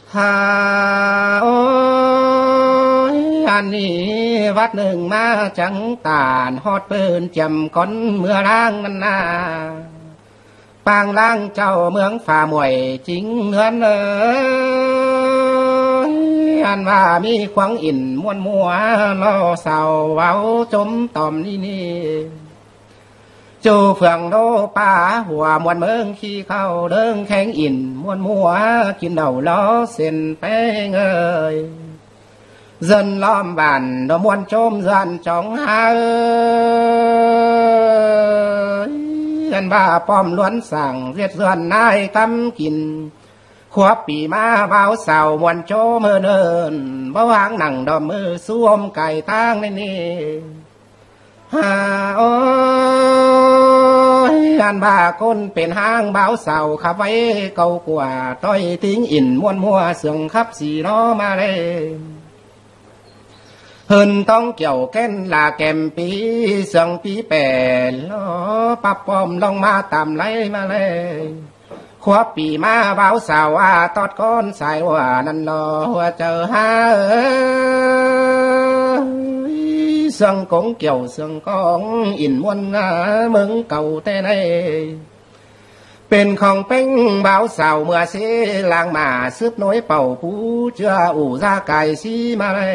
ฮาโอ้ยอันนี้วัดหนึ่งมาจังตานฮอดเปิ้นจำก้อนเมื่อร่างนั้นนาปางล่างเจ้าเมืองฝ่าหมวยจริงเงินอันว่ามีขวางอินม้วนมัวล่อเสาเว้าจมต่อมนี่จูเฟืองโดป่าหัวมวนเมืองขี้เข้าเดิงแข็งอินม้วนมัวกินเดาล้อเส้นแป้งdân lom bàn đó muôn chôm dân trong hai dân ba pom luân sảng giết dân nai cắm kín khoác bị ma vào xào muôn chôm hơn hơn bao hàng nặng đò mưa xuông cài tang lên đi ôi dân ba conเป็นห้างbao xào khắpไว้câu quả tôi tiếng ỉn muôn mua sương khắp xì nóมาเลยhơnต้องเกี่ยวแก่นลาแกมปีเสียงปีแปดล้อปับปอมลงมาตามไหลมาเลยขวบปีมาเบาสาวว่าตอดก้อนสายว่านั่นรอว่าเจอหาเสียงกงเกี่ยวเสียงกองอินมวนงาเมืองเก่าแต่ไหนเป็นของเป้งเบาสาวเมื่อเสลางมาซึบน้อยเป่าผู้เชื่ออู่ราไก่ซีมาเลย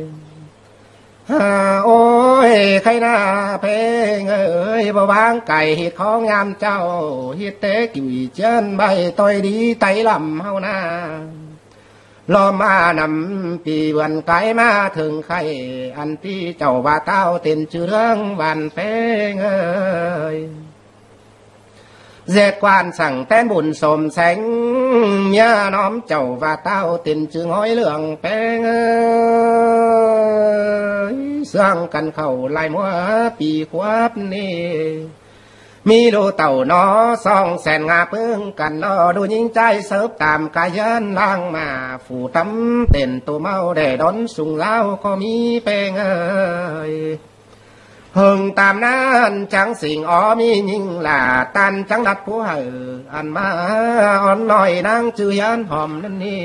โอ้ยใครหน้าเพลงเอ้ยบ่วางไก่เห็ดของงามเจ้าเฮ็ดเตะกิ่วเจนใบต่อยดีไตลำเฮาหน้าลอมานำปีวันไก่มาถึงไข่อันที่เจ้าว่าเต้าเต้นชื่อเรื่องวันเพลงเอ้ยเจ็ดกวนสั่งแต้นบุญสมแสงเมียน้อมเจ้าว่าเต้าเต้นชื่อง้อยเรื่องเพลงเสื่องกันเข้าลายมัวปีควบนี่มีโลเต่าน้อซองแสนงาเพิ่งกันนอดูยิ่งใจเสิร์ฟตามกายันล่างมาฝูตำเต้นตัวเมาได้ดอนสุงเล่าก็มีเป้งเอ้ยเฮิงตามนั้นจังสิ่งอ๋อมียิ่งล่ะตันจังดัดผู้เหออันมาอ่อนหน่อยนางจือยันหอมนั่นนี่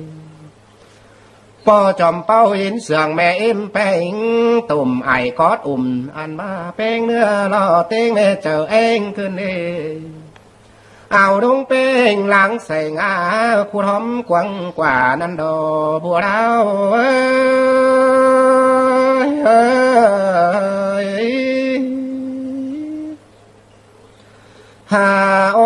ปอจอมเป้าเห็นเสื่องแม่เอ็มแป้งตุ่มไอ้กอดอุ่มอันมาแป้งเนื้อล่อเต้งแม่เจอเองขึ้นเองเอาดงเป้งหลังใส่งาคูทอมกวังกว่านันดอบัวดาวฮาโอ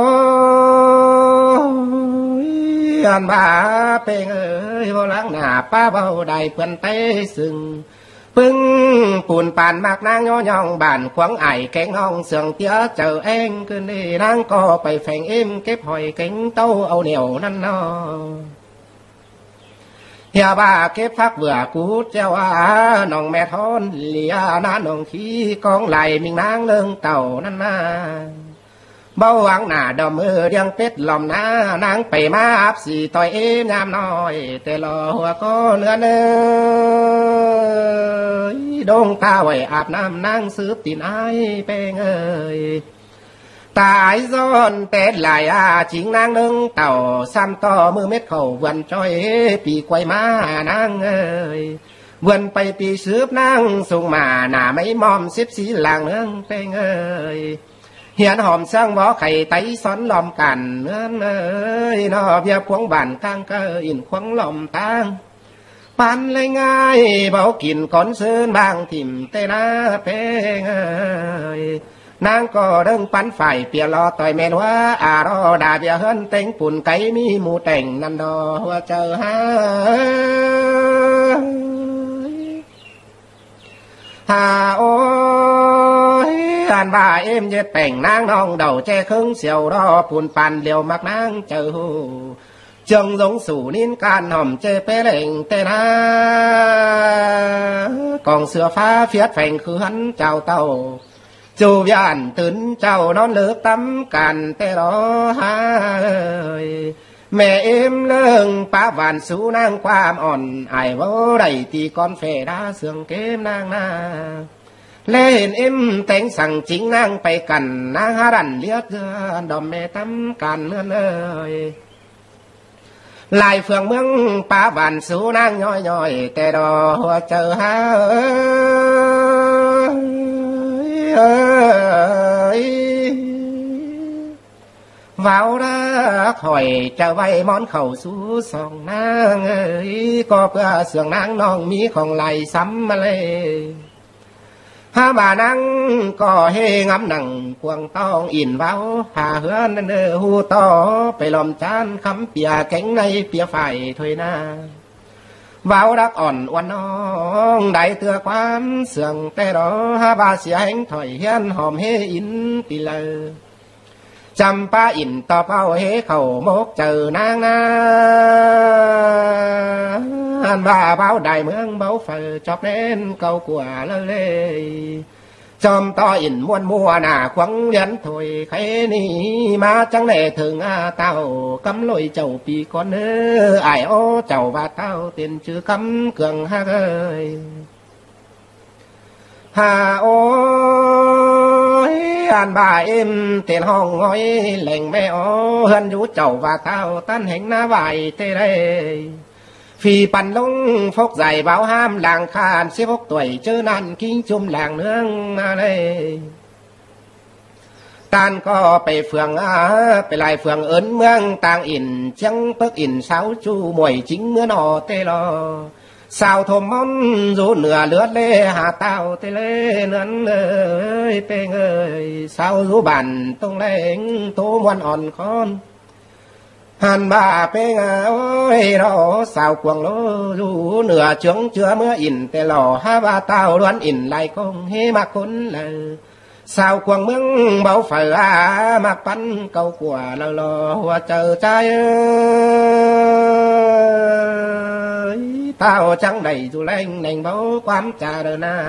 อันบาเป้งเอ้ยบ่ล้างหน้าป้าเบาได้เพื่อนเต้ซึ่งปึ้งปูนปานมากนางย่อยองบ้านขวางไอแกงห้องเสียงเตี้ยเจอเองขึ้นนี่นางก็ไปแฝงเอ็มเก็บหอยเก่งเต้าเอาเหนียวนั่นนอเฮียบ้าเก็บพักเบื่อกูเจ้าว่าน้องแม่ทอนเลียน้าน้องขี้กองไหลมิงนางเลิงเต่านั่นนาเบาหวังหน้าดอมมือเดียงเป็ดหล่อมหน้านางไปมาอับสีต่อยเอ็มงามน้อยแต่รอหัวก็เนื้อเนยดงตาไว้อาบน้ำนางซื้อตีนไอ้เป้งเอ้ยตายซ้อนเป็ดหลายจิงนางนึงเต่าซ้ำต่อมือเม็ดเข่าวันจ้อยปีกไกวมานางเอ้ยวันไปปีซื้อนางส่งมาหน้าไม่มอมสิบสีหลังเนื้อเป้งเอ้ยเหียนหอมสร้างบ่อไข่ไตซ้อนลอมกันเนื้อเอ้ยนอเพียพวงบานกลางเกอินควงลอมตางปันเลยง่ายเบากินก้อนซื้อบางถิ่มเตนาเพงเอ้ยนางก็เดิงปันฝ่ายเปียรอต่อยแม่นว่าอารอดาเบียเฮินเต็งปุ่นไก่มีหมูแต่งนันดอว่าเจอหาฮาโอ้ยอันว่าเอ็มเย็ดแต่งนางน้องเดาแจ้ครึ่งเสียวรอปุ่นปันเดียวมักนางเจอจังลงสู่นินการหอมเจเปเล่งเตนากองเสือฟ้าเฟียดแฝงคือหันเจ้าเต่าจูยานตื่นเจ้านอนเลือกตำกันเตรอหาแม่เอ็มเลิงป้าหวานสู้นางความอ่อนไอ้ว่าได้ตีก้อนเฟดาเสื่องเกมนางนาเล่นเอ็มแต่งสั่งจริงนางไปกันนางหารันเลียดดอมแม่ตำกันเนื่อนเลยลายเฟืองเมืองป่าบานสูนางย่อยย่อยแต่ดอหัวเจอหาว้าวรักหอยจะไว้มอนเข่าสู้สองนางก็เพื่อเสื่องนางน้องมีของไหลซ้ำมาเลยหาบ่านังก็เฮงำหนังพวงต้องอินเว้าหาเฮือนนั่นหูต่อไปลมจานคำเปียแข็งในเปียฝ่ายถอยหน้าเว้ารักอ่อนวันน้องได้เตือความเสื่องแต่รอหาบ่าเสียแห่งถอยเฮียนหอมเฮอินปีเลยจำป้าอินต่อเป้าเฮเข่ามกเจอนางนาอันบ่าเบาได้เมืองเบาเฟอจอบเล่นเก่ากว่าเลยจอมต่ออินม้วนมัวหน้าขวังยันถอยใครนี่มาจังแหล่ถึงเต้ากำลอยเจ้าปีก่อนไอโอเจ้าว่าเต้าเต็นชื่อกำเกืองฮะเอ้ยฮาโออันบ่าเอ็มเตียนห้องง้อยแหล่งแม่อ้อเฮือนอยู่เจ้าว่าเต้าตั้นแห่งหน้าไหวเตเรฝีปั่นลงฟกใส่เบาห้ามหลังคานเสียพกต่วยเจอนั่นกิ้งจุ่มหลังเนื้องมาเลยตานก็ไปเฟืองไปลายเฟืองเอิญเมืองต่างอินจังเพิกอินสาวจูมวยจิงเมื่อนอเตลอสาวทมมอนรูเหนือเลือดเล่หาเต้าเตเล่นั้นเลยเป้งเอ้ยสาวรูบันตรงเล่งตัวมวนอ่อนคอนหันบ่าเป้งเอ้ยรอสาวกวงโลรูเหนือเชื้องเชื้อเมื่ออินแต่หล่อหาว่าเต้าล้วนอินไหลคงเฮมาคนเลยสาวกวงเมืองเบาเฟือมาปั้นเก่ากว่าแล้วรอหัวเจอใจเต้าจังใดจูแรงแหน่งเบาความจาเดินหน้า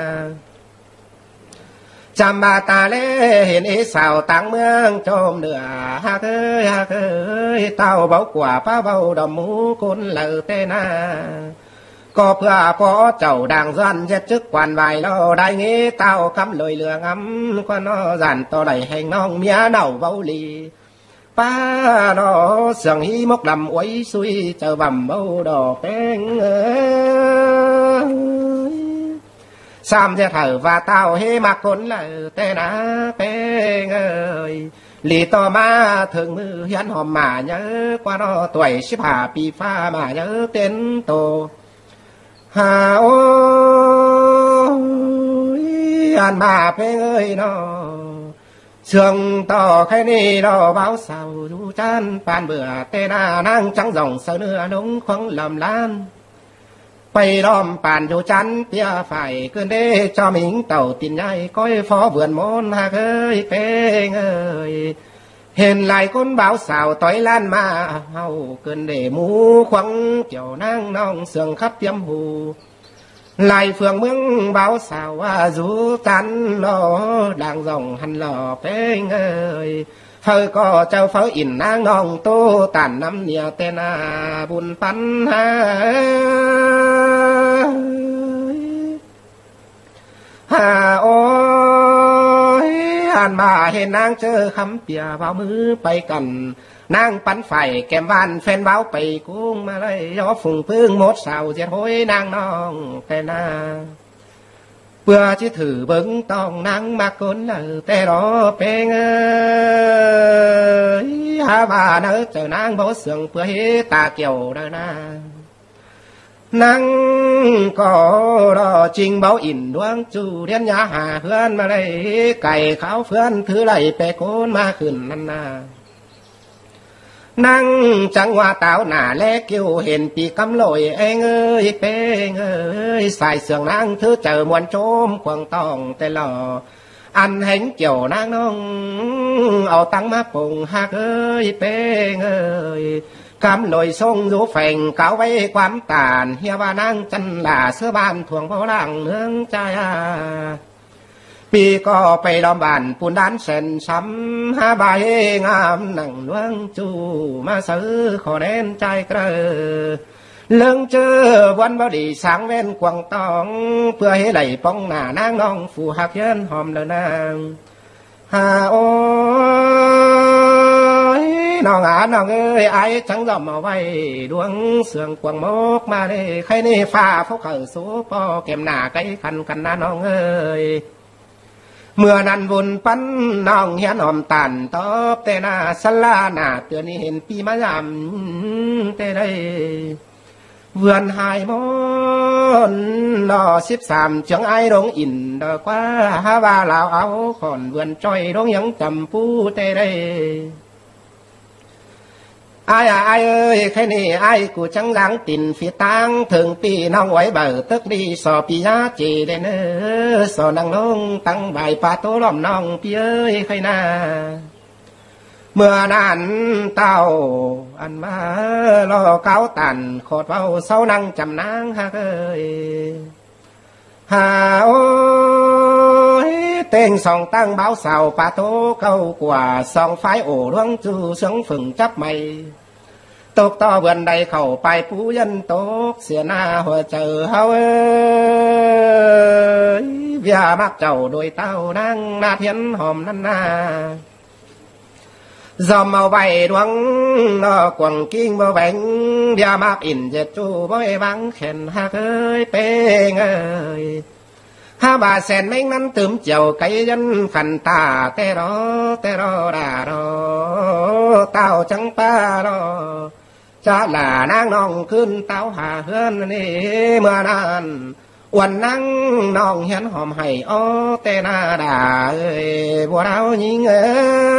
จำบาตาเล่เห็นสาวต่างเมืองโจมเดือฮักเอ้ยเต้าเบากว่าป้าเบาดอกหมูคนเหล่าเตนาก็เพื่อพอเจ้าดังรันเจ็ดจึกกวนใบเราได้เงี้เต้าคำลอยเรืองำก็นอรันต่อไหลแห่งน้องเมียเน่าเบาลีป้าดอเสียงฮีมกดำไว้ซุยเจอบ่ำเบาดอกแป้งสามจะเถอว่าเต้าเฮมาคนเลยแต่นะแป้งเอ้ยหลีต่อมาถึงมือยันหอมมาเยอะกว่านอต่วยชิบหาปีฟ้ามาเยอะเต็นโตหาโอ้ยอันมาเป้งเอ้ยนอเชื่องต่อแค่นี้เราเบาเศร้าดูจันปานเบื่อเตนานั่งจังส่องเสือเนื้อนุ่งควงลำล้านไปล้อมป่านอยู่จันเปียฝ่ายเกินเด้จอมิงเต่าตินใหญ่ก้อยฟอเบือนมนหากเอ้ยเป้งเอ้ยเห็นหลายคนเบาสาวต่อยล้านมาเฮาเกินเด้หมูขวังเกี่ยวนั่งน้องเสืองคับเตรียมหูลายเฟืองเมืองเบาสาวว่าจูจันนอดังส่องหันหล่อเป้งเอ้ยเธอก็เจ้าเฝ้าอินนางน้องโตตันน้ำเนียเตนาบุญปันหาโอ้ยอ่านมาเห็นนางเจอคำเปียเบามือไปกันนางปันไฟแก้มบานแฟนเบาไปกุ้งมาเลยยอฝุ่งพึ่งหมดเสาเสียโหยนางน้องแต่นาเพื่อที่ถือเบิ้งต้องนางมาคนแต่รอเป็นเอ้ยหาว่าเนอเจอนางบ่เสื่องเพื่อให้ตาเกี่ยวเด้อนานั่งก็รอจริงเบาอินดวงจูเรียนยาหาเพื่อนมาเลยไก่ขาวเพื่อนถือไหลไปโคนมาขึ้นนั่นนานั่งจังว่าเต้าหน้าแลกิ้วเห็นปีกำลอยเองเอ้ยเป้งเอ้ยใส่เสื่องนางถือเจอมวนโจมควงต้องแต่หล่ออันเห็นเกี่ยวนางน้องเอาตังมาปงหักเอ้ยเป้งเอ้ยกำลอยทรงรูแฝงเก่าไว้ความตานเฮียว่านางจันลาเสื้อบ้านทวงพลังเมืองใจปีก็ไปดอมบานปูนด้านเส้นซ้ำหาใบงามหนังนวงจูมาซื้อขอเน้นใจเกลอเลื่องเจอวันบดีสางเว้นกวางตองเพื่อให้ไหลป้องหน้านางน้องฟูหักเยินหอมเลยนางหาโอ้ยน้องน้องเอ้ยไอ้จังยอมเอาไว้ดวงเสืองกวางมกมาได้ใครนี่ฟ้าพกเขสูปอเก็มหน้าไก่คันกันนะน้องเอ้ยเมื่อนั้นบุญปั้นน้องเฮียนหอมตันตอบแต่หน้าสลาหน้าเตือนนี่เห็นปีมายำแต่ได้เวือนหายมอนนอ13จังไอ้ดงอินดอกว่าฮาว่าลาวเอาขอนเวือนจ้อยดงยังจำปูแต่ได้ไอ้เอ้ยแค่นี้ไอ้กูจังหลังติ่นฝีตังถึงปีน้องไว้เบิดตึกดีสอปียาจีได้เนอสอนังลงตั้งใบปาโตล้อมน้องพี่เอ้ยใครนาเมื่อนั้นเต้าอันมารอเก้าตันโคตรเบาเศร้านั่งจำนางฮะเอ้ยหาโอ้ยเต่งสองตั้งเบาเสาปาโตเก้ากว่าสองไฟโอ้ร่วงจูเสียงฝึ่งจับไม่ตกต่อเบือนใดเข้าไปผู้ยันตกเสียหน้าหัวเจอเฮาเอ้ยเวียมักเจ้าโดยเต้านั่งนาเทียนหอมนั่นนาดอมเอาใบดวงนอกวงกิ้งบ่แบ่งเดียมากอินเจ็ดจูบ่ไอ้บังเข็นฮักเอ้ยเป้งเอ้ย5 บาทแสนแม่งนั้นตื่มเจียวไก่ยันขันตาแต่รอด่ารอเต้าจังป้ารอจะหล่านางน้องขึ้นเต้าหาเฮือนนี่เมื่อนั้นวันนั่งน้องเห็นหอมให้อ้อแต่หน้าด่าเอ้ยบัวเรายิงเอ้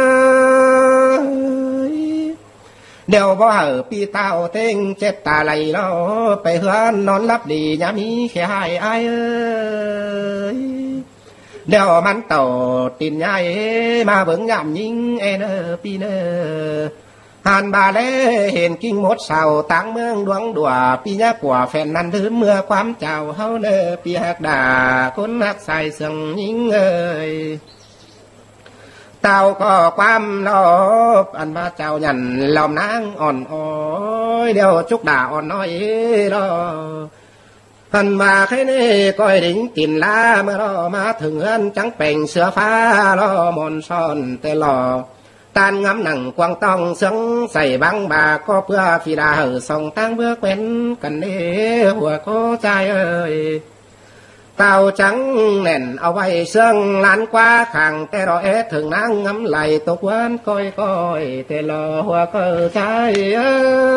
ยเดี๋ยวบ่เหอปีเต้าเต็งเจ็ดตาไหลล้อไปเฮือนนอนรับดียามีแค่ให้อายเอ้ยเดี๋ยวมันโตตินใหญ่มาเบิ่งยามยิงเอเนอปีเนอหันบาเล่เห็นกิ้งมดเสาตั้งเมืองดวงดัวปีญากว่าแฟนนั้นถือเมื่อความเจ้าเฮาเนอปีหักด่าคนหักใส่เสียงยิงเอ้ยเต่าก็ความลบอันว่าเจ้าหยันลอมนางอ่อนอ้อยเดี๋ยวจุกด่าอ่อนน้อยรอพันมาแค่นี้ก้อยดิ่งกินลาเมื่อรอมาถึงเงินจังเป่งเสือฟ้ารอมอนซ่อนแต่หล่อตานงำหนังกวางต้องเสียงใส่บังบาก็เพื่อฟีดาเหอส่องตั้งเบื้อเป็นกันเด้หัวโคใจเอ้ยเต่าจังแน่นเอาไว้เสื่องล้านกว่าขังแต่รอถึงนางงำไหลตกวันก้อยแต่รอหัวก็ใจเอ้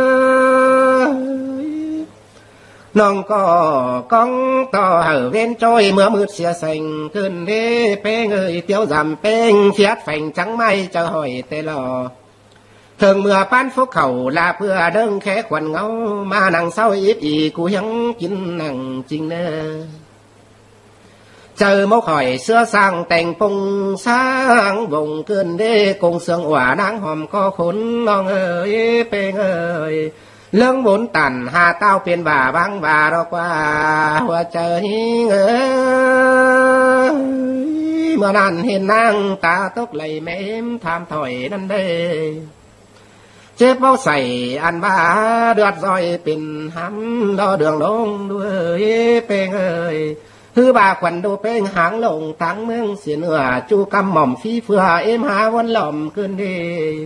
ยน้องก็ก้องต่อเหอเว้นจอยเมื่อมืดเสียสิงขึ้นเด้เป้งเอ้ยเตี้ยวจำเป้งเฟียดแฝงจังไม่จะหอยแต่รอถึงเมื่อปั้นพวกเขาลาเพื่อเดิงแค่ควันเงามานั่งเศร้าอีบอีกูยังกินนั่งจริงเนอเจอมกหอยเสื้อสร้างแต่งปงสร้างวงเกินเด้กงเสืองหวานางหอมก็ขนน้องเอ้ยเป้งเอ้ยเรื่องบุญตันหาเต้าเป็นบ่าบังบ่ารอกว่าหัวเจอหิงเอ้ยเมื่อนั้นเห็นนางตาตกไหลแม่มทำถอยนั่นเด้เจ็บเบาใส่อันบ้าเดือดซอยเป็นห้ำดอเดืองลงด้วยเป้งเอ้ยคือบ่าขวัญดูเป้งหางลงตั้งเมืองเสียเนื้อจูกำหม่อมฟีเฟือเอ็มหาวันหล่อมขึ้นดี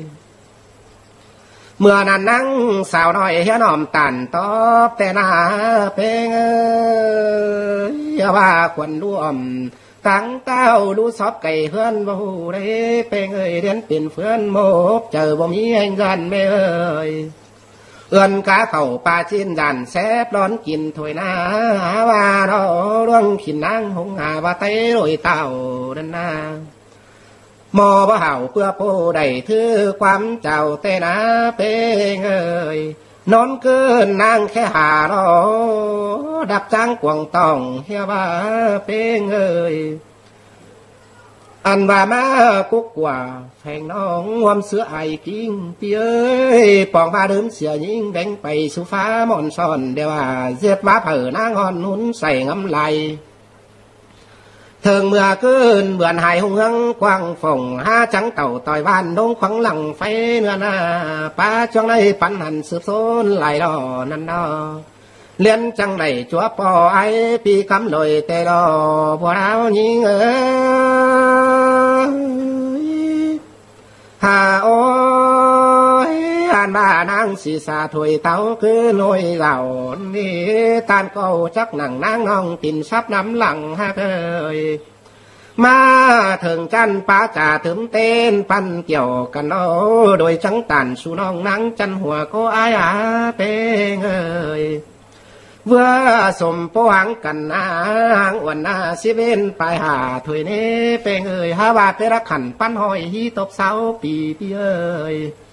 เมื่อนั้นนั่งสาวน้อยเฮียน้อมตันตอบแต่หน้าเป้งเอ้ยว่าขวัญร่วมตั้งเต้าดูซอบไก่เพื่อนบ่ฮู้ได้เป้งเอ้ยเรียนเป็นเพื่อนโมกเจอบ่มีให้กันไม่เอ้ยเอื้อนกาเข่าปลาชิ้นดันแซบร้อนกินถวยหน้าว่าดอร่วงขินนางหงหาว่าเต้รอยเต้าดันนาหมอบ่เห่าเพื่อโพได้ถือความเจ้าแต่นาเป้งเอ้ยนอนเกินนางแค่หารอดับจ้างกวงต้องเฮียว่าเป้งเอ้ยอันว่ามากุกกว่าแฝงน้องงวมเสือไอกิ้งพี่เอ้ยปองผ้าเดิมเสียยิงแดงไปสู่ฟ้าหมอนซ่อนเดี๋ยวว่าเสียดมาเผอนางอ่อนหุนใส่งำไหลเถิงเมื่อเกินเบื่อนหายหงหังกว้างฝ่งหาจังเต่าต่อยบ้านดงขวังหลังไฟเนื้อหน้าป้าจ้องในปันหันสืบโซนไหลดอนั่นดอเลี้ยนจังไหนจัวปอไอปีคำลอยแต่ดอพวกเรายิงเอ้ยหาโอ้ยานบ้านางศีสาถวยเต้าคือลอยเหล่านี่ตานก็จักหนังนางน้องตินซับน้ำหลังฮะเคยมาถึงจันป้าจ่าถึงเต้นปันเกี่ยวกันโอ้โดยจังตันสู่น้องนางจันหัวก็อายอาเปงเอ้ยเมื่อสมปวังกันนางวันนาสิเวนไปหาถวยเน่เปงเอ้ยฮาว่าเปรักขันปั้นหอยฮีตบเสาปีเอ้ย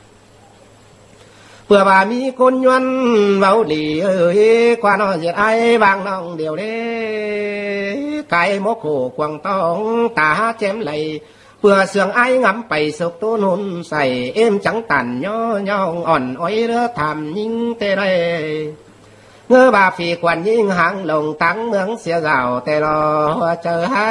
เพื่อว่ามีคนยวนเบาดีเอ้ยกว่าน้องเสียไอ้บางน้องเดียวเด้ไก่โมโขกวางตองตาแจ่มไหลเพื่อเสื่องไอ้งำไปสุกตัวนุนใส่เอ็มจังตันย่องอ่อนอ้อยเรือทำยิ่งเตะได้เงือบาฝีกวนยิ่งหางลงตั้งเมืองเสียเก่าแต่รอเจอหา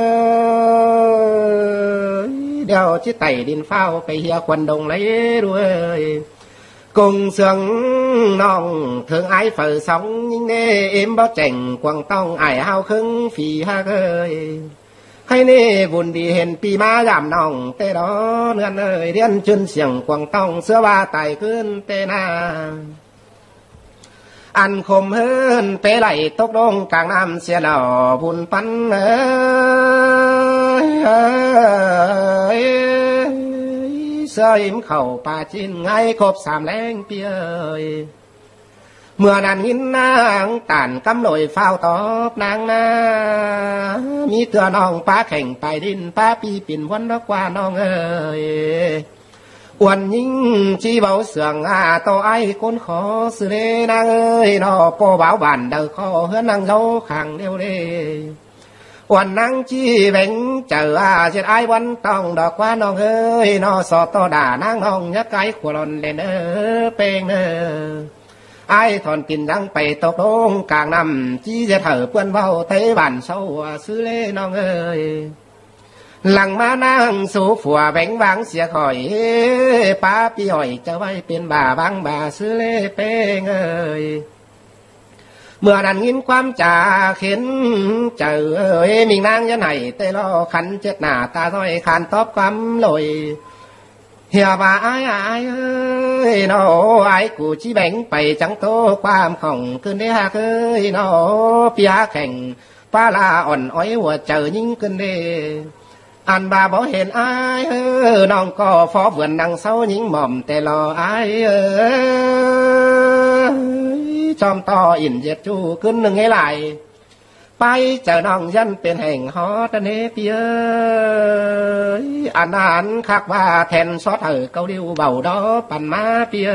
เดี๋ยวชิไต่ดินเฝ้าไปเฮียควันดงlấyด้วยcùng sương non thương ái phở sống nhưng nê em bao chành quăng tông ải hao khưng phì ha ơi hay nê vùn đi hèn pi má giảm nòng tê đó nương ơi điên chân xiềng quăng tông xưa ba tài cơn tê na ăn khom hơn tê lại tốc đông càng nam xe đỏ vùn bắn sơ im khẩuป่าจินไงครบสามแรงเปียเมื่อนั้นหินนางต่านกำหน่อยเฝ้าตอบนางนามีเตือน้องป้าแข่งไปดินป้าปีปิ่นวันรักว่าน้องเอ้ยอ้วนยิ่งจีเบาเสื่องต่อไอ้คนขอสื่อเลนางเอ้ยนอโปเบาบานเดาคอเฮือนนางเจ้าขังเดียวเลยวันนั่งจี้เบ่งเจอเจ็ดไอ้วันต้องดอกว่าน้องเอ้ยนอสอต่อด่านางน้องยักไก่ขวลนเล่นเป็งไอ้ถอนกินดังไปตกลงกลางน้ำจี้จะเถอเปื้อนเบาเทบันเศร้าซื้อเล่น้องเอ้ยหลังมานั่งสู่ผัวแบ่งบางเสียข่อยป้าพี่หอยจะไว้เป็นบ่าบางบ่าซื้อเล่เป็งเอ้ยเมื่อนั้นยินความจ่าเข็นเจอมิงนางยันไหนเตลอขันเจ็ดหน้าตาต้อยขันตอบความลอยเฮียว่าไอ้เอ้ยน้อไอ้กูชี้แบ่งไปจังโตความของขึ้นได้ฮะเคยน้อปียแข่งป้าลาอ่อนอ้อยหัวเจอยิ่งขึ้นได้อันบาบ่เห็นไอ้น้องก็ฟอเวือนนางเศร้ายิ่งหม่อมแต่รอไอ้จอมต่ออินเจ็ดจูขึ้นหนึ่งไงไหลไปเจอน้องยันเป็นแห่งฮอตเนเปียอันนั้นคักว่าแทนซอสเกาดิวเบาดอปั่นมาเปีย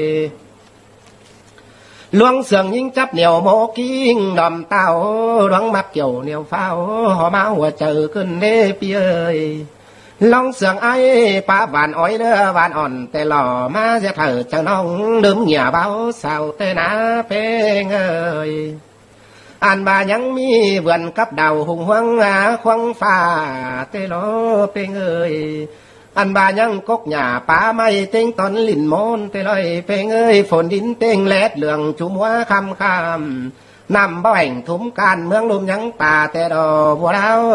ลวงเสืองยิ่งจับเหนียวโมกิ้งดอมเต้าลวงมักเกี่ยวเหนียวเฝ้าหอมาหัวเจอขึ้นเนเปียลองเสืองไอ้ป้าหวานอ้อยเด้อหวานอ่อนแต่หล่อมาจะเถิดเจ้าน้องดื่มเหงี่ยเบาสาวเตนาเพงเอ้ยอันบายังมีเบือนกับดาวหงหวงควงฟ้าเตโลเพงเอ้ยอันบายังกกหญ้าป่าไม้เต็งตอนลิ่นมนเตลอยเพงเอ้ยฝนดินเต็งแลดเหลืองจุ่มหัวคำนำบ่แห่งทุ่มการเมืองลมยังป่าแต่ดอกบัวดาว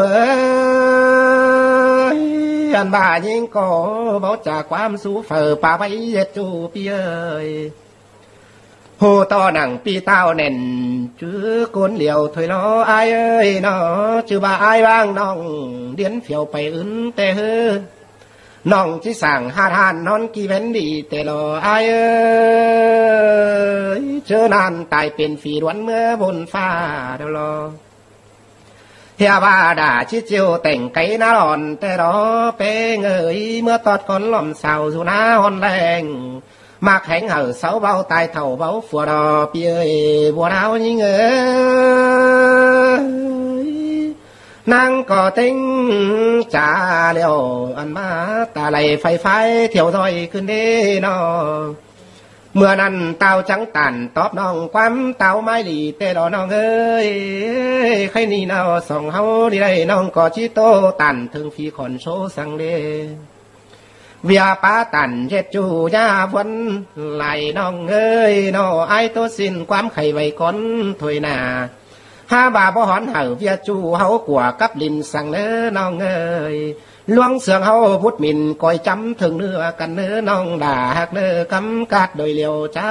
อันบายิงก็บอกจากความสู้เฝ่อป่าไว้เย็ดจูปีเอ้ยโหต่อหนังปีเต้าเน่นจื้อคนเหลียวถอยล้อไอ้เอ้ยน้อจื้อบ่าไอ้บ้างน้องเดียนเฟียวไปอื่นแต่เฮอน้องที่สั่งหาทานนอนกี่เว้นดีแต่รอไอ้เอ้ยเจอนานตายเป็นฝีรวนเมื่อบนฟ้าเดี๋ยวรอเฮียว่าด่าชิเจียวแต่งไก่น่าร้อนแต่รอเป้งเอ้ยเมื่อตอดคนหล่อมเสาสู่หน้าฮอนแรงมาแข่งเหอเสาเบาตายเท่าเบาฝัวดอเปียบัวดาวยิ่งเอ้ยนางก็เต็งจ่าเลี้ยวอันมาตาไหลไฟไฟเที่ยวซอยขึ้นเด้นอเมื่อนั้นเต่าจังตันตอบน้องความเต่าไม้หลีแต่ดอน้องเอ้ยใครนี่น้าส่องเฮาดีได้น้องก็ชิโตตันถึงฟีขอนโชสังเดเวียป้าตันเจ็ดจูยาวันไหลน้องเอ้ยน้อไอตัวสิ้นความไข่ไว้ก้นถอยหน้าห้าบาบ่หอนเห่าเวียจูเฮากว่ากับลินสั่งเน้อน้องเอ้ยลวงเสืองเฮาพุดหมิ่นคอยจำถึงเนื้อกันเนื้อน้องด่าหักเนื้อกำกัดโดยเลียวใจ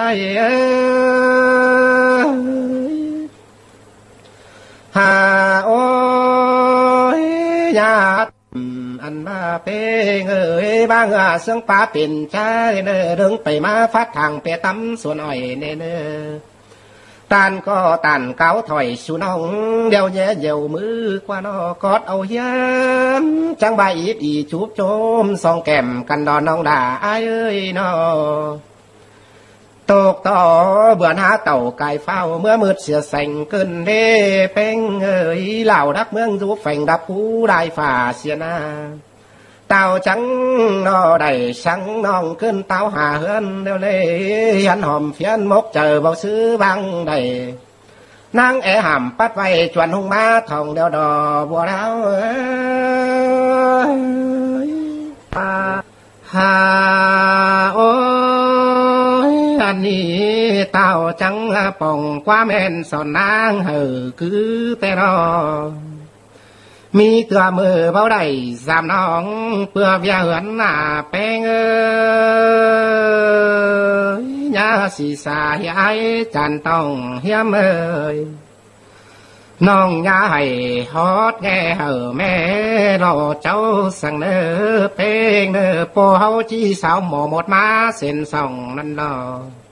หาโอ้ยญาติอันมาเป้งบางเสืองป้าเป็นใจเนื้อเรื่องไปมาฟัดทางเปตำส่วนอ่อยเนื้อตานก็ตานเก้าถอยสู่น้องเดียวแย่เดียวมือกว่านอกอดเอาเฮียมจังใบอีจูบโจมสองแก้มกันดอนน้องด่าอ้ายเอ้ยนอตกต่อเบื่อหาเต่าไก่เฝ้าเมื่อมืดเสียแสงเกินเด้เป้งเอ้ยเหล่าดักเมืองรูแฝงดับผู้ได้ฝ่าเสียนาเต่าจังนอได้สังน้องขึ้นเต่าหาเฮือนเดียวเลยยันหอมเฟียนมกเจอเบาซื้อบังได้นางหำปัดไว้จวนหงมาทองเดียวดอบัวดาวหาโอ้ยอันนี้เต่าจังป่องความเห็นสอนนางคือแต่รอมีเกลือมือเบาได้สามน้องเพื่อเบียเหือนหน้าแป้งยาสีสาเฮียจันต้องเฮียมน้องยาให้ฮอดแง่แม่รอเจ้าสั่งเป้งโปเฮาจีสาวหมอหมดมาเส้นส่องนั่นรอ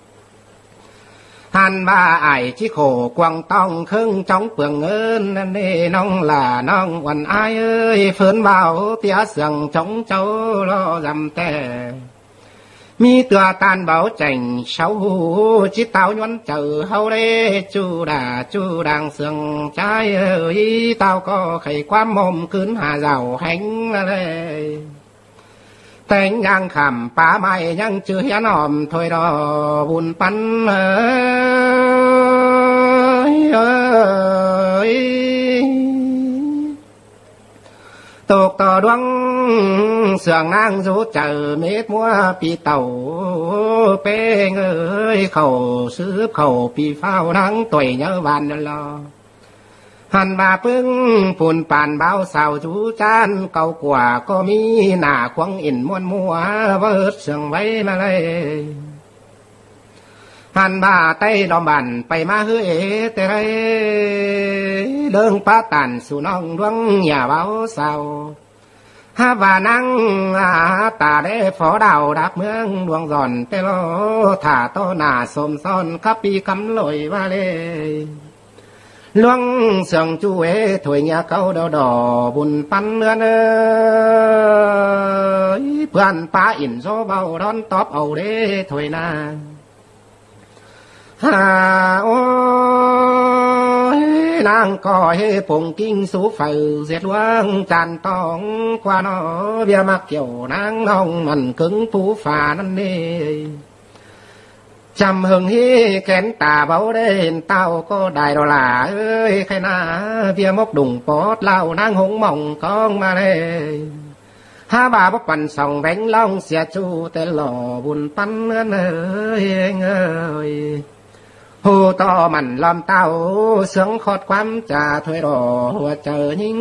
หันบ้าไอชิโขกวางต้องครึ่งจ้องเปลืองเงินนั่นนี่น้องล่ะน้องวันอายเอ้ยฝืนเบาเตี้ยเสียงจ้องเจ้ารอจำแต่มีตัวตานเบาเจ่งเฉาหูจิตเต่าย้อนเจอเฮาเร่จูด่างเสียงใจเอ้ยเต่าก็ไขความมมขึ้นหาเจ้าแห่งอะไรแต่งยังคำป่าไม้ยังเจือหนอมถอยรอบุญปันตกต่อดวงเสื่องนางสูเจอเม็ดมัวปีเต่าเป้งเอ้ยเขาซื้อเขาปีเฝ้านังต่อยเนื้อวันนั่นรอหันมาพึ่งปุ่นป่านเบาสาวจูจานเก่ากว่าก็มีหน้าควงอินม้วนมัวเวิร์ดเสียงไว้มาเลยหันมาไต้ดอมบันไปมาเฮ้ยแต่ไรเดิงป้าตันสู่น้องดวงอย่าเบาสาวฮาว่านั่งตาได้ฝอดาวดักเมืองดวงร่อนแต่โลถ่าโตหน้าสมซ้อนขับปีคำลอยว่าเลยลวงเสียงจูเอถวยเงียเขาดอบุญปันเนื้อเพื่อนป้าอินโซเบาร้อนตอบเอาเด้ถวยนาฮาโอ้ยนางก็ให้ปงกิ้งสูฝ่ายเสียดวงจันตองกว่านอเบียมาเกี่ยวนางน้องมันกึ่งผู้ฝ่านั่นเองจำหึงฮีแขนตาเบาได้เห็นเต้าก็ได้ดอลาเอ้ยใครน่าเพียมกดุ่งปอดเล่านางหงมองกองมาเลยฮาบาบปันส่องแบงล่องเสียจูแต่หล่อบุญปันเนื้อเอ้ยหูต่อมันลอมเต้าเสียงขอดความจ่าถอยรอหัวเจอยิ่ง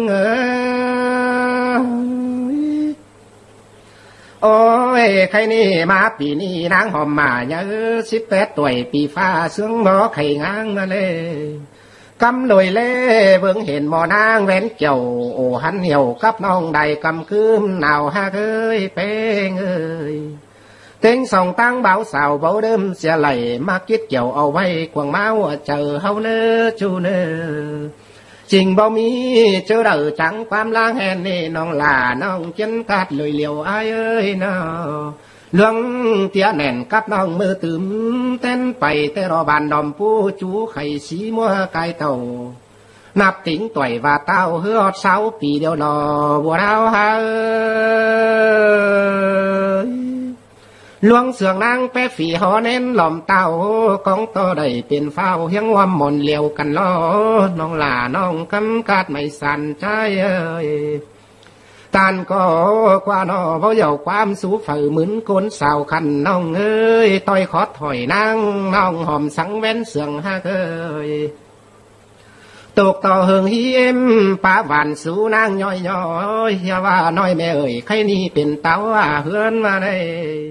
โอ้ยใครนี่มาปีนี้นางหอมมาเยอะ18ตัวปีฟ้าเสียงหมอไข่งางมาเลยกำลอยเล่เบิ่งเห็นหมอนางแว้นเกี่ยวโอ้หันเหี่ยวกับน้องใดกำคืมหนาวฮะเอ้ยเป้งเอ้ยเต็งส่องตั้งเบาสาวเบาเดิมเสียไหลมาคิดเกี่ยวเอาไว้กวางเมาเจอเฮาเนื้อจูเนื้อจริงบ่มีเจอเด้อจังความล้างแหนนี่น้องหลาน้องเจนกัดลอยเหลียวอ้ายเอ้ยน้อหลวงเตี้ยแน่นกับน้องมือตื่มเต้นไปแต่รอบานดอมผู้จูไข่สีมัวไก่เต่านับติ๋งต่อยว่าเต้าเฮือดเสาปีเดียวรอบัวดาวหาหลวงเสืองนางแปะฝีหอเน้นหล่อมเต้ากองต่อได้เป็นเฝ้าเฮียงว่าหมอนเหลียวกันล้อน้องหลาน้องกำกาดไม่สั่นใจเอ้ยตานก็กว่านอเพราะเหย่าความสูฝือเหมือนคนสาวคันน้องเอ้ยต่อยขอถอยนางน้องหอมสังเว้นเสืองฮะเอ้ยตตกต่อหึงเฮียมป้าหวานสูนางย่อยย่อยอย่าว่าน้อยแม่เอ่ยใครนี่เป็นเต้าเฮือนมาได้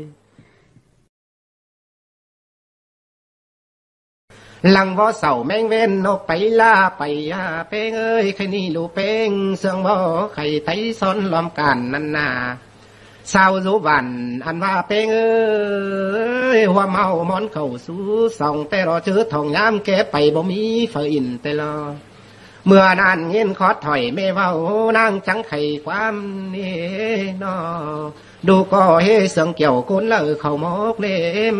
หลังว่าเสาแมงเว้นนกไปล่าไปเป้งเอ้ยใครนี่ลูเป้งเสื่องบ่ใครไทยซ้อนล้อมกันนั่นนาสาวรูบันอันว่าเป้งเอ้ยหัวเมามอนเข้าสู่ส่องแต่รอเจอทองยามแกไปบ่มีเฟื่อินแต่รอเมื่อนานเงินขอถอยไม่เว้านางจังไข่ความนี่นอดูก็เฮเสื่องเกี่ยวคนเลอเข้ามกเล่ม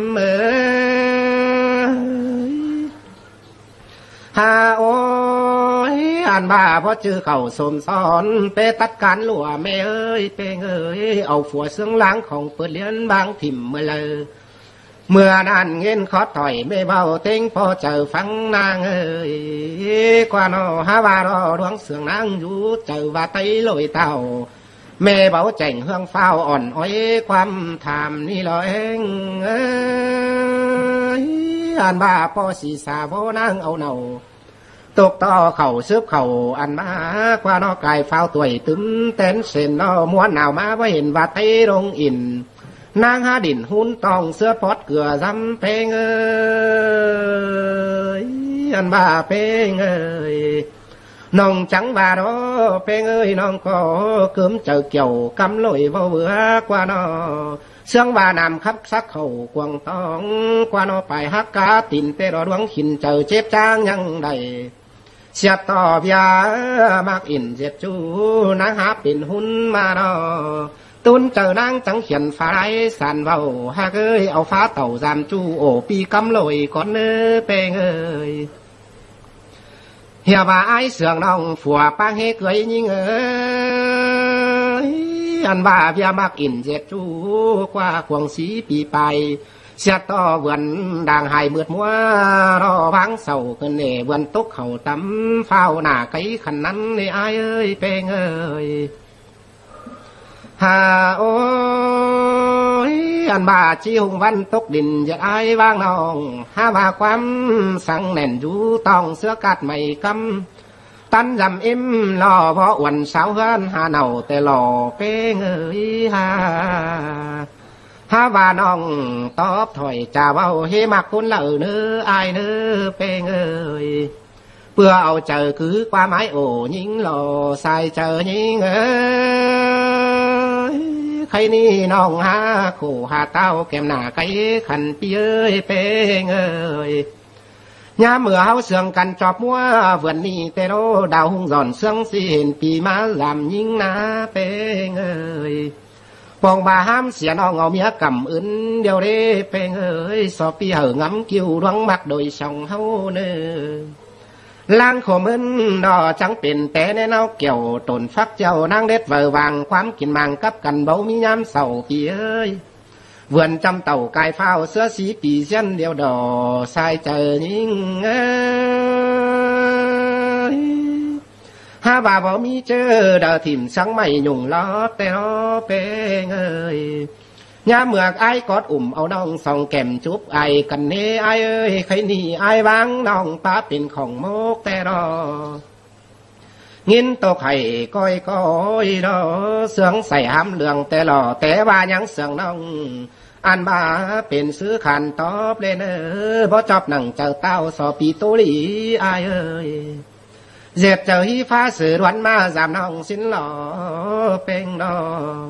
ฮาโอ้ยอ่านบ้าเพราะจื้อเข่าสมสอนไปตัดการหลัวแม่เอ้ยเป้งเอ้ยเอาผัวเสื่องล้างของเปิดเลี้ยนบางถิ่มเมื่อเลยเมื่อนั้นเงินขอถอยไม่เบาเต็งพอเจอฟังนางเอ้ยกว่านอฮาวารอดวงเสื่องนางอยู่เจอว่าไตลอยเต่าแม่เบาแจ่งเฮืองเฝ้าอ่อนอ้อยความถามนี่ลอยเอ้ยอ่านบ้าพอสีสาโวนางเอาเนาตกต่อเข่าซึบเข่าอันมากว่านอกายเฝ้าตัวตึมเต้นเส้นนอม้วนหนาวมาว่าเห็นว่าไตลงอินนางหาดินหุ่นตองเสื้อปอดเกลือซ้ำเพงเอ้ยอันบ้าเพงเอ้ยน้องจังบาดอเพงเอ้ยน้องก็เกิมเจอเกี่ยวกำลอยบ่เบื่อกว่านอเสื่องบานำคับซักเข่ากวงตองกว่านอไปฮักกาตินเตรอดวงหินเจอเจ็บจ้างยังได้เสียต่อยามากอินเจ็บจูนางหาปิ่นหุ่นมาดอตุนเจอนางจังเขียนฟ้าไรสันเบาฮากเอ้ยเอาฟ้าเต่าจามจูโอปีกำลอยก่อนเนื้อเปงเอ้ยเฮียว่าไอเสืองน้องฝัวปังเฮเกยยิงเอ้ยอันบ้าเบียมักอินเจ็บจูกว่าควงสีปีไปเสียต่อเวนด่างหายเมือดมัวรอพังเศร้าเกินเน่เวนตกเข่าตำเฝ้าหน้าไก่ขันนั้นในไอเอ้ยเปงเอ้ยฮาโอ้ยอันบาจีหงวันตกดินจะไอ้ว่างน้องฮาว่าความสั่งแน่นอยู่ต้องเสื้อกัดไม่กำตันจำอิ่มรอเพราะวันเสาร์เฮือนหาเนาแต่หล่อเป้งเอ้ยฮาว่าน้องตอบถอยจ่าเบาเฮมักคนเหล่าเนื้อไอเนื้อเป้งเอ้ยเพื่อเอาเจอคือความหมายโอ้ยิงหล่อใส่เจอยิงเอ้ยใครนี่น้องหาคู่หาเต้าแก้มหน้าไก่ขันปีเอ้ยเป้งเอ้ยยามเมื่อเฮาเสื่องกันจอบมัวเวันนี้แต่โรดาวหุ่งร่อนเสื่องสิเห็นปีมาลำยิงนาเป้งเอ้ยปองบาห้ามเสียน้องเอาเมียกำอื่นเดียวเด้เป้งเอ้ยสอบปีเหงำกิ้วดวงมักโดยช่องเฮาเนื้อล้างขมึนดอจังเป็นแต่ในเนาเกี่ยวตนฟักเจ้านางเด็ดเวอวางความกินมังกับกันเบามีย้ำเศร้าปีเอ้ยเวือนจำเต่ากายเฝ้าเสื้อสีปีเส้นเดียวดอใส่เจอยิงเอ้ยฮาบาบ่มีเจอดาถิ่มสังไม่ยุ่งล้อแต่ล้อเป้งเอ้ยยามเมือกไอ้กอดอุ่มเอาน้องส่องแก้มจุบไอ้กันเนไอ้เอ้ยใครนี่ไอ้วางน้องป้าเป็นของโมกแต่รอเงินตกไข่ก้อยก้อยรอเสืองใส่ห้ำเหลืองแต่หล่อแต่ว่ายังเสืองน้องอันบ้าเป็นซื้อขันตอบเลยเนอบ่จอบหนังเจ้าเต้าสอปีตุลีไอ้เอ้ยเจ็บเจอฮีฟ้าสื่อวันมาจามน้องสินหล่อเป็นดอ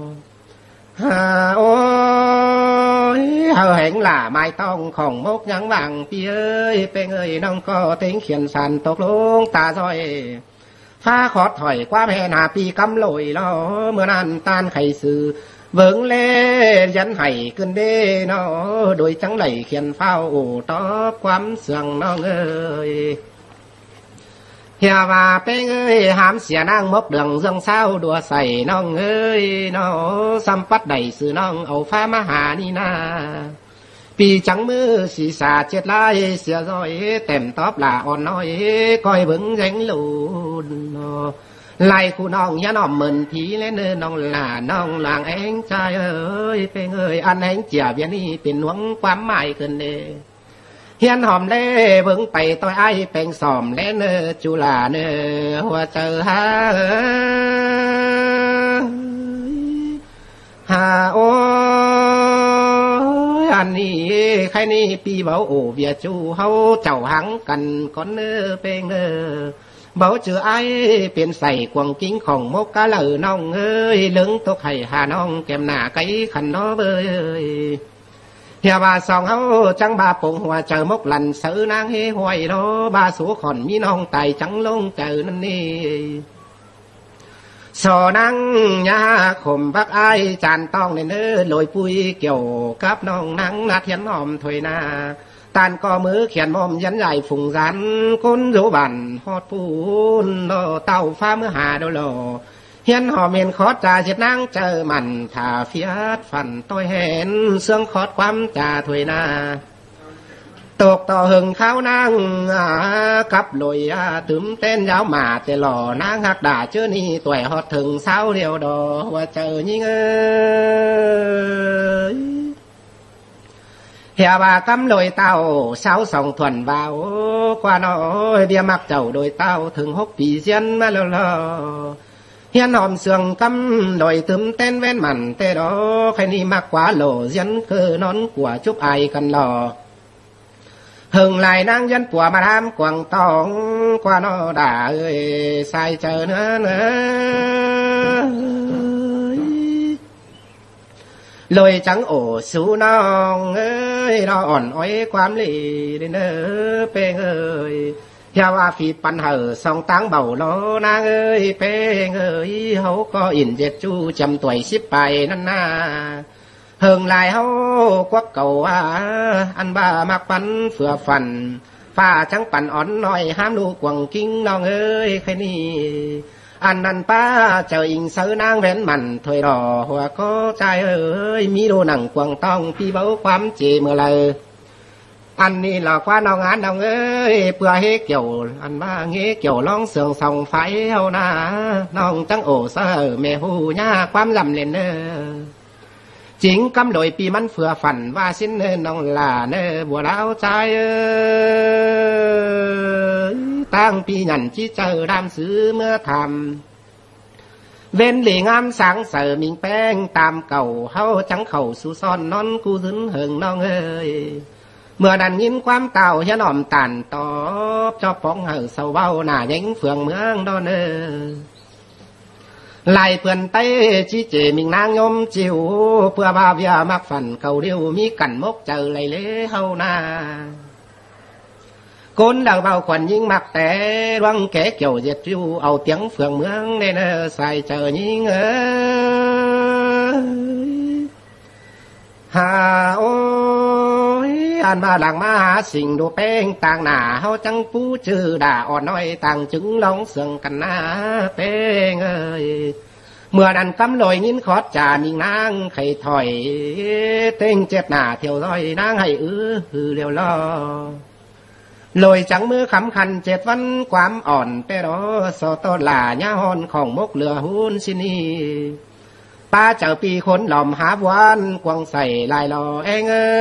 โอ้ยเฮาเห็นหล่าไม้ต้องของมกยังบังพี่เอ้ยเป็นเอ้ยน้องก็เต็งเขียนสันตกลงตาซอยฟ้าขอถอยความแห่นาปีกำลอยล้อเมื่อนั้นตานไข่สื่อเบิ่งเล่ยันไห้ขึ้นเด้นอโดยจังไหลเขียนเฝ้าตอบความเสื่องน้องเอ้ยเฮียว่าเป็นเอ้ยหามเสียนางมกเดืองเรื่องเศร้าดัวใส่น้องเอ้ยน้อสัมปัดใดสื่อน้องเอาฟ้ามาหานี่นาปีจังมือสีสาเจ็ดลายเสียร้อยเต็มตอบลาอ่อนน้อยก้อยเบิ่งแรงลูนไล่คู่น้องยะน้อมเหมือนผีเล่นเนื้อน้องลาน้องลางเองใจเอ้ยเป็นเอ้ยอันเองเจียบยานี่เป็นหวงความหมายเกินเด้เฮียนหอมเล่เบิ่งไปต้อยไอ้แปลงสอมเล่เนอจุลาเนอหัวเจอหาโอ้อันนี้ใครนี่ปีเบาโอเวียจูเฮาเจ้าหังกันก้อนเนอเป็นเนอเบาเจอไอ้เป็นใส่กวงกิ้งของมกกะเหล่าน้องเอ้ยเลิ้งตกไข่หาน้องแก้มหน้าไก่ขันน้อเบยเฮียบาสองเฮาจังบาปงหัวเจอมกหลันเสือนางเฮหวยโลบาสูขอนมีน้องไตจังลงเจอนั่นนี่สอนังยาข่มบักไอจานต้องในเนื้อลอยปุยเกี่ยวกับน้องนังนาเทียนหอมถอยนาตานก็มือเขียนมอมยันใหญ่ฝุงรันคนโยบันฮอดปูนโลเต้าฟ้าเมื่อหาโดโลเฮียนหอมเห็นคอดจ่าเจ็ดนางเจอมันถ้าเฟียดฟันต้อยเห็นเสื่องคอดความจ่าถอยนาตกต่อหึงข้าวนางกับลอยตึมเต้นยาวมาแต่หล่อนางหักด่าเจอนี่ตัวหอดถึงเศร้าเดียวดอว่าเจอยิ่งเฮียบากำลอยเต้าเศร้าสองถวนเบากว่าน้อยเบียมักเจ้าโดยเต้าถึง6 ปีเสียนมาแล้วเฮียนหอมเสืองกำลอยตึมเต้นเว้นมันแต่ดอใครนี่มากกว่าโหลเสียนคือนอนกว่าจุบไอกันหล่อหึงไหลนางยันปัวมาทำกวางตองกว่าน้อด่าเอ้ยใส่เจอเนื้อลอยจังโอสูน้องเอ้ยรออ่อนอ้อยความลีเนื้อเป้งเอ้ยยาว่าฝีปันเหอสองตั้งเบาโลนางเอ้ยเป้งเอ้ยเขาก็อินเจ็ดจูจำตัว10 ไปนั่นนาเฮิงลายเฮากวักเก่าอันบ้ามักปันเฟื่อฟันฟ้าจังปั่นอ่อนน้อยห้ามลูกกวงกิ้งน้องเอ้ยแค่นี้อันนั้นป้าเจ้าอิงเสือนางเว้นมันถอยรอหัวก็ใจเอ้ยมีดูหนังกวงต้องพี่เบาความเจเมื่อไรอันนี้หลอกว่าน้องอันน้องเอ้ยเพื่อให้เกี่ยวอันว่าเงี้เกี่ยวร้องเสืองส่องไฟเอาหน้าน้องจังโอเสือแม่หูย่าความลำเล่นเนอจิงกำโดยปีมันเฟื่อฝันว่าสิ้นเนน้องลาเนบัวแล้วใจตั้งปีหยันที่เจอดามซื้อเมื่อทำเว้นหลีงามสังเสริมิงแป้งตามเก่าเฮาจังเข่าสู่ซ่อนนอนกูถึงเหิงน้องเอ้ยเมื่อดันยินความเต่าเฮียนอมตันตอบจอบป้องเห่าเศร้าเบ้าหน้าเย้งเฟืองเมืองดอนเอ้ลายเพื่อนเต้ชี้เจมิงนางยมจิ๋วเพื่อบาเบียมักฝันเก่าเดียวมีกันมกเจอไหลเล่เฮานาคนเราเบาขวัญยิ่งมักแต่วังแก่เกี่ยวเจ็ดจิ๋วเอาเตียงเฟืองเมืองในเนอใส่เจอยิ่งหาโอ้ยอันมาหลังมาหาสิ่งดูแป้งต่างหน้าเฮาจังปูชื่อด่าอ่อนน้อยต่างจึงร้องเสียงกันหน้าแป้งเอ้ยเมื่อดันกำลอยยินขอดจานิ่งนางไข่ถอยเต้งเจ็บหน้าเที่ยวร้อยนางให้เลี้ยวล้อลอยจังมือขำคัน7 วันความอ่อนแต่รอสอตอหล่าย่าฮอนของมกเรือหุ้นสินีป้าเจ้าปีคนหล่อมหาวันกวางใส่ลายลอเองเอ้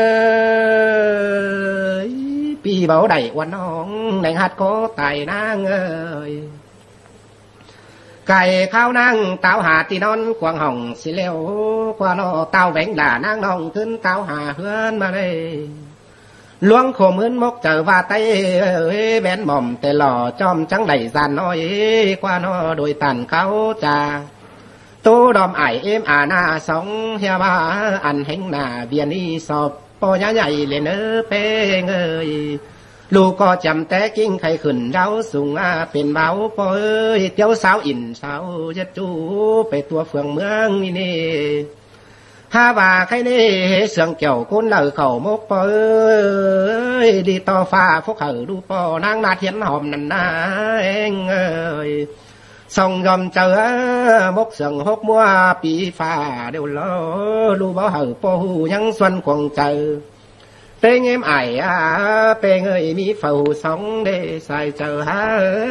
ยปีเบาได้วันน้องแหล่งหัดโคไต่นางเอ้ยไก่ข้าวนางเต้าหาตีนอนกวางห่องสิเลวกว่านอเต้าแหวงหล่านางน้องขึ้นเต้าหาเฮือนมาเลยล้วงโคมือนมกเจอว่าไตแบนหม่อมแต่หล่อจอมจังไหลจานน้อยกว่านอโดยตันเขาจ่าตู้ดอมไอเอ็มอาณาสองเฮียบ้าอันเฮงหน้าเบียนี่สอบปอยาใหญ่เลยเนอเป้งเอ้ยลูกก็จำแต่กิ้งไข่ขึ้นเราสูงเป็นเบาปอยเตี้ยวสาวอินสาวจะจูไปตัวเฟืองเมืองนี่ถ้าว่าใครนี่เสียงเกี่ยวคนเหล่าเขามกปอยดีต่อฟ้าพวกเขาดูปอนางนาเทียนหอมนั่นนาเองเอ้ยส่งยอมเจอมกเสียงหกมัวปีฟ้าเดี๋ยวล้อลูบ่เหอปอหูยังส่วนควงเจอเป้งเอ็มไอเป้งเอ้ยมีเฝ้าสองเดใส่เจอฮะ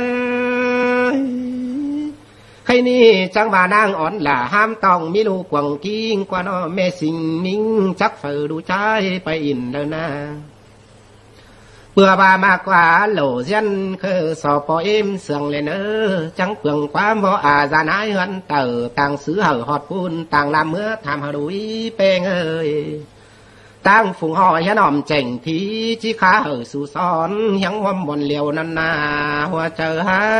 ใครนี่จังบานางอ่อนล่ะห้ามต้องมีลูกกวงกิ้งกว่าน้อแม่สิงมิงจักเฝ้าดูใจไปอินเดินนา bữa bà mà quá lỗ dân khơ sò po im sườn lên chẳng phường quá võ ra nái hơn tờ tàng xứ hở họt phun tàng làm mưa tham hở đuối bê ơi tàng phùng hỏi hén òm chảnh thì chỉ khá hở su son hiếng hôm buồn liều năn na hoa chờ ha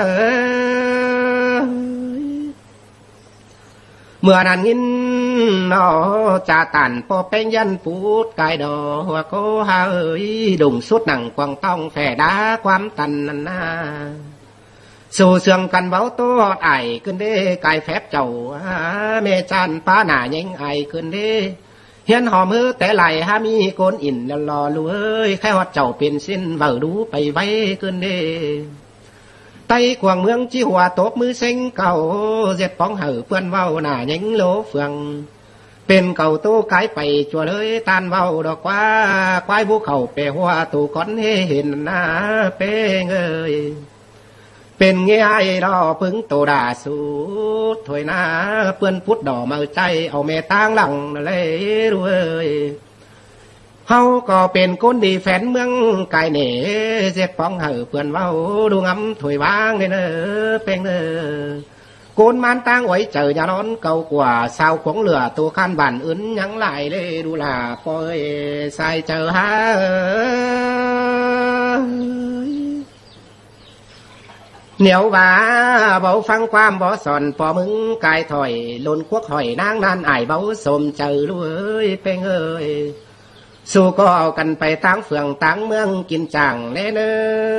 mưa nàn nghìn nó trà tàn po pen dân phút cài đò hoa cô ha ơi đùng suốt nặng quăng tông phè đá quám tần năn na sù sương căn báo tô họt ải cơn đê cài phép chầu mê chan phá nà nhanh ải cơn đê hiến hòm hư té lại ha mi côn ỉn lò lù ơi khai họt chầu tiền xin vở đú bày vay cơn đê tay quàng mương chi hòa tốt mưa xanh cầu dệt bóng hở vươn vào nà nhánh lỗ phường bên cầu tô cái bày chùa lưới tan vào đỏ qua quái vũ khẩu bè hoa tù con hê hình na bê ngơi bên nghe ai đó phứng tổ đà sút thôi na vươn phút đỏ mờ chay ao mẹ tang lòng lấy đuôi hau cóเป็นคนดีแฟนเมืองไก่เหน่เจ็ดป้องเหือเพื่อนเว้าดูงำถวยบ้างเลยเนอเป็นเนอคนมันตั้งไว้เจออย่านอนเก่ากว่าสาวของเหลือตัวขั้นบันอึนยังไหลเลยดูล่ะปอยใส่เจอฮะเหนียวว่าเบาฟังความบ่สอนพอมึงกายถอยลนควักหอยนางนั่นไอเบาสมเจอรู้เอ้ยเป็นเอ้ยสู้ก็เอากันไปตั้งเฟืองตั้งเมืองกินจังเน่เนอ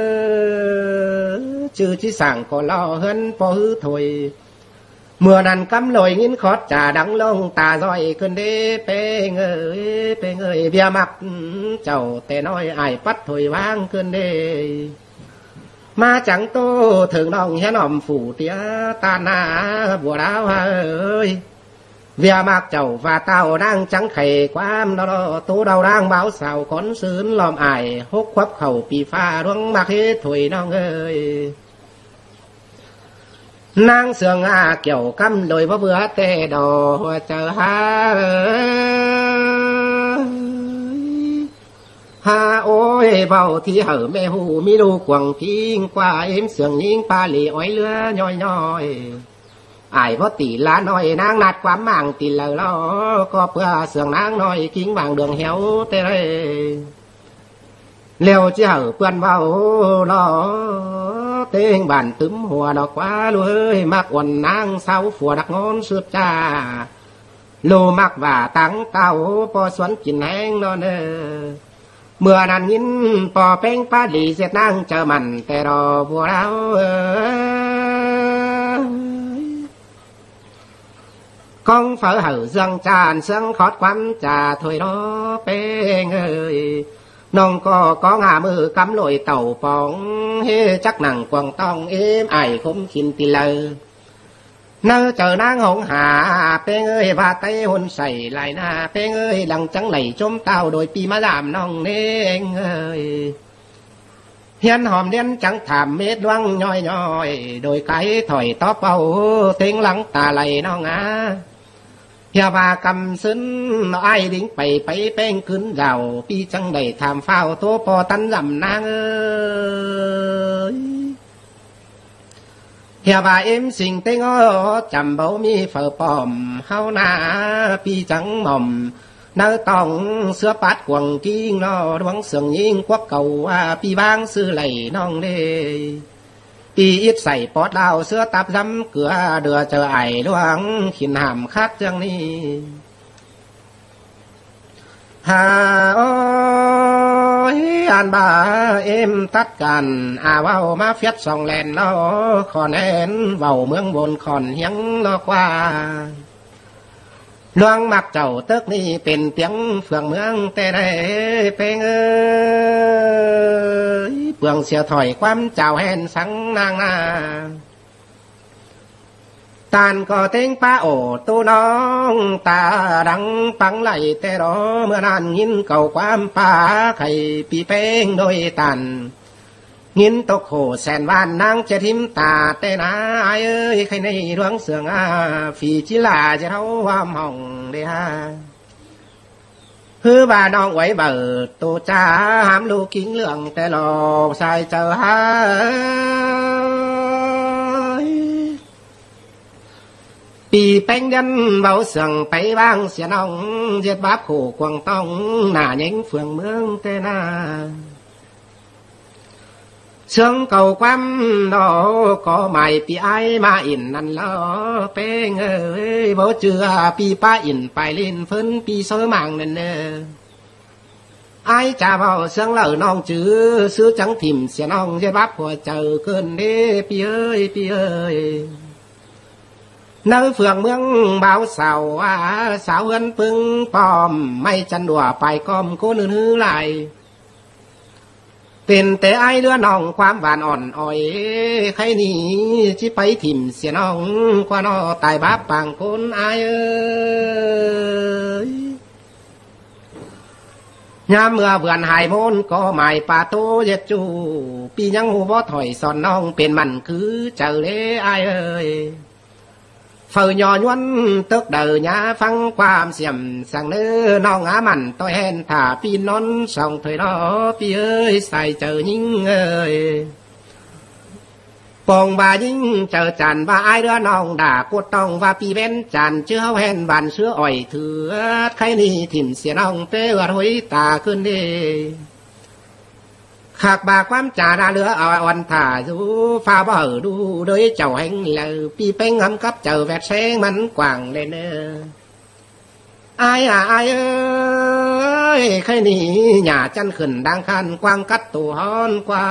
ชื่อที่สั่งก็ล่อเฮินพอฮือถอยเมื่อนั้นกำลอยงินขอดจ่าดังลงตาร้อยขึ้นเด้เป้งเอ้ยเบียมักเจ้าแต่น้อยไอปัดถอยวางขึ้นเด้มาจังโตถึงน้องเห็นอมฝูเตียตาหน้าบัวดาวเอ้ยเวียมากเจ้าว่าเต้านั่งจังไข่ความนรตัวเราร่างเบาสาวขนซื้นลอมไอหกควับเข่าปีฟ้าร่วงมากเฮ็ดถวยน้องเอ้ยนางเสืองอาเกี่ยวกำโดยว่าเบื่อเตดอเจอฮาโอ้ยเบาที่เหอแม่หูมีลูกกวางพิงกว่าเอ็มเสืองยิงปลาหลีอ้อยเลือน้อยไอ้พ่อตีละน้อยนางนัดความมั่งตีเลยล้อก็เพื่อเสืองนางน้อยกิ้งวางเดืองเหี่ยวเตะเลยเลี้ยวเจ้าเพื่อนเบาล้อเต้งบานตึ้มหัวดอกว่าเลยมักวันนางเศร้าฝัวดักงอนสืบจ้าโลมักว่าตั้งเต้าพอสวนกินแห้งนอนเมื่อนั้นยินปอเป้งป้าดีเสียนั่งเจอมันแต่รอพวกเรากองเฝอเห่อเสื่องจานเสื่องขอดความจ่าถอยรอเป้งเอ้ยน้องก็ก้องหามือกำลอยเต่าปองเฮจักหนังกวางต้องเอ็มไอคมขินตีเลยเนื้อเจอนางหงหาเป้งเอ้ยว่าไต้หุ่นใส่ลายหน้าเป้งเอ้ยหลังจังไหลจมเต้าโดยปีมาดามน้องเน่งเอ้ยเฮียนหอมเลี้ยนจังถามเม็ดดวงย่อยโดยไก่ถอยต่อเป่าเต็งหลังตาไหลน้องอาเฮียบากำซึนไอ้ดิ้งไปเป้งขึ้นเดาปีจังได้ถามเฝ้าตัวปอตันลำนางเอ้ยเฮียบาเอ็มสิ่งเต็งจำเบามีเฝ้าปอมเฮาหน้าปีจังหม่อมเนื้อตองเสื้อปัดกวงกิ้งนอดวงเสืองยิงควักเก่าว่าปีบางซื้อไหลน้องเด้ปีอิดใส่ปอดดาวเสื้อตับย้ำเกลือเดือเจอไอ้ดวงขินหามคัดจังนี้ฮาโอ้ยอันบาเอ็มตัดกันเว้ามาเฟียดสองแลนล้อขอนแอนเว้าเมืองบนขอนเฮียงลอกว่าลวงมักเจ้าตึกนี้เป็นเตียงเฟืองเมืองแต่ได้เป้งเอ้ยเปลืองเสียถอยความเจ้าแห่นสังนางนาตานก็เต็งป้าโอตู้น้องตาดังปังไหลแต่รอเมื่อนานยินเก่าความป้าไข่ปีเป้งโดยตันงินตกโหแสนวานนางจะทิมตาแต่นาเอ้ยใครในดวงเสืองฝีจิลาจะเท่าความห้องเดียเ hư bà non quẩy bờ tô cha hám lưu kiến lượng tê lò sai chờ haiปีแป้งยันเบาเสียงไปบ้างเสียน้องเจ็ดบาปขู่กวางต้องหน้าเย่งเฟืองเมืองเตนาเชิงเก่าความดอก็ไม่ปีไอมาอินนั่นล้อเป้งเอ้ยบ่เจือปีป้าอินไปลินฟื้นปีเสือมังนั่นเน้อไอจ่าเบาเสียงเหล่าน้องจื้อซื้อจังถิ่มเสียน้องเจ็ดบาปหัวเจอเกินเด้ปีเอ้ยปีเอ้ยnơi phường mương báo sầu sáo hân pưng pòm may chân đùa bài com cố nương hư lại tiền tế ai đứa nòngความหวานอ่อนอ่อยใครหนีชิไปถิ่มเสียน้องกว่าน้อตายบาปปางคนอายเอ้ยยามเมื่อเบื่อนหายมนก็หมายป่าโตเย็ดจูปียังหูบ่ถอยสอนน้องเป็นมันคือเจอเลยอายเอ้ยphở nhỏ nhuận tức đời nhá phăng quam xiêm sang nơ non á mặn tôi hẹn thả pin non sòng thời đó pi ơi xài chờ nhinh ơi bồng bà nhinh chờ tràn và ai đứa non đã cột tông và pi ven tràn chưa hao hẹn bàn sữa ỏi thừa khai ni thìm xỉa non tê ớt hối tà cơn đi khạc bàความจ่าดาเรืออ่อนถ่าดูฟ้าบ่อดูโดยเจ้าแห่งเลยปีเป้งงำกับเจ้าแวดแสงมันกว่างเลยเนออายเอ้ยใครนี่หญ้าจันขึ้นดังคันกวางกัดตัวฮ้อนกว่า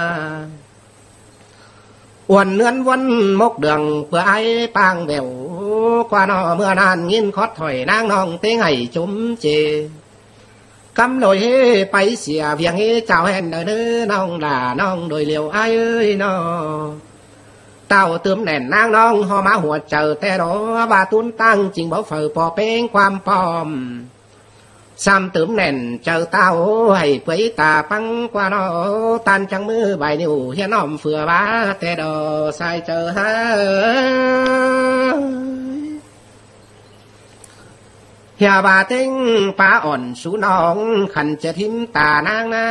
อ้วนเนื้อนวนมกเดืองเพื่อไอ้ปางแววกว่าน้อเมื่อนานยินคอดถอยนางน้องเต้งให้จุ้มเจคำลอยเฮไปเสียเพียงเฮเจ้าแห่งเด้อน้องด่าน้องโดยเลี้ยวไอ้เอ้ยน้อเต้าเติมแน่นนางน้องหอมาหัวเจอแต่รอว่าตุนตั้งจริงบ่เฝ้าปอเป้งความปลอมซ้ำเติมแน่นเจอเต้าให้เผยตาปังกว่าน้อตันจังมือใบนิ้วเฮียน้อมเฟือบ้าแต่ดอใส่เจอฮะเฮียบาเต็งป้าอ่อนสูน้องขันจะทิมตานางนา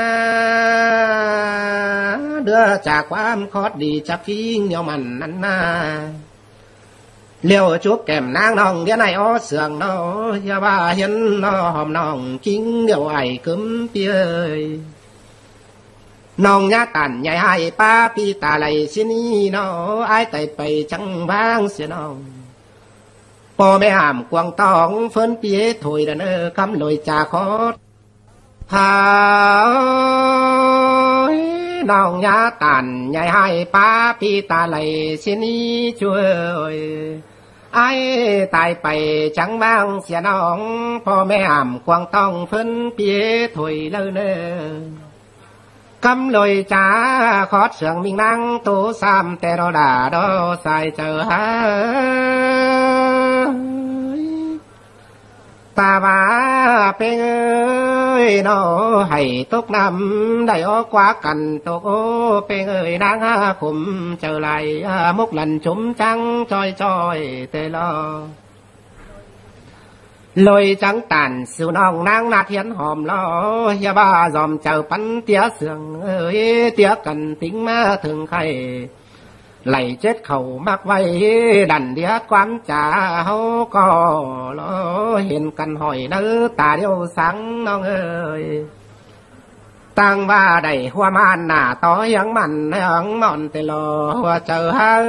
เดือจากความคอดดีจับพิงเดียวมันนั่นนาเลี้ยวจุบแก้มนางน้องเดี๋ยวไหนอ้อเสืองน้อเฮียบาเห็นน้อหอมน้องกิ้งเดี๋ยวไอ้กึมเปียน้องยาตันใหญ่ให้ป้าปีตาไหลสินี่น้อไอ้ไตไปจังบ้างเสียน้องพ่อแม่ห้ามกวางตองเฟินเปียถอยเด้อคำลอยจากคอหาน้องยาตันใหญ่ให้ป้าพี่ตาไหลสินี้ช่วยไอ้ตายไปจังบ้างเสียน้องพ่อแม่ห้ามกวางตองเฟินเปียถอยเด้อคำลอยจ้าขอดเสียงมิงนั่งตัวซ้ำแต่เราด่าดอใส่เจอหาตาบาเป็นเอ้ยน้อให้ตกน้ำได้ออกกว่ากันตกโอเป็นเอ้ยนางขุมเจอไหลมุกหลันจุ้มจังจอยจอยเตลอลอยจังตันสิวน้องนางนาเทียนหอมล้อยาบ้าจอมเจ้าปันเตี้ยเสืองเอ้ยเตี้ยกันติ้งมาถึงใครไหลเจ็ดเข่ามักไว้ดันเดียความจ่าเฮาก็รอเห็นกันหอยเนื้อตาเดียวสังน้องเอ้ยตั้งว่าได้หัวมันหน้าต่อยังมันยังมอนแต่รอหัวเจอเฮา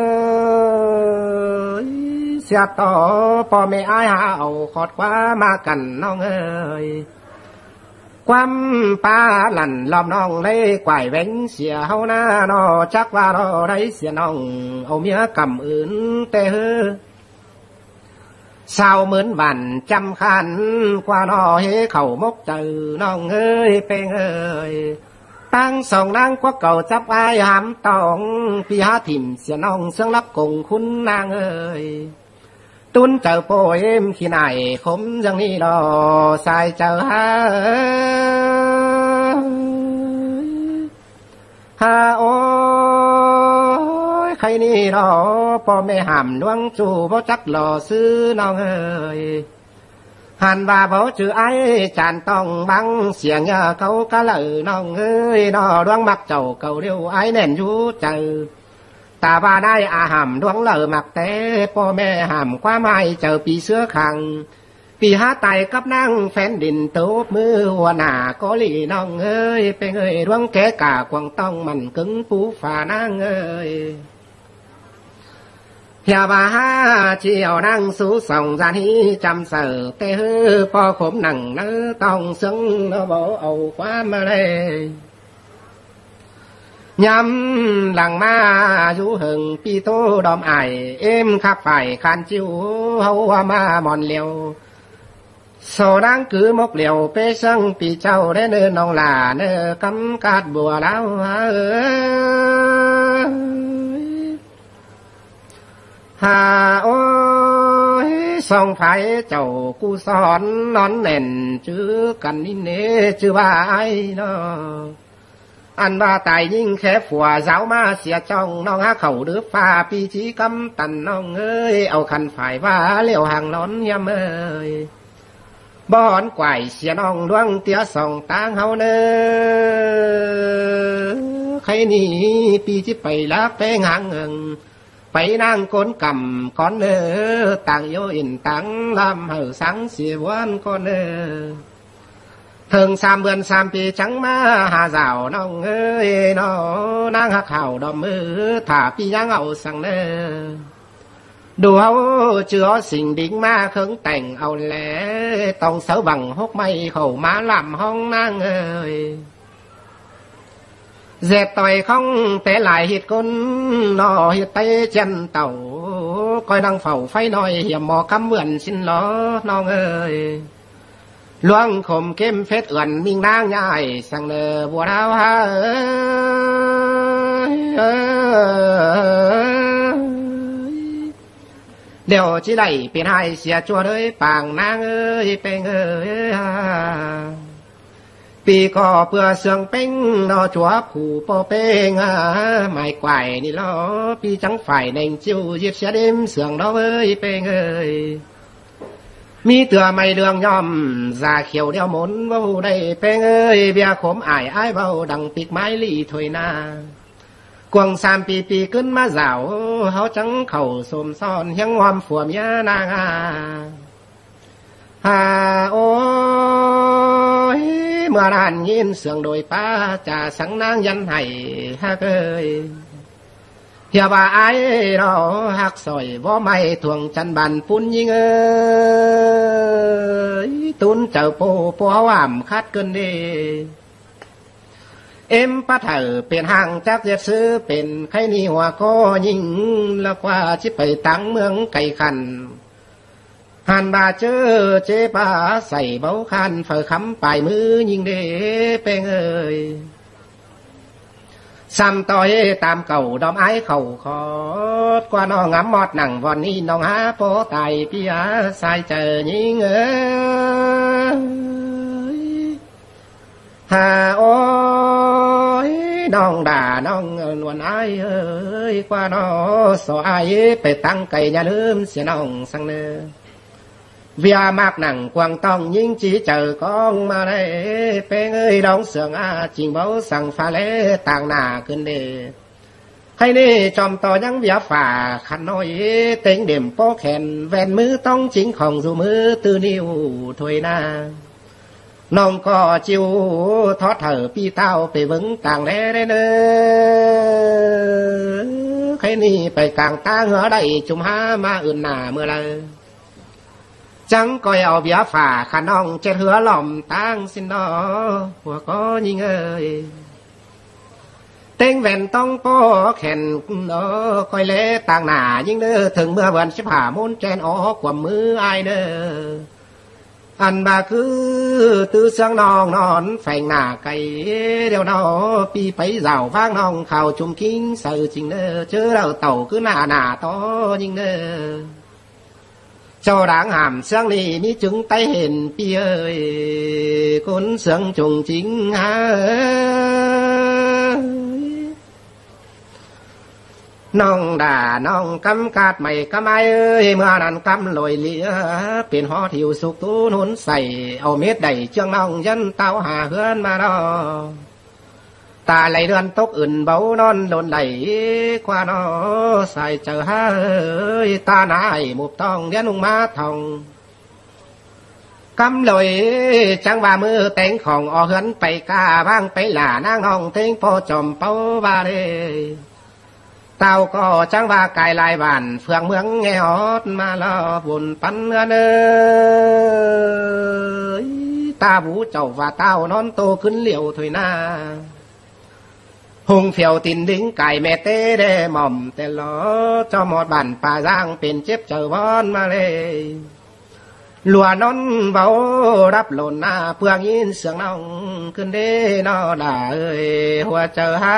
เสียต่อพ่อแม่อ้ายหาเอาขอดคว้ามากันน้องเอ้ยความป้าหลั่นล้อมน้องได้กวายแหวงเสียเฮาหน้านอจักว่ารอได้เสียน้องเอาเมียกำอื่นแต่เฮอสาวเหมือนบันจำคันกว่านอเฮเข่ามกเจอน้องเอ้ยเป็นเอ้ยตั้งสองนางกว่าเก่าจับอายหามตองพี่หาถิ่มเสียน้องเสียงรับกงคุณนางเอ้ยตุนเจอโปเอ็มขี้ไหนคมอย่างนี้รอใส่เจอฮาโอ้ยใครนี่รอพ่อแม่ห้ามดวงจูบ่จักหล่อซื้อน้องเอ้ยหันว่าบ่ชื่อไอ้จานต้องบังเสียงเขากะเลยน้องเอ้ยนอดวงมักเจ้าเก่าเดียวไอ้แน่นอยู่เจอตาว่าได้อาหำดวงเลอมักแต่พ่อแม่หำความให้เจอปีเสื้อขังปีหาไตกับนั่งแฟนดินตูบมือหัวหน้าก็ลีน้องเอ้ยเป็นเอ้ยดวงแก่กากวางต้องมันกึ่งปูฝ่านางเอ้ยอย่าว่าเจียวนั่งสู้ส่องจานที่จำเสือแต่เฮ้อพอขมหนังเนื้อต้องซึ้งเนื้อบ่เอาความมาเลยย้ำหลังมาอยู่หึงปีโตดอมไอเอ็มขับไฟคันจิ้วเฮาว่ามาหมอนเหลียวโซดังคือมกเหลียวเปซังปีเจ้าได้เนื้อน้องหลาเนื้อกำกาดบัวแล้วหาโอ้ยส่องไฟเจ้ากูสอนนอนเน่นชื่อกันนี่เน่ชื่อว่าไอ้เนาะอันว่าตายยิ่งแค่ผัวสาวมาเสียจ้องน้องหาเขาหรือฟ้าปีชีกำตันน้องเอ้ยเอาคันฝ่ายว่าเลี้ยวห่างน้อนยำเอ้ยบ่อนไกวเสียน้องดวงเตี้ยส่องตางเฮาเน้อใครนี่ปีที่ไปลักแป้งหางเงิงไปนั่งก้นกำก้อนเน้อต่างโยอินต่างลำเห่าสังเสียวันก้อนเน้อถึง3 เดือน3 ปีจังมาหาสาวน้องเอ้ยน้อนางหักเข่าดอมมือถ้าพี่ยังเอาสั่งเน้อดูเอาเชื่อสิ่งดิ่งมาเครื่องแต่งเอาแหละต้องเสาบังหกไม่เข้ามาลำห้องนางเอ้ยเจ็ดต่อยของแต่หลายหิดคนนอหิดเตจันเต่าคอยดังเฝ้าไฟน้อยเหี่ยมหมอคำเหมือนสินล้อน้องเอ้ยล่วงข่มเข้มเฟสเอื่อนมิ่งนางใหญ่สั่งเนอบัวดาวฮะเดี๋ยวจีได้เป็นให้เสียจัวเลยปางนางเอ้ยเป็นเอ้ยปีก็เพื่อเสืองเป้งนอจัวผู้ปอเป้งไม่ไกวนี่ล้อปีจังฝ่ายแดงจิ้วยิบเสียเดมเสืองน้อเอ้ยเป็นเอ้ยมีเตือไม่เดืองย่อมซาเขียวเดียวหมุนเบาได้เป็นเอ้ยเบียขมอายเบาดังปีกไม้ลี่ถอยหน้ากวง3 ปีขึ้นมาสาวเฮาจังเข่าสมซ้อนยังความฝัวเมียนางหาโอ้ยเมื่อนานยินเสียงโดยป้าจะสังนางยันให้ฮักเอ้ยอย่าว่าไอ้เราหักซอยบ่ไม่ทวงจันบันปุ่นยิงเอ้ยตุนเจ้าโปปัวว่ามคัดเกินเดเอ็มปะเถอเป็นห่างจากเจ็ดซื้อเป็นใครนี่หัวก็ยิงแล้วกว่าชิไปตั้งเมืองไก่ขันหันบาเจอเจ๊ป้าใส่เบาคันเฝ้าคำปลายมือยิงเดเป็นเอ้ยซ้ำต่อยตามเก่าดอมไอ้เข่าคอกว่าน้องงำมอดหนังวันนี้น้องหาโปไตพี่หาสายเจอยิงเอ้ยหาโอ้ยน้องด่าน้องนวลไอ้เอ้ยกว่าน้อสอไอ้ไปตั้งไก่อย่าลืมเสียน้องสังเนอเวียมากหนังกวางต้องยิงจีเจอกองมาได้เป็นเอ้ยดองเสืองจริงเบาสั่งฟ้าเล่ต่างหน้าขึ้นเดให้นี่จอมต่อยังเวียฝ่าขันน้อยเต็งเด่มโป้แขนแวนมือต้องจริงของสู่มือตื้อนิ้วถวยหน้าน้องก็จิวทอดเถอพี่เต้าไปบึงต่างแล่ได้เนอใครนี่ไปกลางตาเหอได้จุ่มหามาอื่นหน้าเมื่อไรจังก็เอาเบียฝ่าขาน้องเจ็ดหัวหล่อมตั้งสินนอหัวก็ยิงเอ้ยเต็งแว่นต้องโป้แขนนอคอยเล่ต่างหน้ายิงเด้อถึงเมื่อวันสิบหามุนแจนออกกว่ามือไอเด้ออันบาคือตื้อเสียงน้องนอนแฝงหน้าไก่เดี๋ยวนอปีไปเจ้าพางน้องข่าวจุ่มกิ้งใส่จริงเด้อเจอเราเต่าคือหน้าโตยิงเด้อเจ้าด่างหามเสียงนี้มีจึงไตเห็นปีเอ้ยคนเสียงจงจริงน้องด่าน้องกำกาดไม่กำไมเอ้ยเมื่อนั้นกำลอยเหลียเป็นหอถิวสุกตู้นุนใส่เอาเม็ดใดเชืองน้องยันเต้าหาเฮือนมาดอตาไหลเดือนตกอื่นเบานอนโดนไหลกว่านอใส่เจอหาเอ้ยตาหนายหมุบทองเดียนุ่งมาทองกำลอยจังว่ามือเต็งของอเฮือนไปกาบ้างไปหล่านางน้องเต็งพอจอมเป้าบาเรเต่าก็จังว่ากายลายบานเฟืองเมืองแงฮอดมาลอบุญปันเงินเอ้ยตาบูเจ้าว่าเต้านอนโตขึ้นเหลียวถอยหน้าหงเฟียวตินดิ้งไก่แม่เต้เดหม่อมแต่ล้อเจ้าหมดบั่นป่าย่างเป็นเจ็บเจอวอนมาเลยหลัวนอนเบารับหล่นหน้าเพื่อยินเสียงน้องขึ้นเด้นอด่าเอ้ยหัวเจอหา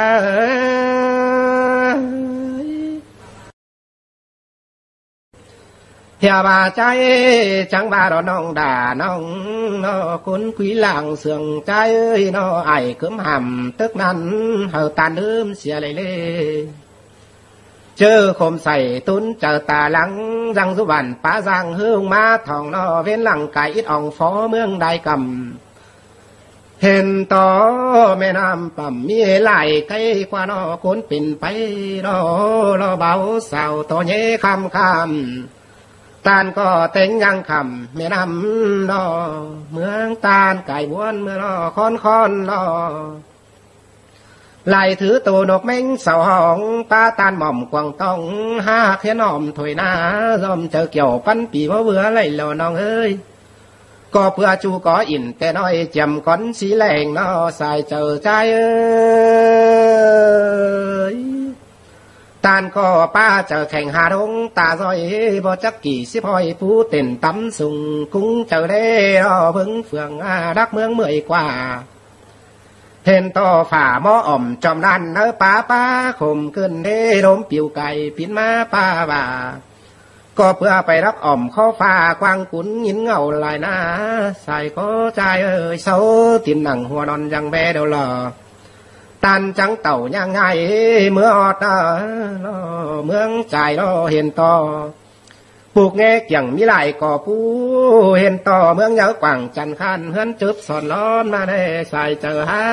เฮียบาใจจังบาดอน้องด่าน้องนอคนคุยหลังเสื่องใจเอ้ยนอไอ้ขึ้มห่ำตึกนั้นเฮาตาลืมเสียเลยเจอคมใส่ตุนเจอตาหลังยังสุวรรณป้าจังเฮืองมาทองนอเว้นหลังไก่อิดอ่องฟอเมืองใดกำเห็นต่อแม่น้ำปั่มมีไหลไกลกว่านอคนเป็นไปรอเบาเศร้าตัวเย่คำตานก็เต็งยังคำแม่น้ำนอเมืองตานไก่บ้วนเมื่อรอค้อนนอไล่ถือตัวนกเม้งเสาห้องป้าตานหม่อมกวางต้องห้าเขียนหอมถอยหน้ายอมเจอเกี่ยวปั้นปีเพราะเบื่อไล่เหล่าน้องเอ้ยก็เพื่อจูก่ออินแต่น้อยจำก้อนสีแหลงนอใส่เจอใจเอ้ยตานก็ป้าเจอแข่งหาดงตาซอยบ่จักกี่สิบหอยผู้เต้นตำสุงกุ้งเจอได้รอเพิ่งเฟืองดักเมืองเมื่อยกว่าเห็นต่อฝ่าหม้ออ่อมจอมดันเนื้อป้าข่มขึ้นได้ล้มปิวไก่ปินมาป้าบ่าก็เพื่อไปรับอ่อมข้อฟ้ากวางขุนยินเงาลายหน้าใส่ก็ใจเอ้ยเสาตินหนังหัวนอนยังแบเดาหล่อตันจังเต่ายังไงเมื่ออดเมืองใจเห็นต่อปลูกแงเกี่ยงมีหลายก่อผู้เห็นต่อเมืองเยอะกว่างจันคันเฮือนจึบสอนร้อนมาได้ใส่เจอหา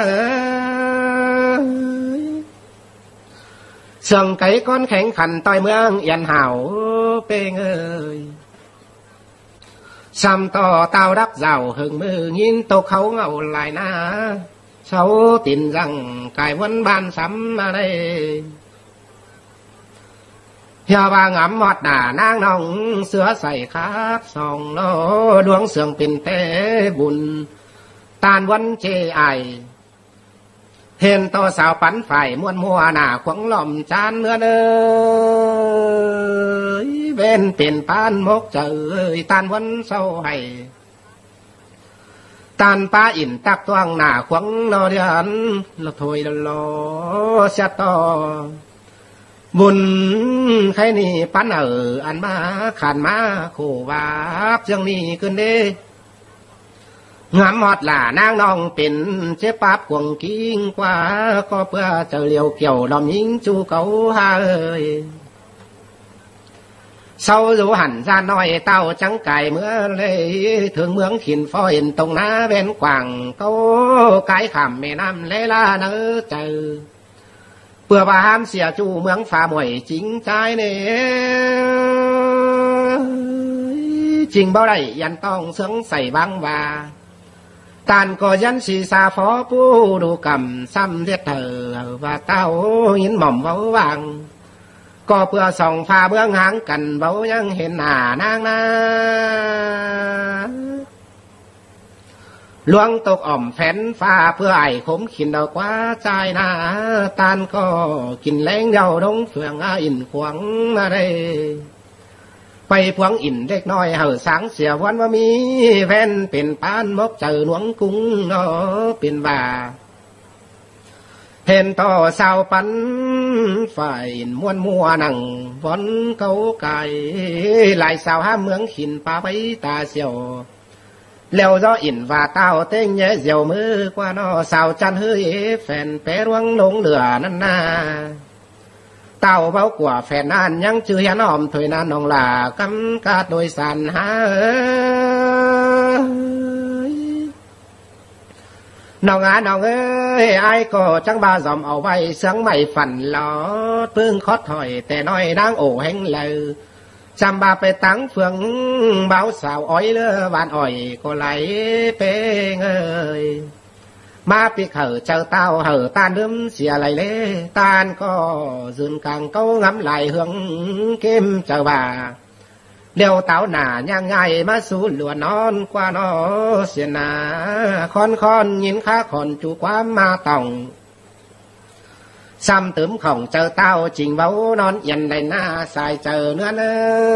เสื่องไก่ก้อนแข็งขันต่อยเมืองยันเห่าเป้งเอ้ยซ้ำต่อเต้ารักเจ้าหึงมือยินตกเขาเงาลายหน้าเสาตินรังไก่วันบ้านซ้ำมาได้เฮียบางอำวัดหน้านางน้องเสือใส่คาดส่องโลดวงเสื่องเป็นเตบุญตานวันเจไอเห็นต่อสาวปันฝ่ายมวนมัวหน้าขวงหล่อมจานเนื้อเนยเว้นเป็นปานมกเจยตานวันเศร้าให้ตานป้าอินตักตวงหน้าขวงนอเดียนละถอยละลอเสียต่อบุญใครนี่ปันอันมาขานมาโควาบเสียงนี้ขึ้นเด้งามหอดหล่านางน้องเป็นเจ็บปับกวงกิ้งกว่าก็เพื่อเจอเลียวเกี่ยวดอมยิงจูเขาหาเอ้ยเศร้าอยู่หันจานน้อยเต้าจังไก่เมื่อเลยถึงเมืองขินฟอยตรงหน้าเว้นกว่างเขาไก่ขำแม่น้ำเลลาเนื้อเจอเพื่อว่าห้ามเสียจูเมืองฝ่าหมวยจริงใจเนี่ยจริงบ่ได้ยันต้องเสืองใส่บังว่าตานก็ยันสีสาฟอผู้ดูกำซ้ำเทียเธอว่าเต้าหินหม่อมเบาวังก็เพื่อส่องฟ้าเบื้องหางกันเบายังเห็นหน้านางนาลวงตกอ่อมแฝนฟ้าเพื่อไอ้ขมขินดอกว่าใจนาตานก็กินแรงเยาดงเฟืองอินขวงมาได้ไปพวงอินเล็กน้อยเห่าสังเสียวันว่ามีแฟนเป็นปานมกเจอหลวงกุ้งเนาะเป็นบ่าเห็นต่อสาวปันฝ่ายม้วนมัวนั่งวันเขาไก่หลายสาวห้ามเมืองขินป่าไปตาเสียวแล้วdoอินว่าเต้าเต้งแย่เสียวมือกว่าน้อสาวจันเฮ้ยแฟนแปรวงลงเหลือนั่นนาเต่าเบากว่าแฟนนานยังชื่อเฮียนอมถอยนานน้องหลากำกาดโดยสันหาน้องน้องเอ้ยไอ้ก็จังบาจอมเอาไว้เสียงไม่ฝันหลอพึ่งคอดถอยแต่น้อยนางโอแห่งเลยจำบาไปตั้งเฟืองเบาสาวอ้อยเลือบานอ้อยก็ไหลเป้งเอ้ยมาปีเขอเจ้าเต้าเหอตานดื่มเสียไหลเล่ตานก็ยืนกลางเก้างำไหลเหืองเข้มเจ้าบ่าเลี้ยวเต้าหน้ายังไงมาสู่หลวนนอนกว่านอเสียนาคอนยินข้าคอนจูความมาต้องซ้ำเติมของเจอเต้าจริงเบานอนยันในหน้าสายเจอเนื้อเน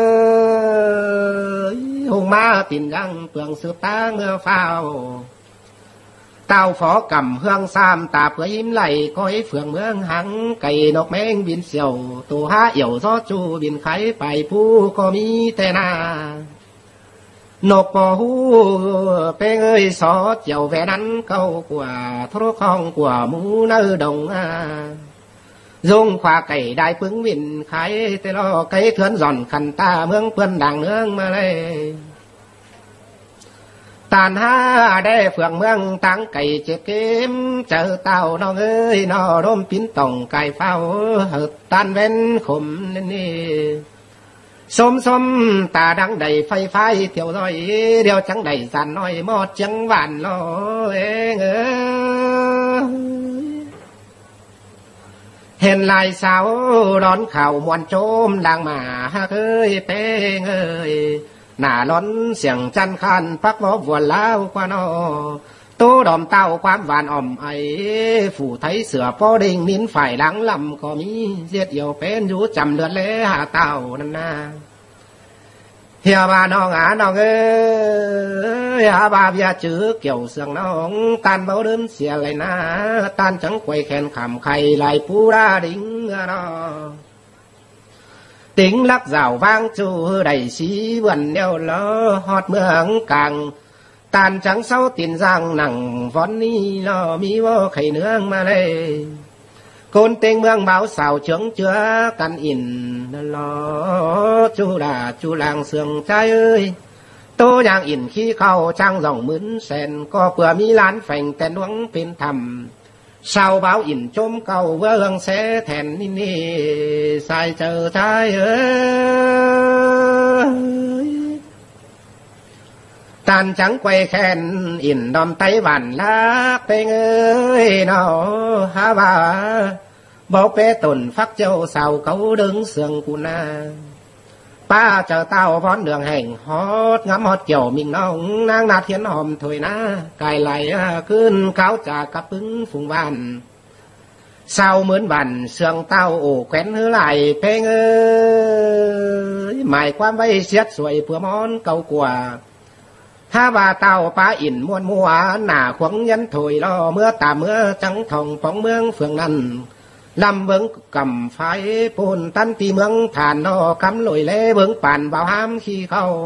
ยหงมาตินยังเปลืองสืบตาเมื่อเฝ้าเต้าฝอกำเฮืองซ้ำตาเปื่อยยิ้มไหลก้อยเฟืองเมืองหังไก่นกแมงบินเสี่ยวตัวหาเอี่ยวซอจูบินไข่ไปผู้ก็มีแต่นานกปอหูเป้งเอ้ยซอเจียวแวนั้นเก้ากว่าทรคองกว่าหมูเนื้อดงdung khoa cày đại phương miền khai tê lo cây thướn giòn khăn ta mương quân đàng nương mà lê tàn ha đê phượng mương tăng cày chết kiếm chờ tàu nó ơi nó đôm pín tổng cày phao hợp tan ven khum nên đi xôm ta đang đầy phai phai thiểu rồi điều trắng đầy sàn nói một trắng vạn loเห็นลายสาวร้อนข่าวมวนโจมดังมาเอ้ยเป้งเอ้ยหน้าร้อนเสียงจันคันพักวอวัวเล้ากว่านอโตดอมเต้าความหวานอ่อมไอฝูไทยเสือป้อดิ่งนิ้นฝ่ายหลังลำก็มีเสียดเหี่ยวเป็นอยู่จำเลือดเละหาเต้านั่นนาเฮียบาน้องน้องเอ้ยอาบาเบียจื้อเกี่ยวเสียงน้องตานเบาเดิมเสียเลยนะตานจังไกวแขนขำไข่ไหลปูราดิ้งนอติ้งลักราววางจูได้สีวันเดียวล้อฮอดเมืองกลางตานจังเศร้าตินร่างหนังฟอนนี่ล้อมีว่าไข่เนื้อมาเลยโกนเต็งเมืองเบาสาวเฉิงเจือกันอินลอจูดาจูลางเสืองใจเอ้ยโตอย่างอินขี้เข้าจังร่องมืนแสนก็เพื่อมีล้านแฝงแต่ดวงเป็นธรรมชาวเบาอินจมเก่าเวืองแสแทนนี่ใส่เจอใจเอ้ยตานจังไกวแขนอินดอมไต้หวันลักเปงเอ้ยนอฮาว่าบอกเปตุนฟักเจ้าสาวเขาดึงเสืองกูนาป้าเจอเต้าพอนเดืองแห่งฮอดงำฮอดเกี่ยวมิงน้องนางนาเทียนหอมถอยนะไก่ไหลขึ้นเขาจากกระปึ้งฝุ่งวันเศร้าเหมือนบันเสืองเต้าโอ้แขวนเฮือไหลเพงเอ้ยหมายความไว้เสียดสวยเพื่อมอนเก่ากว่าถ้าว่าเต้าป้าอินม้วนมัวหน้าขวงยันถอยรอเมื่อตาเมื่อจังทองปองเมืองเฟืองนั้นลำเบิ้งกำไฟปูนตันตีเมืองผ่านนอคำลอยเล่เบิ้งป่านเบาห้ามขี้เข้า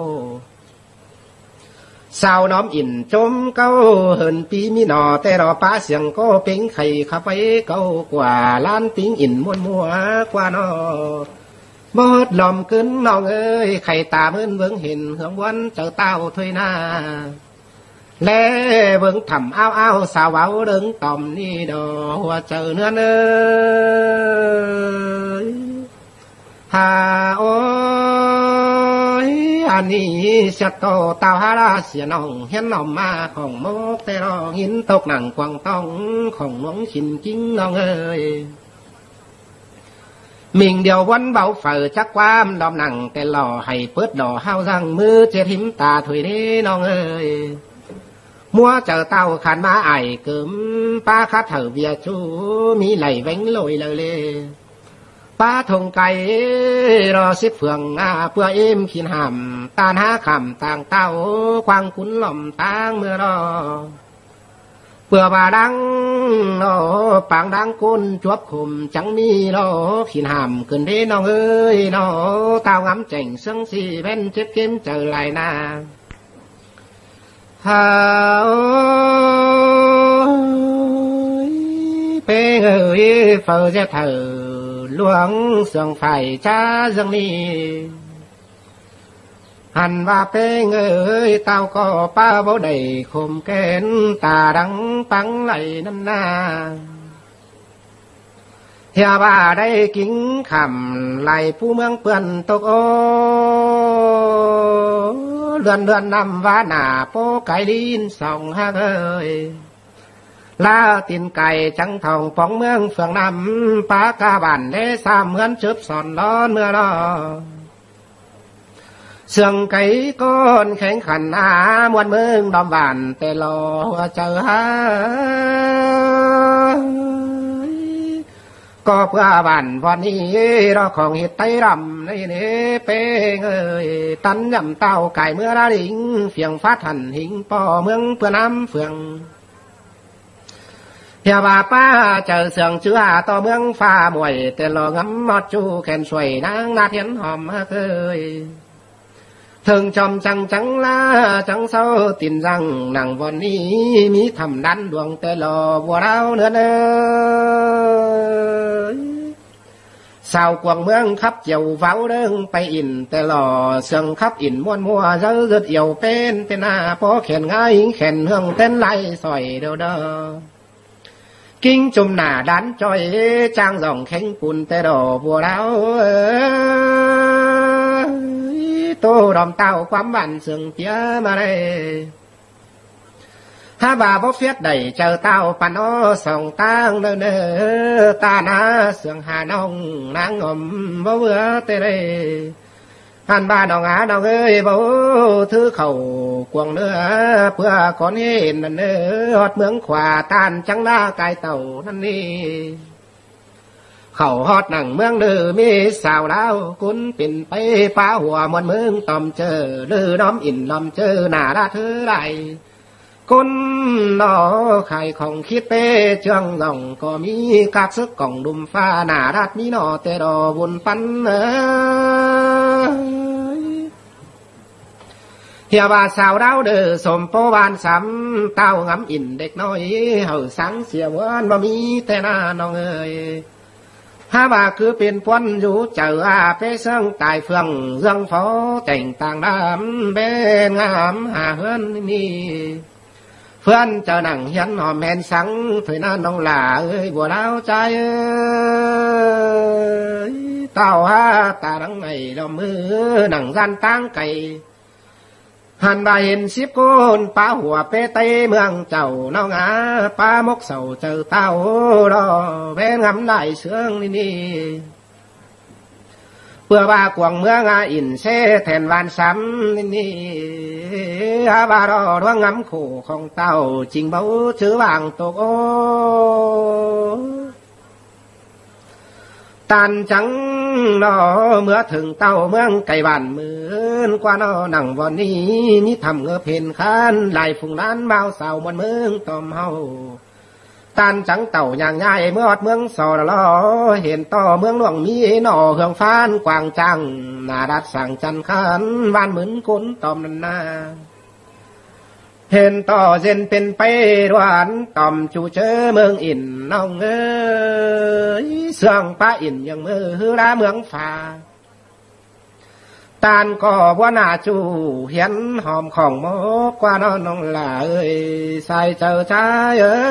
สาวน้อมอินจมเก้าเหินปีมีหนอแต่รอป้าเสียงก็เป่งไข่ข้าไปเก้ากว่าล้านติงอินม้วนมัวกว่านอบดลอมขึ้นน้องเอ้ยไข่ตาเมื่นเบิ้งเห็นเหืองวันเจ้าเต้าถอยหน้าและเบิ่งทำเอาสาวเอาเดิงต่อมนี่ดอหัวเจอเนื้อเนยฮาโอ้ยอันนี้เสียโตเต้าฮาราเสียน้องเห็นน้องมาของโมกแต่รอหินตกหนังกวางต้องของน้องชินจิ้งน้องเอ้ยมิงเดียววันเบาเฝอจักความดอมหนังแต่หล่อให้เปิดดอห้าวรังมือเจ็ดหิมตาถอยนี้น้องเอ้ยมัวเจอเต้าขันมาไอเกิมป้าคัดเถอเบียจูมีไหลแหวงลอยเลยป้าทงไก่รอสิเฟืองเพื่อเอ็มขินหำตานหาคำต่างเต้าควางขุนหล่อมต่างเมื่อรอเพื่อว่าดังโอ้ปางดังก้นจวบข่มจังมีรอขินหำขึ้นที่น้องเอ้ยน้อเต้างำเจ่งเสียงสีเว้นเจ็บเก็มเจอไหลนาฮาเป้งเอ้ยเฟอจะเถอหลวงเสียงไฟช้าเสียงนี้หันว่าเป้งเอ้ยเต้าก็ป้าบ่ได้คมแกนตาดังปังไหลนั่นนาเฮียว่าได้กิ้งคำไหลผู้เมืองเปื่อนตกโอเรือนนำว่าหน้าโปไก่ลินส่องฮักเอ้ยลาตินไก่จังทองปองเมืองเฟืองนำปากาบันได้สามเหมือนจุบสอนร้อนเมื่อรอเสื่องไก่ก้อนแข็งขันหามวนเมืองดอมบานแต่รอเจอหาก็เพื่อบ้านวันนี้เราของเห็ดไตรำในเนเป้งเอ้ยตันยำเต้าไก่เมื่อระดิงเฟียงฟ้าทันหิงปอเมืองเพื่อน้ำเฟืองเฮียว่าป้าเจอเสื่องเชื่อต่อเมืองฟ้ามวยแต่รองำมอดจูแขนสวยนางนาเทียนหอมเคยถึงจอมจังลาจังเศร้าตินรังหนังวันนี้มีทำดันดวงแต่รอบัวเราเนื้อเนื้อสาวกวงเมืองขับเจียวเฝ้าเดิงไปอินแต่รอเสียงขับอินม้วนมัวเสือเอี่ยวเป็นหน้าพอแขนง่ายแขนเฮืองเต้นไหลสอยเด้อกิ้งจุ่มหน้าดันจอยจางส่องแข็งปุ่นแต่รอบัวเราโตดอมเต้าความบันเสื่องเปียมาเลยถ้าบ่าบ่เฟียดได้เจอเต้าปานอ้อส่องตั้งเด้อตาหน้าเสื่องหาน้องนางอมบ่เบื่อเตเลยหันบ้านน้องน้องเอ้ยบ่ถือเข่ากวงเนื้อเพื่อขอนเห็นนั่นเด้อฮอดเมืองขวาตานจังหน้ากายเต่านั่นนี่เขาฮอดหนังเมืองเดือมีสาวดาวกุนปิ่นไปป้าหัวมวนเมืองตอมเจอลือน้อมอินน้อมเจอหน้าราเธอไรกุนนอไข่ของคิดเป้เจืองล่องก็มีกากซึกกล่องดุมฟ้าหน้าราดมีนอเตรอบุญปันเฮียว่าสาวดาวเดือสมโปบานซ้ำเต้างำอินเด็กน้อยเฮาสังเสียวันบ่มีแต่หน้าน้องเอ้ยถ้าว่าคือเป็นพวนอยู่เจออาเปเซิงตายเฟืองเรื่องฟอแต่งต่างดำเบนงามหาเฮือนนี่เพื่อนเจ้าหนังเฮียนหอมแห่นสังเถยน้าน้องหล่าเอ้ยบัวดาวใจเอ้ยเต้าฮาตาดังไงดอมมือหนังรันตั้งไก่หันบ่าเห็นสิบคนป้าหัวเปเตเมืองเจ้าน้องอาป้ามกเสาเจอเต้ารอแว่งำได้เสืองนี่เพื่อว่ากวงเมืองอาอินเสแทนวานซ้ำนี่อาบารอดวงงำขู่ของเต้าจริงเบาชื่อวางตกโอตันจังนอเมื่อถึงเต้าเมืองไก่บ้านเหมือนกว่านอหนังวันนี้นี่ทำเงือเพนคันลายฝุ่งนั้นเมาสาวมันเมืองตอมเฮาตันจังเต่าอย่างง่ายเมื่อเมืองสอลอเห็นต่อเมืองหลวงมีหน่อเฮืองฟ้านกวางจังนาดัดสั่งจันคันบ้านเหมือนคนตอมนันนาเห็นต่อเส้นเป็นไปหวานต่อมจูเจอเมืองอินน้องเอ้ยเสื่องป้าอินยังมือราเมืองฟ้าตานก็ว่านาจูเห็นหอมของโมกว่าน้องหล่าเอ้ยใส่เจอชายเอ้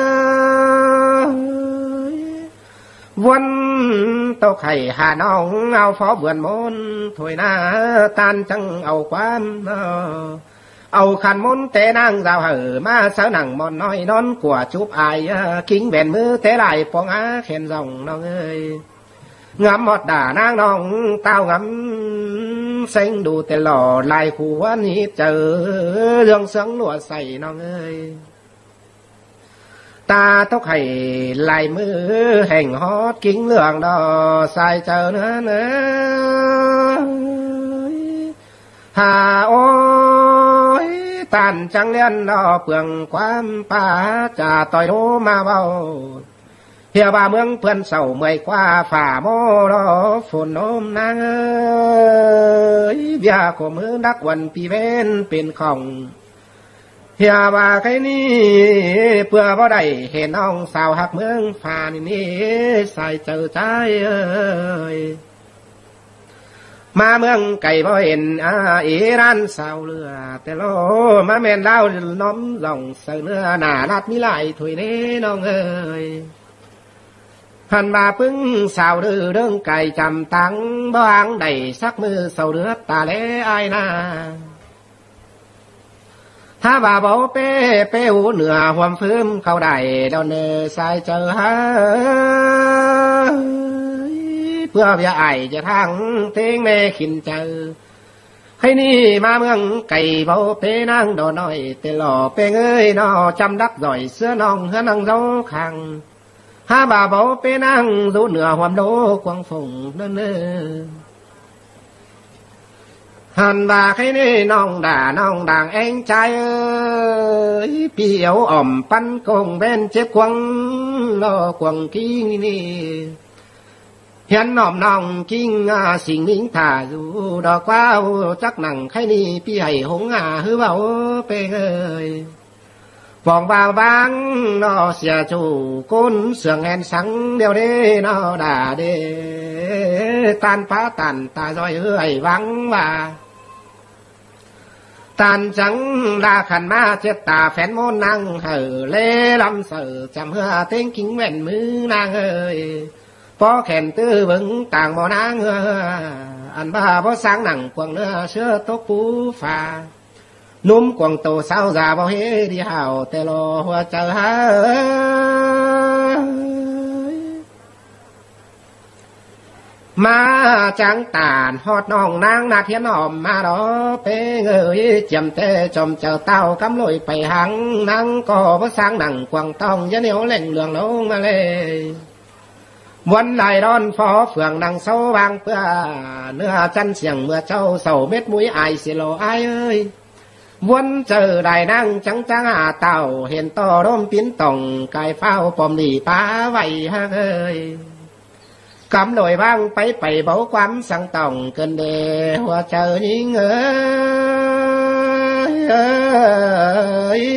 ยวันโตไข่หาน้องเอาฟอเบือนมนถวยหน้าตานจังเอาความเอาขันมนเตนางราวเหอมาเสาหนังมอนน้อยนอนกว่าจุบอายกิ้งแบนมือเตะไหลปองอาเข็นส่องน้องเอ้ยงำหมดด่านางน้องเต้างำเซ็งดูแต่หล่อลายขัวนี้เจอเรื่องเสียงหนวดใส่น้องเอ้ยตาเท่าไข่ลายมือแห่งฮอดกิ้งเหลืองดอใส่เจอเนื้อเนื้อหาโอ้ยตันจังเลียนดอเปลืองความป่าจะต่อยโนมาเบาเฮียบ่าเมืองเพื่อนเศร้าเมื่อยกว่าฝ่าโมรอฝนโนมนางเอ้ยเบียขมือนักวันปีเว้นเป็นของเฮียว่าใครนี่เพื่อบ่ได้เห็นน้องสาวหักเมืองฟ้านี่ใส่เจอใจเอ้ยมาเมืองไก่บ่เห็นอีร้านสาวเรือแต่โลมาแม่นเล่าน้อมลองเสือเนื้อหน้ารัดมีหลายถวยเน้น้องเอ้ยหันมาปึ้งสาวเดือเรื่องไก่จำตังบ้างได้สักมือสาวเดือตาเล่ไอ้นาถ้าบ่าบ่เป้หูเหนือหวมฟื้มเข้าได้ดอนเนสายเจอหาเพื่ออย่าไอจะทางเทงแม่ขินเจอให้นี่มาเมืองไก่บ่เป้นั่งดอน้อยเตหล่อเป้เอ้ยนอจำดักจ่อยเสื้อน้องเฮือนังเจ้าขังถ้าบ่าบ่เป้นั่งดูเหนือหวมโลกวางฝงเนื้อหันบ่าให้นี่น้องด่าน้องด่างเองใจเอ้ยเปียวอ่อมปั้นกงเบนเจ็บกวงรอกวงกิ้งนี่เห็นน้อมน้องกิ้งสิ่งนิ่งถ่าอยู่ดอกว้าวจักหนังให้นี่พี่ให้หงฮือเบาเปเอ้ยฟองบางบางนอเสียจูก้นเสืองแอนสังเดียวเด้นอด่าเด้ตันฟ้าตันตาจอยเอ้ยวังว่าตันจังลาขันมาเจ็ดตาแฟนโมนนางเห่อเล่ลำเสือจำเฮือเต้งกิ้งแว่นมือนางเอ้ยพอแขนตื้อบึงต่างบ่อนางอันบ้าพอสร้างหนังกวางเนื้อเชื่อตกปูฟ้านุ่มกวางโตสาวจ่าบ่เฮดีห่าวแต่รอหัวเจอหามาจังตานฮอดน้องนางนาเทียนอมมาดอเป้เอ้ยเจียมเตจอมเจ้าเต้ากำลอยไปหังนางก็พอสร้างหนังกวางต้องยะเหนียวแหล่งเหลืองลงมาเลยวันไหลร้อนฟอเฟืองดังเสาบางเพื่อเนื้อจันเสียงเมื่อเจ้าเสาเม็ดมุ้ยไอเสียโลไอเอ้ยวันเจอได้นั่งจังจังเต่าเห็นต่อร่มปิ้นต่องกายเฝ้าปอมดีป้าไว้ฮะเอ้ยกำลอยบ้างไปเบาความสังต่องเกินเดหัวเจอยิงเอ้ย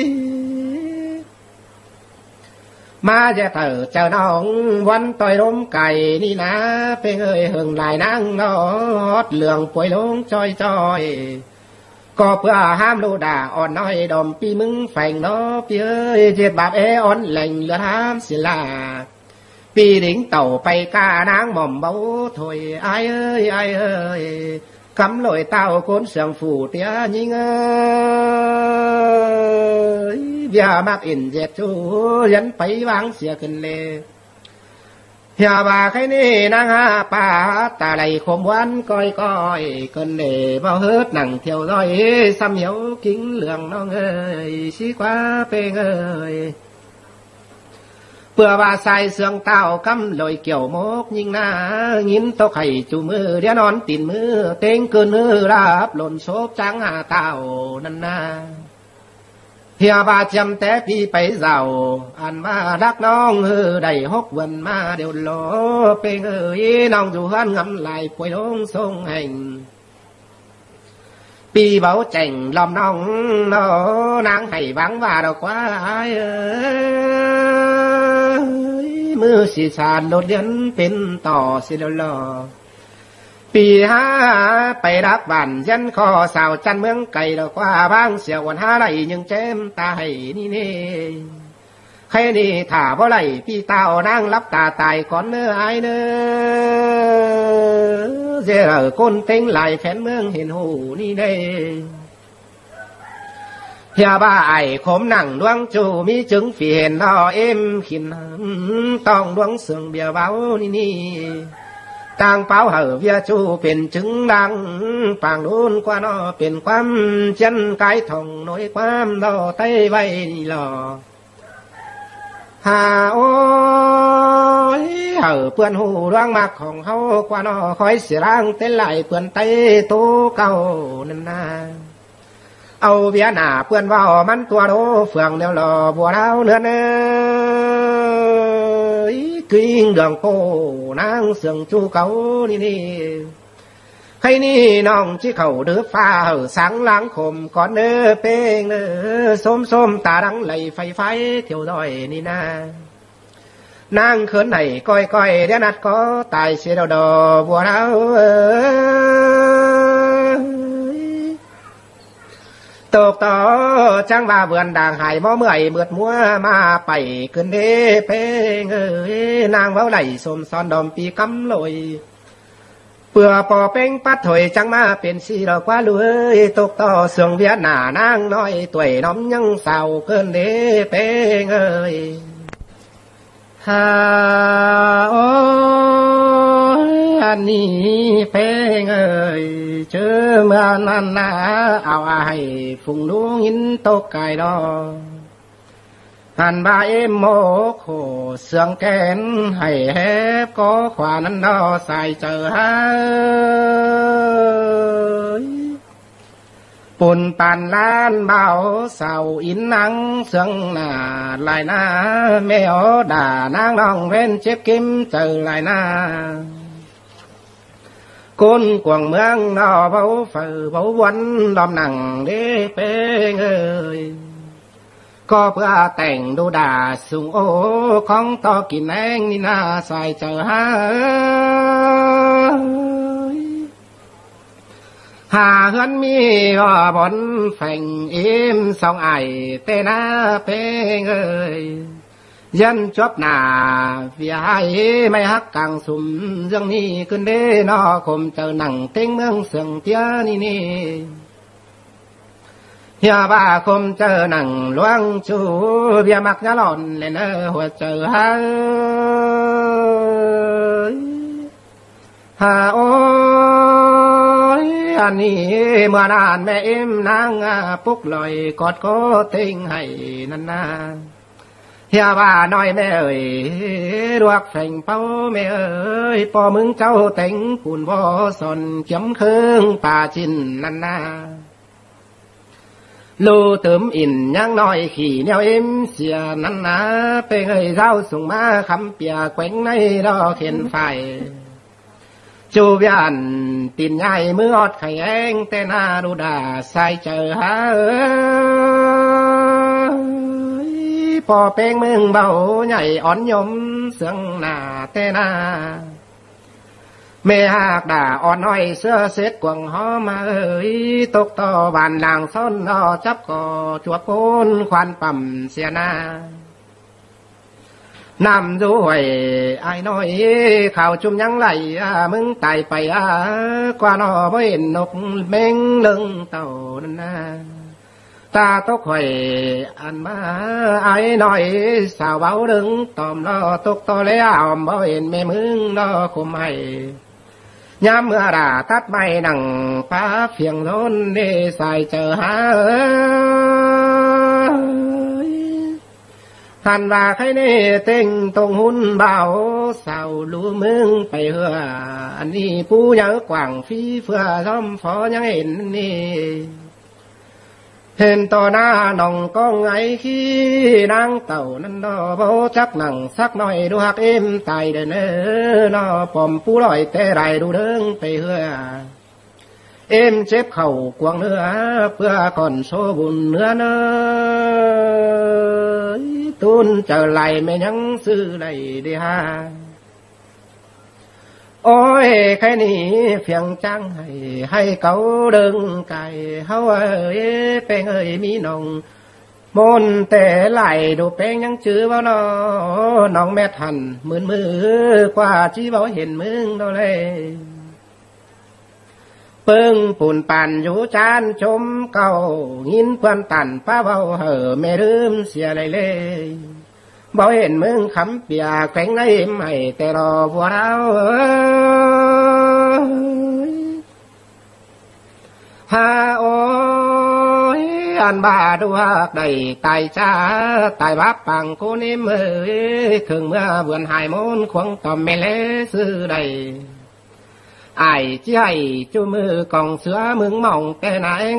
มาจะเถอเจ้าน้องวันต่อยล้มไก่นี่นะเพ่งเอ้ยหึงหลายนั่งนอดเหลืองป่วยลงจอยก็เพื่อห้ามลูด่าอ่อนน้อยดอมปีมึงแฝงน้อพี่เอ้ยเจ็ดบาปอ่อนแหล่งเหลือห้ามศิลาปีดิ่งเต่าไปกานางหม่อมเบาถอยไอ้เอ้ยคำลอยเต้าคนเสียงฝูเตี้ยยิงเอ้ยอย่ามากอินเจ็ดจูยันไปวางเสียขึ้นเลยอย่าบ่าใครนี่นางป้าตาไหลขมวันก้อยเกินเล่เบาเฮิดหนังเที่ยวร้อยซ้ำเหี่ยวกิ้งเหลืองน้องเอ้ยสีกว่าเป้งเอ้ยเพื่อว่าใส่เสื่องเต้ากำลอยเกี่ยวมกยิงหน้ายินโตไข่จูมือเดี๋ยวนอนตินมือเต็งเกินมือรับหล่นโซบจังเต้านั่นนาเฮียบาจำแต่พี่ไปเจ้าอันมารักน้องได้6 วันมาเดี๋ยวรอเป่งเอ้ยน้องอยู่หันงำไหลป่วยลงทรงแห่งปีเบาแจ่งลอมน้องน้อนางให้หวังว่าดอกว่าเอ้ยมือสีสานโดดเด่นเป็นต่อสิลอปีไปรับบ้านยันคอสาวจันเมืองไก่ดอกว่าบ้างเสียวันหาไรยังเจมตาให้นี่เน่ใครนี่ถ้าบ่ไรพี่เต้านั่งรับตาตายก่อนเนื้อไอเนื้อเจอคนเต็งไหลแฟนเมืองเห็นหูนี่เน่เฮียบ้าไอขมหนังดวงจูมีจึงฝีเห็นนอเอ็มขินต้องดวงเสื่องเบียเบานี่ต่างเป้าเหอเวียจูเป็นจึงดังปางนู้นกว่านอเป็นความจันกายท่องน้อยความดอไต้ไว้หล่อหาโอ้ยเหอเปื่อนหูร่างมากของเขากว่านอคอยเสียร่างเต้นไหลเปื่อนไต้โตเก่านั่นนาเอาเบียหน้าเปื่อนว่ามันตัวโตเฟืองเดียวหล่อบัวดาวเนื้อเนื้อกิ้งเดืองโปนางเสืองจูเก่านี่ hay ni nòng chỉ khẩu đứa pha hở sáng láng khồm còn nơ pê nơ xôm xôm ta đắng lầy phay phái thiểu rồi ni na nàng khớn này coi coi đen nát có tài xe đầu đò bùa đau tục to trang bà vườn đàng hải mó mười mượt múa mà bảy cơn đê phê ngơi nàng máu lầy xôm son đòm pi cắm lội bừa bò bênh bắt thổi chẳng màเป็นsi đò quá lưới tục to sương viết nà nàng nói tuổi nóng nhăng xào cơn đê phê ngơi hà ôi anh ni phê ngơi chớ mà nan na ảo ai phùng đu nghìn tốt cài đó hàn ba em mô khổ sương kén hay hép có khóa năn đó xài chờ hơi bùn bàn lan bao sầu in nắng sương là lại na mèo đà nang nong ven chép kim chờ lại na côn quảng mương nó bấu phở bấu quấn đom nặng đế bê ngơi có bữa tèng đô đà sung ô con to kín anh ni na xoay chờ hà hân mi ở bón phành im song ải tê na bê ngơi dân chóp nà vì ai mày hắc càng sum dương ni cơn đê nó khom chờ nặng tiếng mương sương tía ni ni nhà bà khom chờ nặng loang chú bia mặc nhá lòn lên hoa chờ hà ôi anh ni mưa nàn mẹ em nang phúc lời cọt có tình hay năn na nhà bà nói mẹ ơi ruột phành bao mẹ ơi po mừng cháu tính phun bò son chấm khương bà chín năn na lô tớm in nhang nói khỉ neo em xìa năn na pe người giao sùng ma khăm pìa quanh này đó khiến phải chú vian tin nhai mưa ọt khải anh tên na đu đà sai chờ po beng mừng bao nhảy ón nhôm sương nà tê na mẹ hạc đà ón nói xưa xếp quần hó mà ơi tục to bàn làng son nó chấp cò chuột côn khoan phẩm xe na nam du hỏi ai nói khảo chung nhắn lại mừng tài phải qua nó với nục bên lưng tàu na ta tốt hỏi anh mà ai nói sao báo đứng tòm nó tốt to lấy ảo bảo hiện mẹ mừng nó không hay nhám mưa đã tắt bay nằng phá phiền rôn để xài chờ hàn và khai nê tình tông hun bảo sao lũ mừng phải hừa anh đi pu nhớ quảng phi phừa xóm phó nhớ hình to na nòng con ấy khi đang tàu năn đó bố chắc nằng sắc nói đu hạc em tài đời nơ nó bòm pu lòi tê đài đu đương tê hưa em chép khẩu quăng nữa bữa còn số buồn nữa nữa tuôn trở lại mẹ nhắn sư này đi ha ôi cái này phiền trăng hay cậu đừng cài hao ơi bèn ơi mi nồng môn tệ lại đồ bèn nhắn chữ vào nó nòng mẹ thần mượn mưa qua chỉ bảo hiền mương đâu đây bưng bùn bàn vũ chan chôm cầu nghìn quan tàn phá bao hở mẹ đơm xìa lại lê bảo hiền mương khắm bìa quanh ấy mày tè đò vua đau ha ôi anh bà đu hạc đầy tài cha tài bác bằng cô nêm ơi thường mưa vườn hải môn khoang tòm mẹ lẽ sư đầy ai chỉ hay chú mưa còn sữa mướn mỏng tè nãy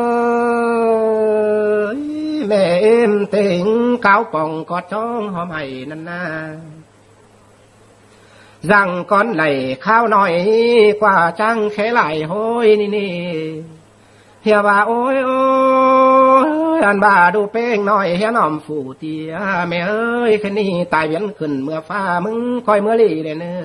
ơi mẹ em tình cáo còn có chón hôm hay năn na rằng con lầy khao nói quả trăng khẽ lại hôi ni hiệp bà ôi ôi anh bà đu pen nói hé nòm phủ tía mẹ ơi cái ni tài biến khẩn mưa pha mừng coi mưa lì đây nữa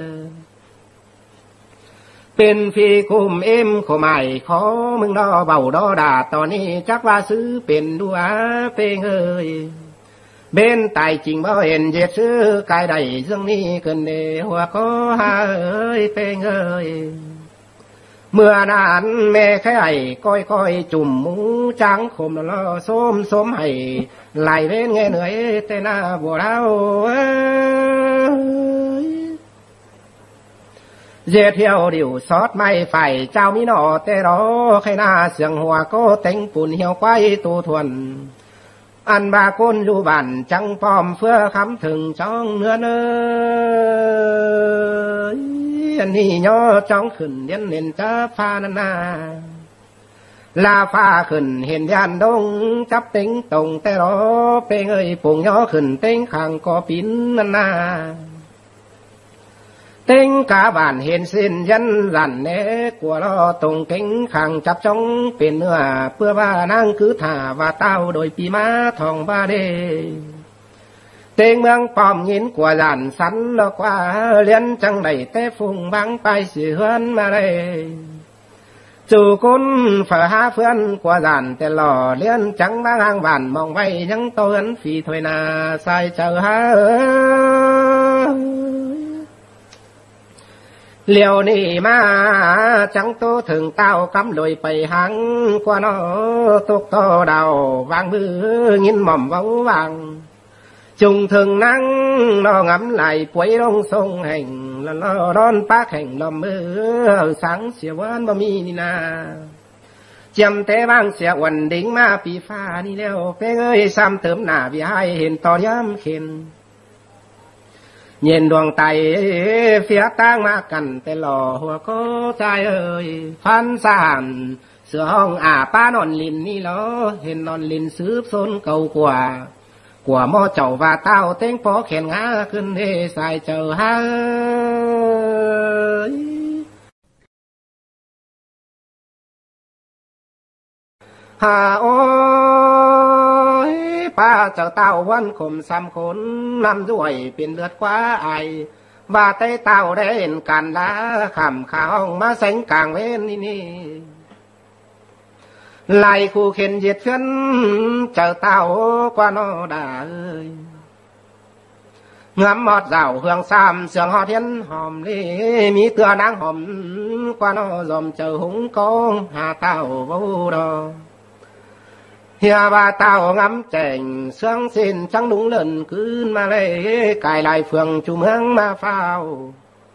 เป็นฟีคุมเอ็มขหมายขอมึงดอเบาดอดาตอนนี้จักว่าซื้อเป็นดัวเป้งเอ้ยเบนตายจริงบ่เห็นเจ็ดซื้อกายใดเรื่องนี้เกินเดหัวขอหาเอ้ยเป้งเอ้ยเมื่อนานแม่แค่ไอ้ก้อยจุ่มหมูจังขมล้อส้มให้ไหลเว้นแง่เหนื่อยแต่หน้าบัวเราdễ theo điều sót may phải trao mi nọ tê đó khai na xiềng hòa có tính bùn hiếu quay tu thuần ăn ba côn du bản trăng pom phưa khắm thường trong nữa ơi anh hi nhó trong khẩn điên nền cha pha na là pha khẩn hiền gian đông chấp tính tổng tê đó bê ơi bùng nhó khẩn tính khang có pín na tính cả bản hiện xin dân dặn nế của nó tùng kính khang chắp trong bên nửa bữa ba năng cứ thả và tao đôi pi má thòng ba đê tên mương pòm nhìn của dàn sắn nó qua liên trăng đầy té phùng băng bay sự hơn mà đây chủ cún phở há phơn của dàn tè lò liên trắng băng hàng bản mong vay những tôi ấn phi thôi nà sai chờ há liều nì mà chẳng tô thường tao cắm lùi bầy hăng qua nó tục to đầu vàng bư nhìn mỏm vấu vàng trùng thường nắng nó ngắm lại quấy đông sông hành là nó đón bác hành lòm mưa sáng xìa ván bò mi nì na chầm té vang xìa quần đính ma pì pha đi leo phê ơi xăm tớm nà vì hai hình to nhám khen nhìnดวงไตเฟียตั้งมากันแต่หล่อหัวโคใจเอ่ยฟันสานเสือห้องป้านอนลินนี่ล้อเห็นนอนลินซื้อโซนเก่ากว่าหม้อเจ้าว่าเต้าเต้งพอแขนงาขึ้นเฮใส่เจ้าฮะโอ้ยป้าเจ้าเต้าวันข่มซ้ำขนนำด้วยเป็นเลือดกว่าไอว่าแต่เต้าได้เห็นกันละขำข้าวมาแสงกลางเว้นนี่ไล่คู่เข็นเหยียดขึ้นเจ้าเต้ากว่าโนดาเอ้ยงำหมดเจ้าเฮืองซ้ำเสียงหอเทียนหอมนี่มีเตือนางหอมกว่าโนลมเจ้าหุงกองหาเต้าบูดอhiệp bà tao ngắm chèn sương xin trắng đúng lần cứ mà lấy cài lại phường chùm hương mà phao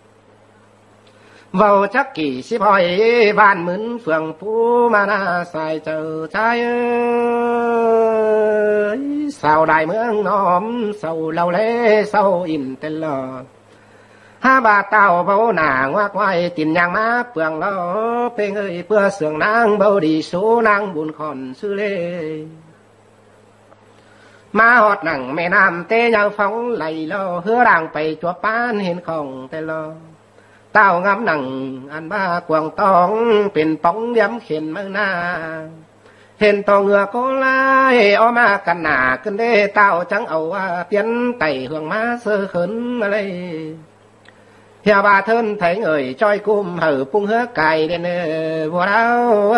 vào chắc kỳ xếp hỏi van mướn phường phú mà na xài chờ trái ơi sao đại mương nóm sầu lâu lẽ sâu in tên lò ha bà tao bao nà ngoác ngoài tiền nhang má phường lo phê ơi bữa sương nang bao đi số nang buồn khòn sư lêมาหอดหนังแม่น้ำเตยยังฟ้องไหลลอเฮือร่างไปจัวป้านเห็นของแต่ลอเต้างำหนังอันบ้ากวางตองเป็นป้องย้ำเข็นเมืองหน้าเห็นต่อเหงือก็ไล่ออกมากันหนาขึ้นได้เต้าจังเอาว่าเปลี่ยนไต่ห่วงมาเสือขึ้นอะไรเฮียบาเทินไถเอ่ยจ้อยกุ้มเหือปุ้งเหือไก่เด่นบัวเรา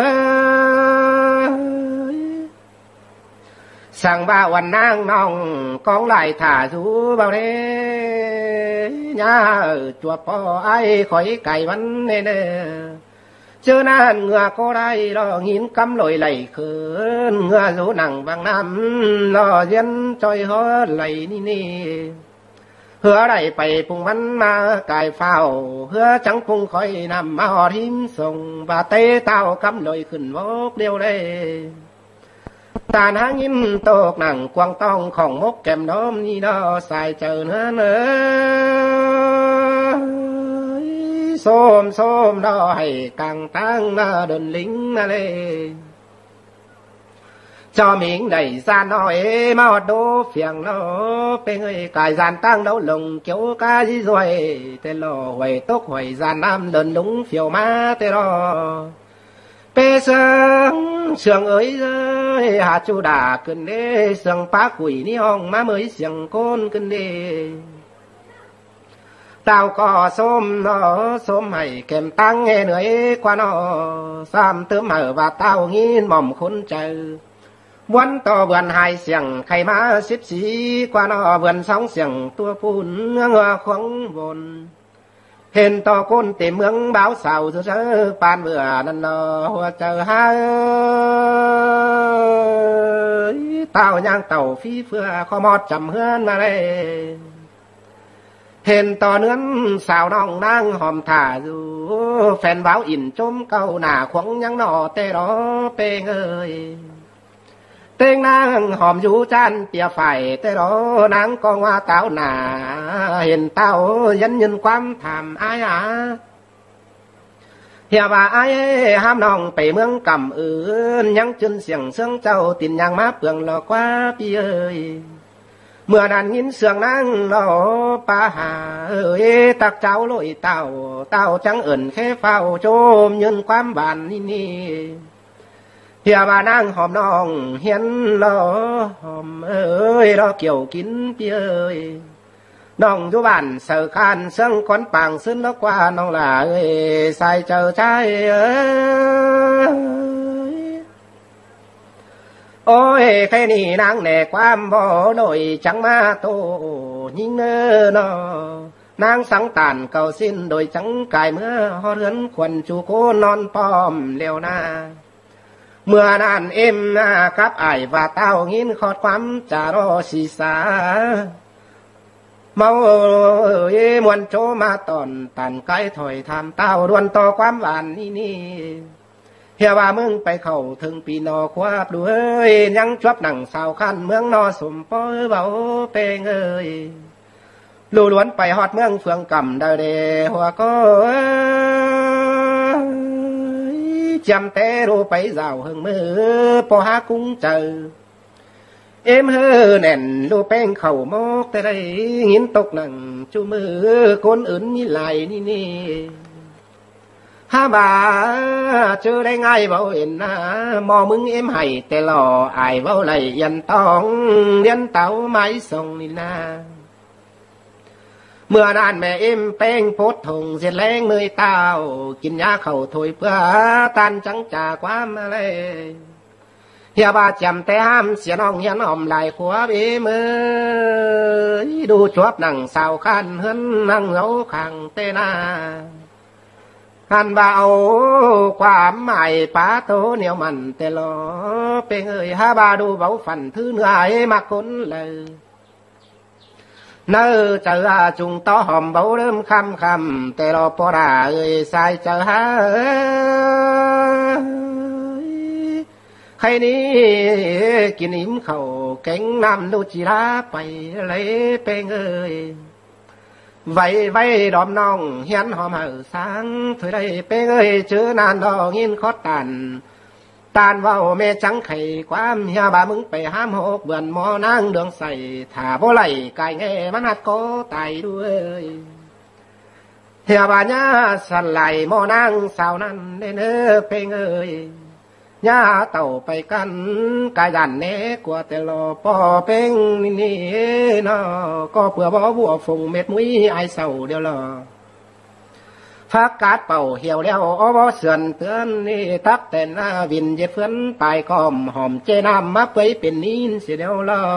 สั่งว่าวันนางน้องกองไหลถ่าสูเบาเด้ย่าจัวปอไอ้ข่อยไก่มันเน่เจอนั่นเงือก็ได้รอหินกำลอยไหลเขินเงือสูหนังบางน้ำรอเย็นจอยหัวไหลนี่เหือได้ไปปุ่งมันมากายเฝ้าเหือจังปุ่งคอยนำมาหอทิมส่งบาเต้เต้ากำลอยขึ้นวกเดียวได้ตาหางินโตกหนังกวางต้องของมกแก้มน้อมนี่ดอใส่เจอเนื้อเนื้อส้มดอให้กังตั้งหน้าเดินลิงมาเลย cho miệng đầy ra nói mà đố phiền nó bên người cài gian tăng đấu lồng kiểu cá gì rồi thế lo hồi tốt hồi gian nam lần đúng phiêu má thế đó bê sương sương ơi hạ chú đà cân đê sương phá quỷ ni hong má mới sương côn cân đê tao có xôm nó xôm mày kèm tăng nghe nữa qua nó xăm tớ mở và tao nghiên mỏm khốn chờ muốn to vườn hai xiềng khay má xếp xí qua nó vườn sóng xiềng tua phun ngựa khoáng vồn hên to côn tìm mướn báo xào giữa sớ pan vừa năn nò hoa chờ hai tao nhang tàu phi phưa kho mót chầm hơn mà đây hên to nướn xào nong nang hòm thả dù phèn báo ỉn chôm câu nà khoáng nhang nọ tê đó bê ơi tên nàng hòm du chan tia phải tê đó nàng con hoa táo nà hiền tao dân nhân quam thảm ai à hiệp bà ai ham nòng bể mương cầm nhăng chân xiềng xương châu tin nhang má bường lò qua pi ơi mưa đàn nghìn sương nắng nó pa hà ơi tạc cháu lội tao trắng ẩn khế phao chôm nhân quam bàn ni hiệp bà nàng hòm nòng hiến lo hòm ơi lo kiểu kín pi ơi nòng du bản sợ khan sương con bàng sơn nó qua nòng là ơi sai chờ trai ơi ôi cái nì nàng nè quam bỏ nổi trắng ma tô nhìn nó nàng sáng tàn cầu xin đôi trắng cài mưa ho rướn quần chú cô non pom liều na mưa nàn êm cáp ải và tao nghìn khót quắm trà ro xì xa mau ơi muôn chỗ ma tòn tàn cái thổi tham tao đuôn to quắm bàn ni hiệp bà mươngไปเข้าถึงปีนอควาบด้วยยังชวบหนังสาวคันเมืองนอสมปอเบาเปงเอ้ยลู่ล้วนไปฮอดเมืองเฟืองกำได้เดหัวก็จำแต่รู้ไปเจ้าหึงมือพอหากุ้งเจอเอ็มเฮอแน่นลู่แป้งเข่ามอกแต่ได้งินตกหนังจูมือคนอื่นนี่ไหลนี่ฮาบาเจอได้ง่ายเบาเห็นนะมอมึงเอ็มให้แต่หล่ออายเบาไหลยันต้องเลี้ยนเต้าไม้ส่งนี่นาเมื่อนานแม่เอ็มแป้งโพดทงเสียแรงมือเต้ากินยาเข่าถอยเพื่อตันจังจากความอะไรเฮียบาจำแต่ห้ามเสียน้องเฮียน้อมไหลขวบเอ็มดูจวบหนังสาวคันเฮินนั่งเหงาขังเตนาหันบ่าวความหมายป้าโตเหนียวมันแต่ลอเป็นเอ่ยฮาบาดูเบาฝันทื่อเหนื่อยมาคนเลยเนื้อเจอจุงต้อหอมเบาเริ่มคำแต่รอพอด่าเอ่ยสายเจอฮาใครนี้กินอิ่มเขาเก่งนำดูจีราไปเลยเป็นเอ่ยvậy đom nong hiến hòm hở sáng thôi đây bé ơi chứ nan đò nghiên khó tàn vào mê trắng khẩy quam hia bà mừngไปห้ามหกเบือนมอนั่งđườngใส่ถาบ่ไหลไก่เงมันหัดก็ตายด้วยเฮียbà nháสั่นไหลมอนั่งสาวนั้นเด้อเด้อเพ่งเอ้ยย่าเต่าไปกันกายันเนกว่าแต่รอปอเป้งนี่เนาะก็เพื่อบ่บัวฟงเม็ดมุ้ยไอเศร้าเดียวรอพักกาดเป่าเหี่ยวแล้วอ้อบ่เสื่อนเตือนนี่ทับแต่หน้าวินเย็ดเฟื่อนปลายกอมหอมเจน้ำมาเปยเป็นนินเสียเดียวรอ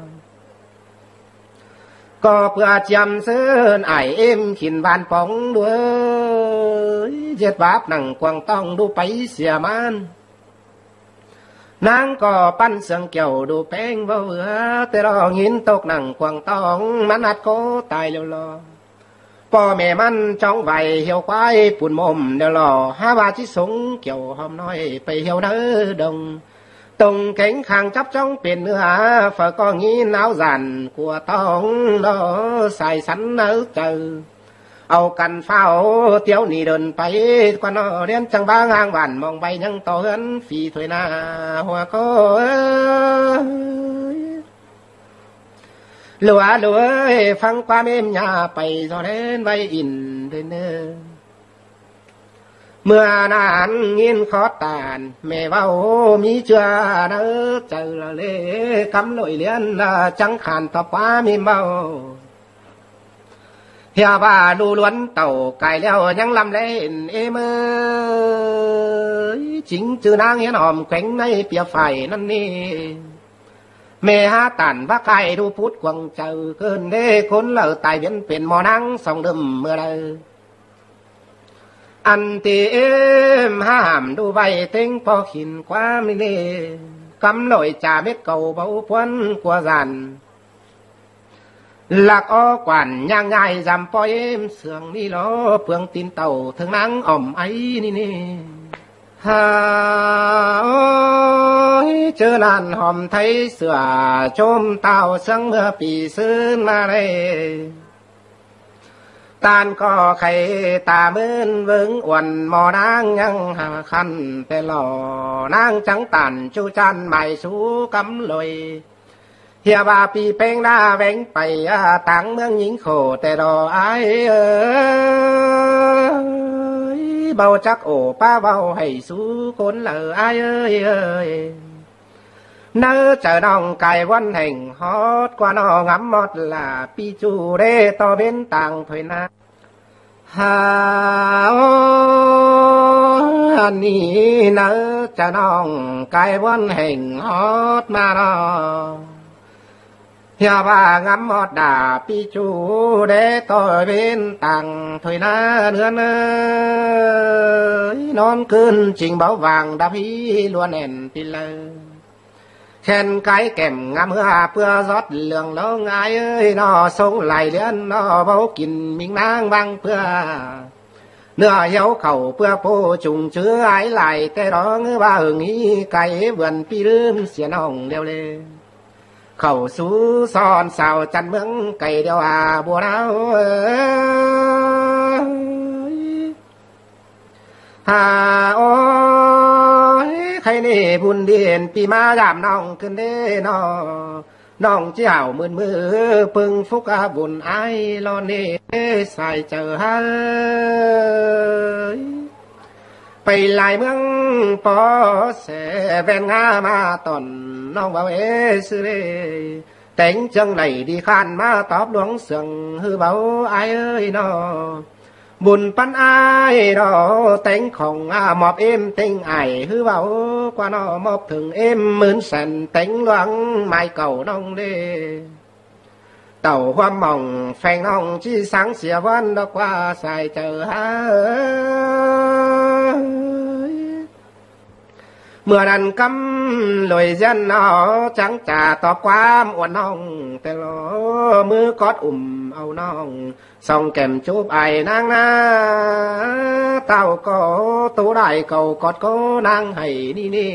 ก็เพื่อจำเสื้อไอเอ็มขินบานปองด้วยเจ็ดบาปหนังกวางต้องดูไปเสียมันนางก็ปั้นเสียงเกี่ยวดูแป้งเบาเอือแต่รอหินตกหนังกวางตองมันอัดโกตายแล้วรอพ่อแม่มันจ้องไว้เหี่ยวควายปุ่นมมเดี๋ยวรอหาว่าที่สงเกี่ยวหอมน้อยไปเหี่ยวเนื้อดงตรงแข็งขางจับจ้องเป็นเนื้อฝาก็งี้หนาวสั่นกลัวต้องรอใส่สันเนื้อเจอเอากันเฝ้าเตี้ยวนี่เดินไปกว่านอเรียนจังบ้างางหวานมองใบยังต่อเหินฝีถวยหน้าหัวก็หลัวหลัวฟังความเอ็มยาไปสอนเล่นใบอินเดินเนอเมื่อนานยินขอตานแม่เว้ามีเชื่อเด้อเจอเลยคำลอยเลียนจังขานต่อป้ามีเมาเฮียว่าดูล้วนเต่าไก่แล้วยังลำเล่นเอเมยจิงจือนางเห็นหอมแข็งในเปียไฟนั่นนี่เมหาตันว่าใครดูพุทธกวงเจอเกินเด้คนเหล่าตายเป็นหมอนังสองเดิมเมื่อไรอันตีเอ็มห้ามดูใบเต็งพอขินความนี่กำลอยจ่าเม็ดเก่าเบาพวนกว่าสันหลักอ้อกวันย่างง่ายจำปอยเอ็มเสื่องนี่ล้อเพื่องตีนเต่าถึงนังอ่อมไอ้นี่ฮาเจอนานหอมไทยเสือชมเต่าสังเมื่อปีซื้อมาเลยตานก็ไข่ตาเมื่นเวิงอ้วนหมอนางยังหาคันแต่หล่อนางจังตันจูจันไม่สู้กำลอยเฮียบาปีเป้งหน้าแหวงไปต่างเมืองหญิงโคแต่รอไอเบาจักโอป้าเบาให้สู้คนเหล่อไอเนื้อเจอน้องไก่วันแห่งฮอดกว่าน้องงำหมดละปีจูเร่ต่อเป็นต่างถอยนาฮาอันนี้เนื้อเจอน้องไก่วันแห่งฮอดมาเนาะเฮียว่างำหมดด่าปีจูเร่ต่อเป็นต่างถอยนาเนื้อเนื้อนอนขึ้นจริงเบาบางดาพี่ล้วนแน่นปีเลยแค่นไก่แก่มงามเมื่อเพื่อรดเหลืองน้องไงเอ้ยนอทรงไหลเลี้ยนนอเบากินมิงนางบังเพื่อเนื้อเหี่ยวเข่าเพื่อโพจุงเชื้อไอ้ไหลแต่ร้องว่าหึงอีไก่เบือนปีลืมเสียน้องเดียวเลยเข่าสู้ซ้อนสาวจันเมืองไก่เดียวบัวเราฮาโอใครนี่บุญเดียนปีมายามน้องขึ้นเด้น้องเจ้ามือพึ่งฟุกบุญไอรอเน่ใส่เจอฮะไปลายเมืองปอเสแวนงามาตอนน้องบ่าวซื้อเล่แต่งจังไหนดีขันมาตอบหลวงเสืองฮือเบาไอเอ้ยน้อบุญปันไอรอแต่งของหมอบเอ็มแต่งไอฮือเบากว่าน้อมอบถึงเอ็มหมื่นแสนแต่งหลวงไม่เก่าน้องเด้เต่าความมองแฟงน้องที่สังเสียวันดอกว่าใส่เจอฮะเมื่อนั้นกำลอยยันนอจังจ่าตอบความอวดน้องแต่ลอมือกอดเอาน้องส่องแก้มจูบไอ้นางนาเต่าก็ตัวได้เก่ากอดก็นางให้นี่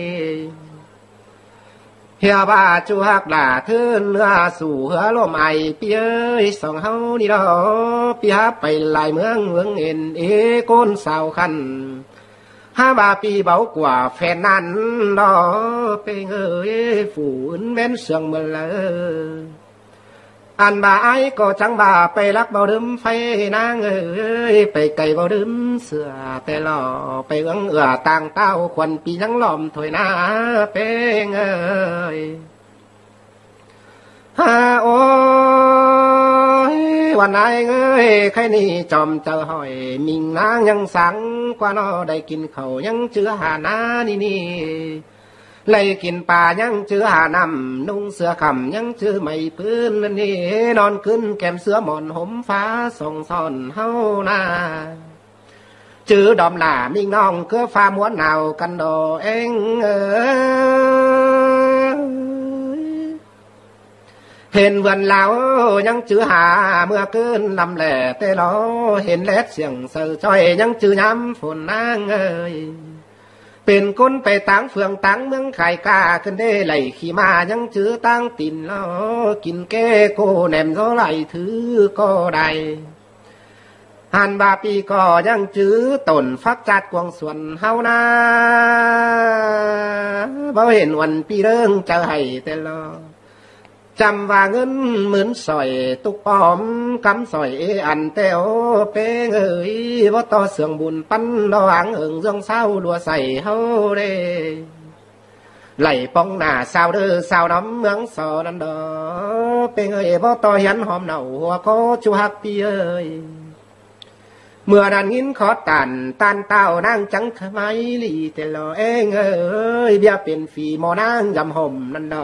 เฮียบ้าจูฮักด่าเทือนเนื้อสู่เหือลมไอเปียส่องเฮานี่ดอเปียไปหลายเมืองเอ็นโกนสาวคันห้าบาปีเบากว่าแฟนนั้นดอไปเอ้ยฝูนแม่นเสืองเมื่อเลยอันบาไอ้ก็จังบาไปรักเบาดึมไฟนางเอ้ยไปไก่เบาดึมเสือแต่หล่อไปเอื้องต่างเต้าควันปียังหลอมถอยหน้าเป็นเอ้ยฮาโอ้ยวันไหนเอ้ยใครนี่จอมเจอหอยมิงนางยังสังกว่านอได้กินเขายังเจือหานานี่ไล่กินป่ายังเจือหานำนุ่งเสื้อคำยังเจือไม่พื้นนี่นอนขึ้นแก้มเสื้อหมอนห่มฟ้าส่งซ่อนเฮาหน้าจื้อดอมหล่ามิงน้องเกือฟ้าม้วนหนาวกันดอเองเห็นวันเหล่ายังจื้อหาเมื่อคืนลำแหล่แต่ล้อเห็นแลดเสียงเสือจ้อยยังจื้อย้ำฝนนางเอ้ยเป็นคนไปต่างเฟืองต่างเมืองไข่กาขึ้นได้ไหลขี่มายังจื้อตั้งตินล้อกินแก้โกแหนมโซไหลถือก็ได้หันบาปีก็ยังจื้อตนฟักจัดกวงส่วนเฮานาบ่เห็นวันปีเรื่องจะให้แต่รอจำว่าเงินเหมือนสอยตุกปอมกำสอยอันเตวเป้งเอ้ยว่าต่อเสื่องบุญปั้นดอหังเอิงจงเศร้าดัวใส่เฮาเด้ไหลป้องหน้าสาวเด้อสาวน้ำเมืองสอนันดอเป้งเอ้ยว่าต่อยันหอมเหนาหัวก็จูฮักปีเอ้ยเมื่อนั้นยินขอตันเต้านางจังขมายลีแต่ลอเองเอ้ยเบียเป็นฝีหมอนางยำห่มนันดอ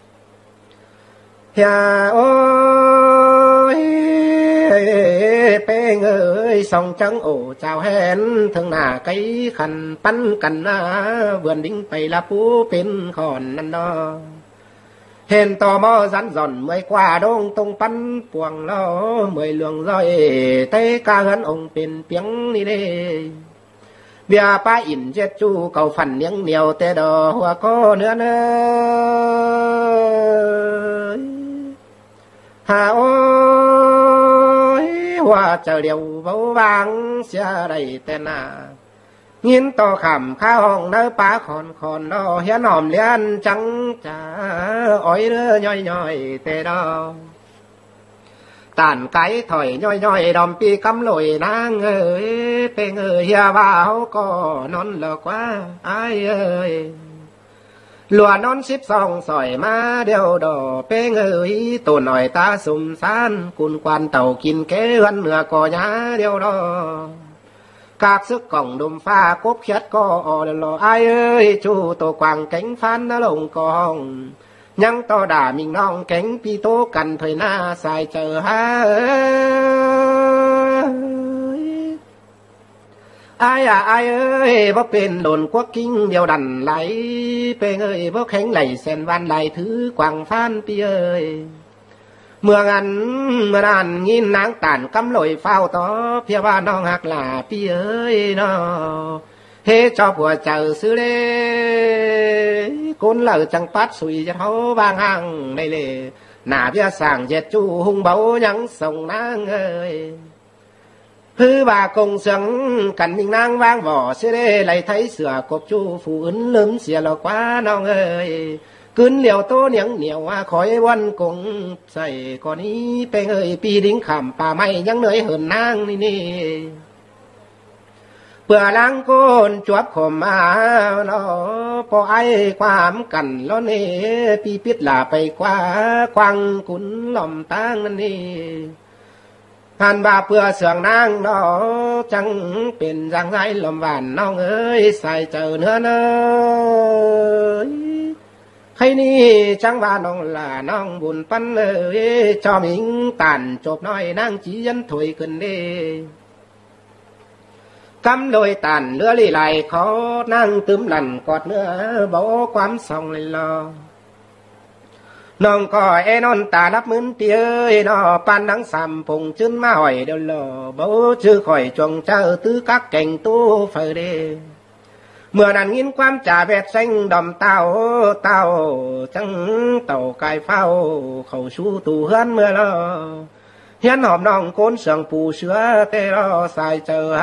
อย่าโอ้ยเป้งเอ้ยส่องจังโอ้เจ้าแหนถึงหน้าไก่ขันปั้นกันนะเบือนดิ้งไปละปูเป็นขอนนั่นเนาะเห็นต่อมอสันส่อนเมื่อยกว่าดงตรงปั้นปวงล้อเมื่อยเหลืองร้อยเตะกาเหินองเป็นเปียงนี่เด้เบียป้าอินเจ็ดจูเก่าฝันเลี้ยงเหนียวแต่ดอหัวก็เนื้อเนยหาโอ้ยว่าเจ้าเดียวเบาบางเสียได้แต่หน้ายินต่อคำข้าห้องเนื้อป้าคอนนอเฮียนอมเลี้ยนจังจ้าอ้อยเรือย่อยแต่ดอตานไก่ถอยย่อยดอมปีกำลอยนางเอ้ยเป็นเอ้ยเฮียว่าเขาก็นอนหลอกว่าไอ้เอ้ยหลัวนอน12สอยมาเดียวดอเป็นเอ้ยตัวหน่อยตาสุ่มซานกุนควันเต่ากินเกลือนเหนือก่อยาเดียวดอกากซึกกล่องดุมฟ้ากบเขียดก็อ่อนหล่อไอ้เอ้ยจูตัวกวางเก่งฟันนะลงกองยังต่อด่ามิงน้องเก่งปีโตกันถอยหน้าสายเจอฮะไอ้เอ้ยบ่เป็นโดนกวักกิ้งเดียวดันไหลเป็นเอ้ยบ่แข็งไหลเส้นวันไหลถือกวางฟันปีเอ้ยเมื่อนั้นยินนางตานกำลอยเฝ้าต่อเพียว่าน้องหักหลาปีเอ้ยน้อเฮ้ชอบหัวเจอซื้อเล่คนเหล่าจังปัดสุยจะเท้าบางหังในเล่หน้าเบี้ยสั่งเจ็ดจูหุงเบายังส่งนางเอ้ยพื้นบ่ากงเสียงกันนิ่งนางวางบ่อเสียเล่ไหลไทยเสือกบจูฝูอื่นลืมเสียหลอกว่าน้องเอ้ยกึนเหลียวโตเหนียวว่าคอยวันกงใส่ก่อนนี้เป็นเอ้ยปีดิ้งขำป่าไม้ยังเหนื่อยเหินนางนี่เปื่อล้างก้นจวบขมมาเนาะพอไอ้ความกันแล้วนี่ปีปิดลาไปกว่าควังกุนหล่อมตั้งนั่นนี่หันบาเปื่อเสืองนางเนาะจังเป็นจังไรลมหวานน้องเอ้ยใส่เจอเนื้อเนยใครนี่จังว่าน้องล่ะน้องบุญปั้นเอ้ยจอมิงตันจบน้อยนางจียันถอยขึ้นเด้กำโดยตันเลือลีไหลเขานั่งตึมหลั่นกอดเนื้อเบาความส่องเลยลอน้องก็ไอ้นอนตาลับมืนเตี้ยนอปันนังสามพงจึนมาหอยเดินลอเบาชื่อข่อยจงเจอตื้อกักเก่งตู้เฟเดเมื่อนั้นยินความจ่าแวดเส้งดอมเต้าจังเต่าไก่เฝ้าเขาชูตูเฮือนเมื่อลอเฮียนหอมน้องโกนเสียงปูเสือเตรอสายเจอ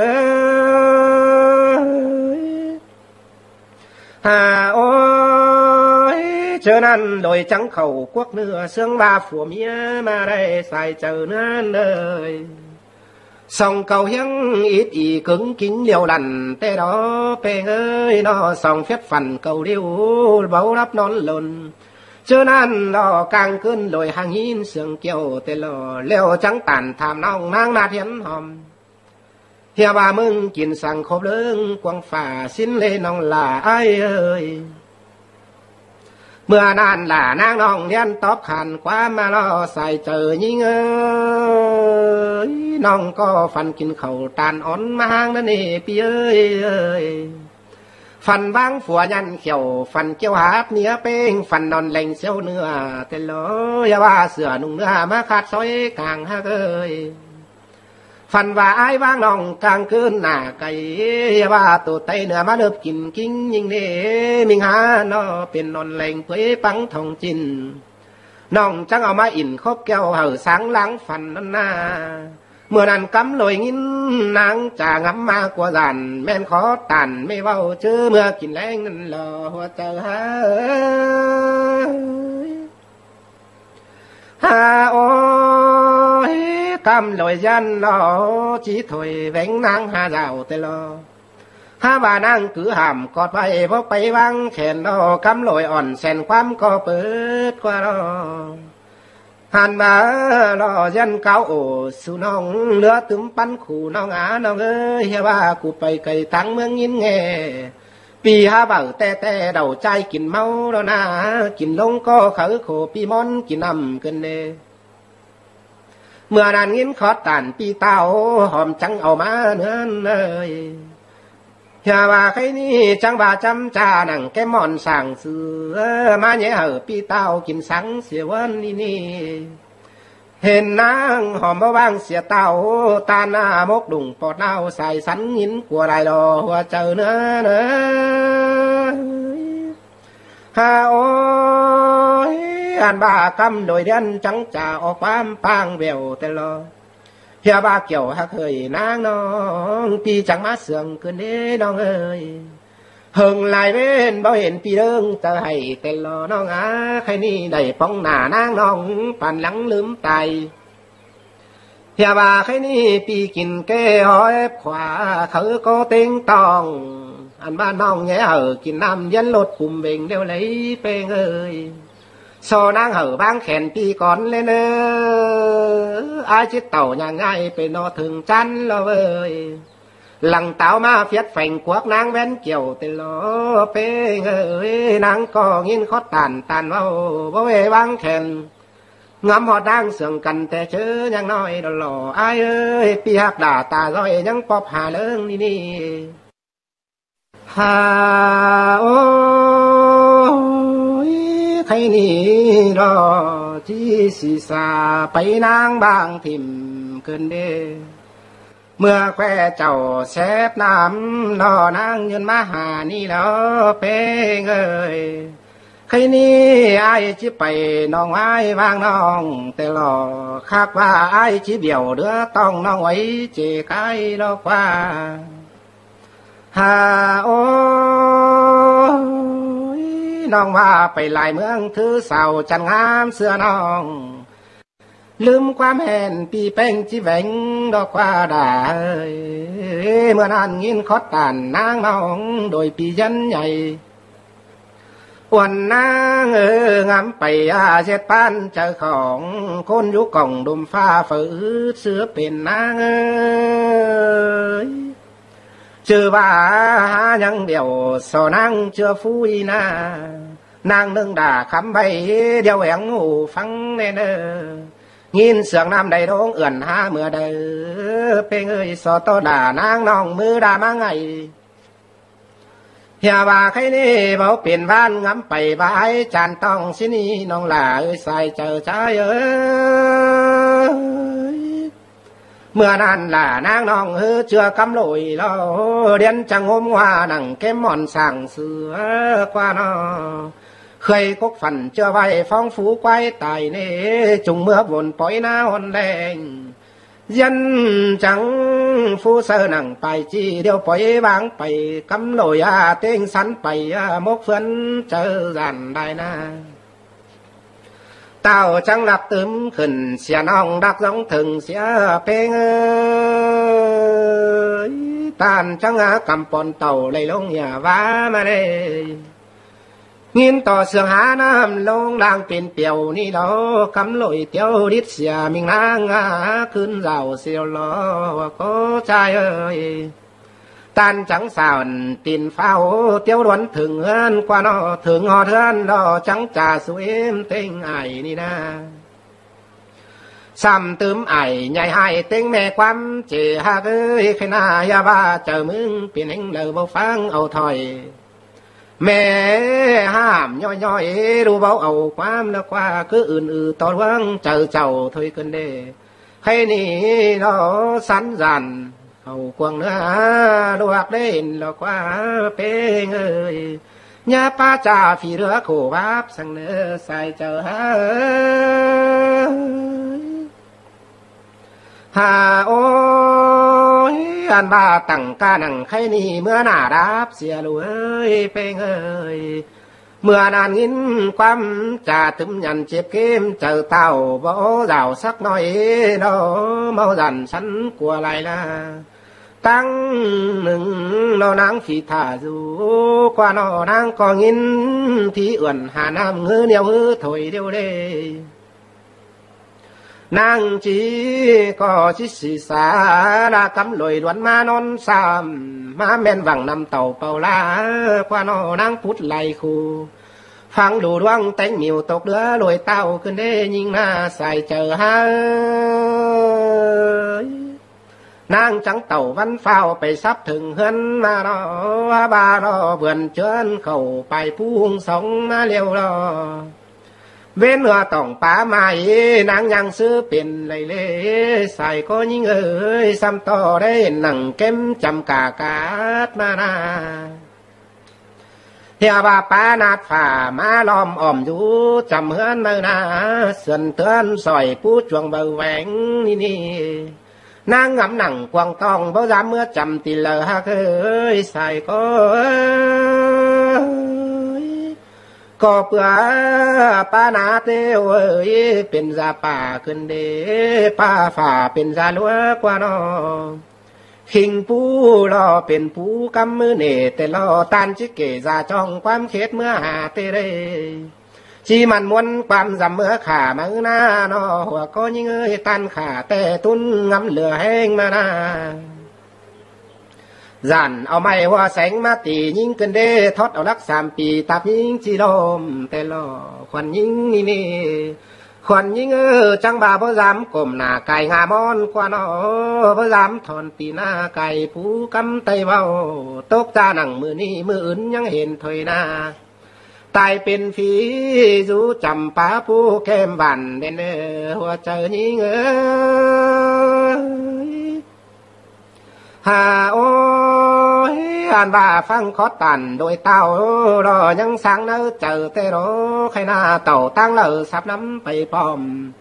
ฮาโอ้ยเจอนั้นโดยจังเขาควักเนื้อเสื่องบาผัวเมียมาได้สายเจอนั้นเลยส่องเก่าเฮียงítอีกึ่งกิ้งเลียวดันแต่đóเอ้ยnóส่องเฟียดฟันเก่าเลียวเบารับนอนหล่นเจอนั้นรอกลางขึ้นโดยหางหินเสียงเกี่ยวแต่รอเลี้ยวจังตันถามน้องนางนาเทียนหอมเฮียว่ามึงกินสั่งครบเรื่องกวางฝ่าสิ้นเลยน้องลาไอ้เอ้ยเมื่อนานล่ะนางน้องเรียนตอบขันความมาล่อใส่เจอยิงเอ้ยน้องก็ฟันกินเข่าตานอ่อนมาหางนั่นนี่พี่เอ้ยฟันบางฝัวยันเขียวฟันเกี่ยวหาบเนื้อเป้งฟันนอนแหลงเสียวเนื้อแต่ลอยว่าเสือนุ่งเนื้อมาขาดซอยกลางฮะเอ้ยฟันว่าไอ้ว่างน้องกลางคืนหน้าไก่ว่าตัวไตเนื้อมาเลิบกินกิ้งยิงเน่มิงหาเนาะเป็นนอนแหลงเผยปังทองจิน น้องจังเอามาอินคบแก้วเห่าสังหลังฟันนั่นนาเมื่อนั้นกำลอยงินนางจะงำมากว่าดันแม่นขอตันไม่เว้าเจอเมื่อกินแรงนั่นหล่อหัวเจอฮาโอ้ยกำลอยยันหล่อchỉ thôi vén nang hà rào tê loฮาบานั่งคือห้ามกอดไว้เพราะไปวางแขนเรากำลอยอ่อนแสนความก็เปิดกว่าเราหันมารอยันเก้าโอสุน้องเหลือตึมปั้นขู่น้องน้องเอ้ยว่ากูไปไกลทั้งเมืองยินแง่ปีฮาเบาแต่เดาใจกินเมาแล้วนะกินลงก็เขาโขปีมอนกินน้ำกันเน่เมื่อนานยินขอตันปีเต้าหอมจังเอามาเนื้อเลยอย่าว่าใครนี่จังว่าจำจาหนังแกมอนสั่งเสือมาเนี่ยเหอปีเต้ากินสังเสียวันนี่เห็นนางหอมบ่ว่างเสียเต้าตาหน้ามกดุ่งปอดเน่าใส่สันยินกลัวไรดอหัวเจอเนื้อฮาโอ้ยอันบ้ากำโดยเดินจังจ่าออกความปางเบลแต่ลอเฮียบ้าเกี่ยวฮักเคยนางน้องปีจังมาเสื่องคืนนี้น้องเอ้ยเฮิงลายเว้นบ่เห็นปีเดิงจะให้แต่ลอน้องใครนี่ได้ป้องหน้านางน้องปั่นหลังลืมไตเฮียบ้าใครนี่ปีกินแก้หอยขวาเขาก็เต็งตองอันบ้านน้องแง่กินน้ำยันลดกลุ่มเบ่งเดี๋ยวเลยเป้งเอ้ยโซนางบางแขนปีก่อนเลยเนออาชิตเต่าอย่างง่ายไปนอถึงจันละเว้ยหลังเต่ามาเฟียดแฝงควักนางแว่นเกี่ยวเตลอเป้งเอ้ยนางก็ยินขอตันว่าบ่เวบางแขนงำหอดดังเสื่องกันแต่เชื่อยังน้อยดอลออายเอ้ยปีหักด่าตาร้อยยังปอบหาเรื่องนี่ฮาโอ้ยใครนี่รอที่ศีรษะไปนางบางทิมเกินเดเมื่อแควเจ้าแซบน้ำรอนางยืนมาหานี่แล้วเป้งเอ้ยใครนี่ไอ้จิไปน้องไว้วางน้องแต่รอคักว่าไอ้จิเดี่ยวเดือต้องน้องไว้เจไก่รอกว่าฮาโอ้ยน้องว่าไปหลายเมืองถือเสาจันงามเสื้อน้องลืมความแห่นปีเป้งจิแหวงดอกว่าได้เมื่อนั้นยินขอตานนางน้องโดยปียันใหญ่วันนางงามไปเช็ดป้านเจอของคนยุกล่องดุมฟ้าฝืดเสือเป็นนางชื่อว่ายังเดียวโซนั่งเชื่อฟุยนานางนึงด่าคำใบเดียวแหงหูฟังเนยินเสียงน้ำใดร้องเอื่อนหาเมื่อใดเพ่งเอ้ยสอตด่านางน้องมือด่ามาไงเฮียว่าใครนี่เบาเปลี่ยนบ้านงำไปบายจานต้องสินี่น้องหล่าเอ้ยใส่เจอใจเอ้ยเมื่อนั้นล่ะนางน้องเชื่อกำลอยเราเรียนจังงมว่านังแก้มมอนสั่งเสือกว่าน้อเคยกกฝันเชื่อไว้ฟ้องฟูไว้ตายเน่จุงเมื่อวนปล่อยหน้าหอนแดงยันจังฟูเสนังไปจีเดียวปล่อยวางไปกำลอยเต้งสันไปมกเฟือนเจอจันได้นะเต้าจังหลับตึมขึ้นเสียน้องดักร้องถึงเสียเพลงเอ้ยตานจังกำปอนเต่าเลยลงอย่าว่ามาเลยงินต่อเสือหาน้ำลงด่างเป็นเปียวนี่เราคำลอยเตียวดิดเสียมิงนางขึ้นเหล่าเสียวล้อก็ใจเอ้ยตันจังสาวตีนเฝ้าเตียวล้วนถึงเฮือนกว่านอถึงหอเทือนรอจังจ่าสวยเต็งไอ้นี่นะซ้ำตืมไอ้ใหญ่ให้เต็งแม่ความเจฮาเอ้ยขณะยาบ้าเจอมึงเปลี่ยนเองเลยบ่ฟังเอาถอยแม่ห้ามย่อยๆรู้เบาเอาความแล้วกว่าคืออื่นตอนว่างเจอเจ้าถอยกันเด้ให้นี่เราสันจันเอากวางเนื้อลวกเล่นแล้วกว่าเป้งเอ้ยญาป้าจ่าฝีเรือโขวับสังเนื้อใส่เจอหาโอ้ยอันบาตั้งกาหนังใครนี่เมื่อหน้ารับเสียรวยเป้งเอ้ยเมื่อนานยินความจะถึมยันเจ็บเกมเจอเต่าบ่เหล่าสักหน่อยเนาะเมาดันฉันกลัวอะไรล่ะตั้งหนึ่งเรานางฝีท่าอยู่กว่าน้อนางก็ยินที่อ่วนหาน้ำเงือเหนียวถอยเดียวเด้นางจีก็ชิสิสาลากำลอยล้วนมานอนซ้ำมาแม่นวังนำเต่าเป่าลากว่าน้อนางพุดไหลคูฟังดูดวงแต่งมิวตกเดือลอยเต้าขึ้นได้ยิงหน้าใส่เจอหานางจังเต่าวันเฝ้าไปซับถึงเฮือนมารอบารอเบือนเชิญเข้าไปพุ่งสองมาเลี้ยวรอเว้นเหือต้องป่าไม้นางยังซื้อเป็นเลยเล่ใส่ก็ยิ่งเอ้ยซ้ำต่อได้หนังเก็มจำกากาดมานาเฮียบาป้านาดฝ่ามาล้อมอ้อมอยู่จำเฮือนเมื่อนาเสื่อนเตือนสอยผู้จวงเบาแหวงนี่นางงำหนังกวางตองเพราะรำเมื่อจำติเลอฮักเอ้ยใส่ก็เพื่อป้านาเตวเอ้ยเป็นซาป่าขึ้นเดป้าฝ่าเป็นซาลัวกว่าน้องขิงผู้รอเป็นผู้กำมือเนแต่รอตันจิเกซาจ้องความเข็ดเมื่อหาเตเรชีมันมวนความจำเมื่อขามือหน้าเนาะหัวก็ยิ่งเอ้ยตันขาแต่ตุนงำเหลือแห้งมานาจันเอาไม้หัวแสงมาตียิงกันเด้ทอดเอารัก3 ปีตับยิงจีลมแต่ล่อควันยิงนี่ควันยิงจังบาบ่ยามก้มหน้าไก่งามอนกว่าน้อบ่ยามถอนตีหน้าไก่ผู้กำไตเว้าตกจาหนังมือนี้มืออื่นยังเห็นถอยหน้าตายเป็นฝีจูจำป้าผู้แก้มบันเด่นหัวใจยิงหาโอ้ยอ่านว่าฟังขอตันโดยเต่ารอยังสังเนื้อเจอเตโรใครหน้าเต่าตั้งเลอสับน้ำไปพร้อม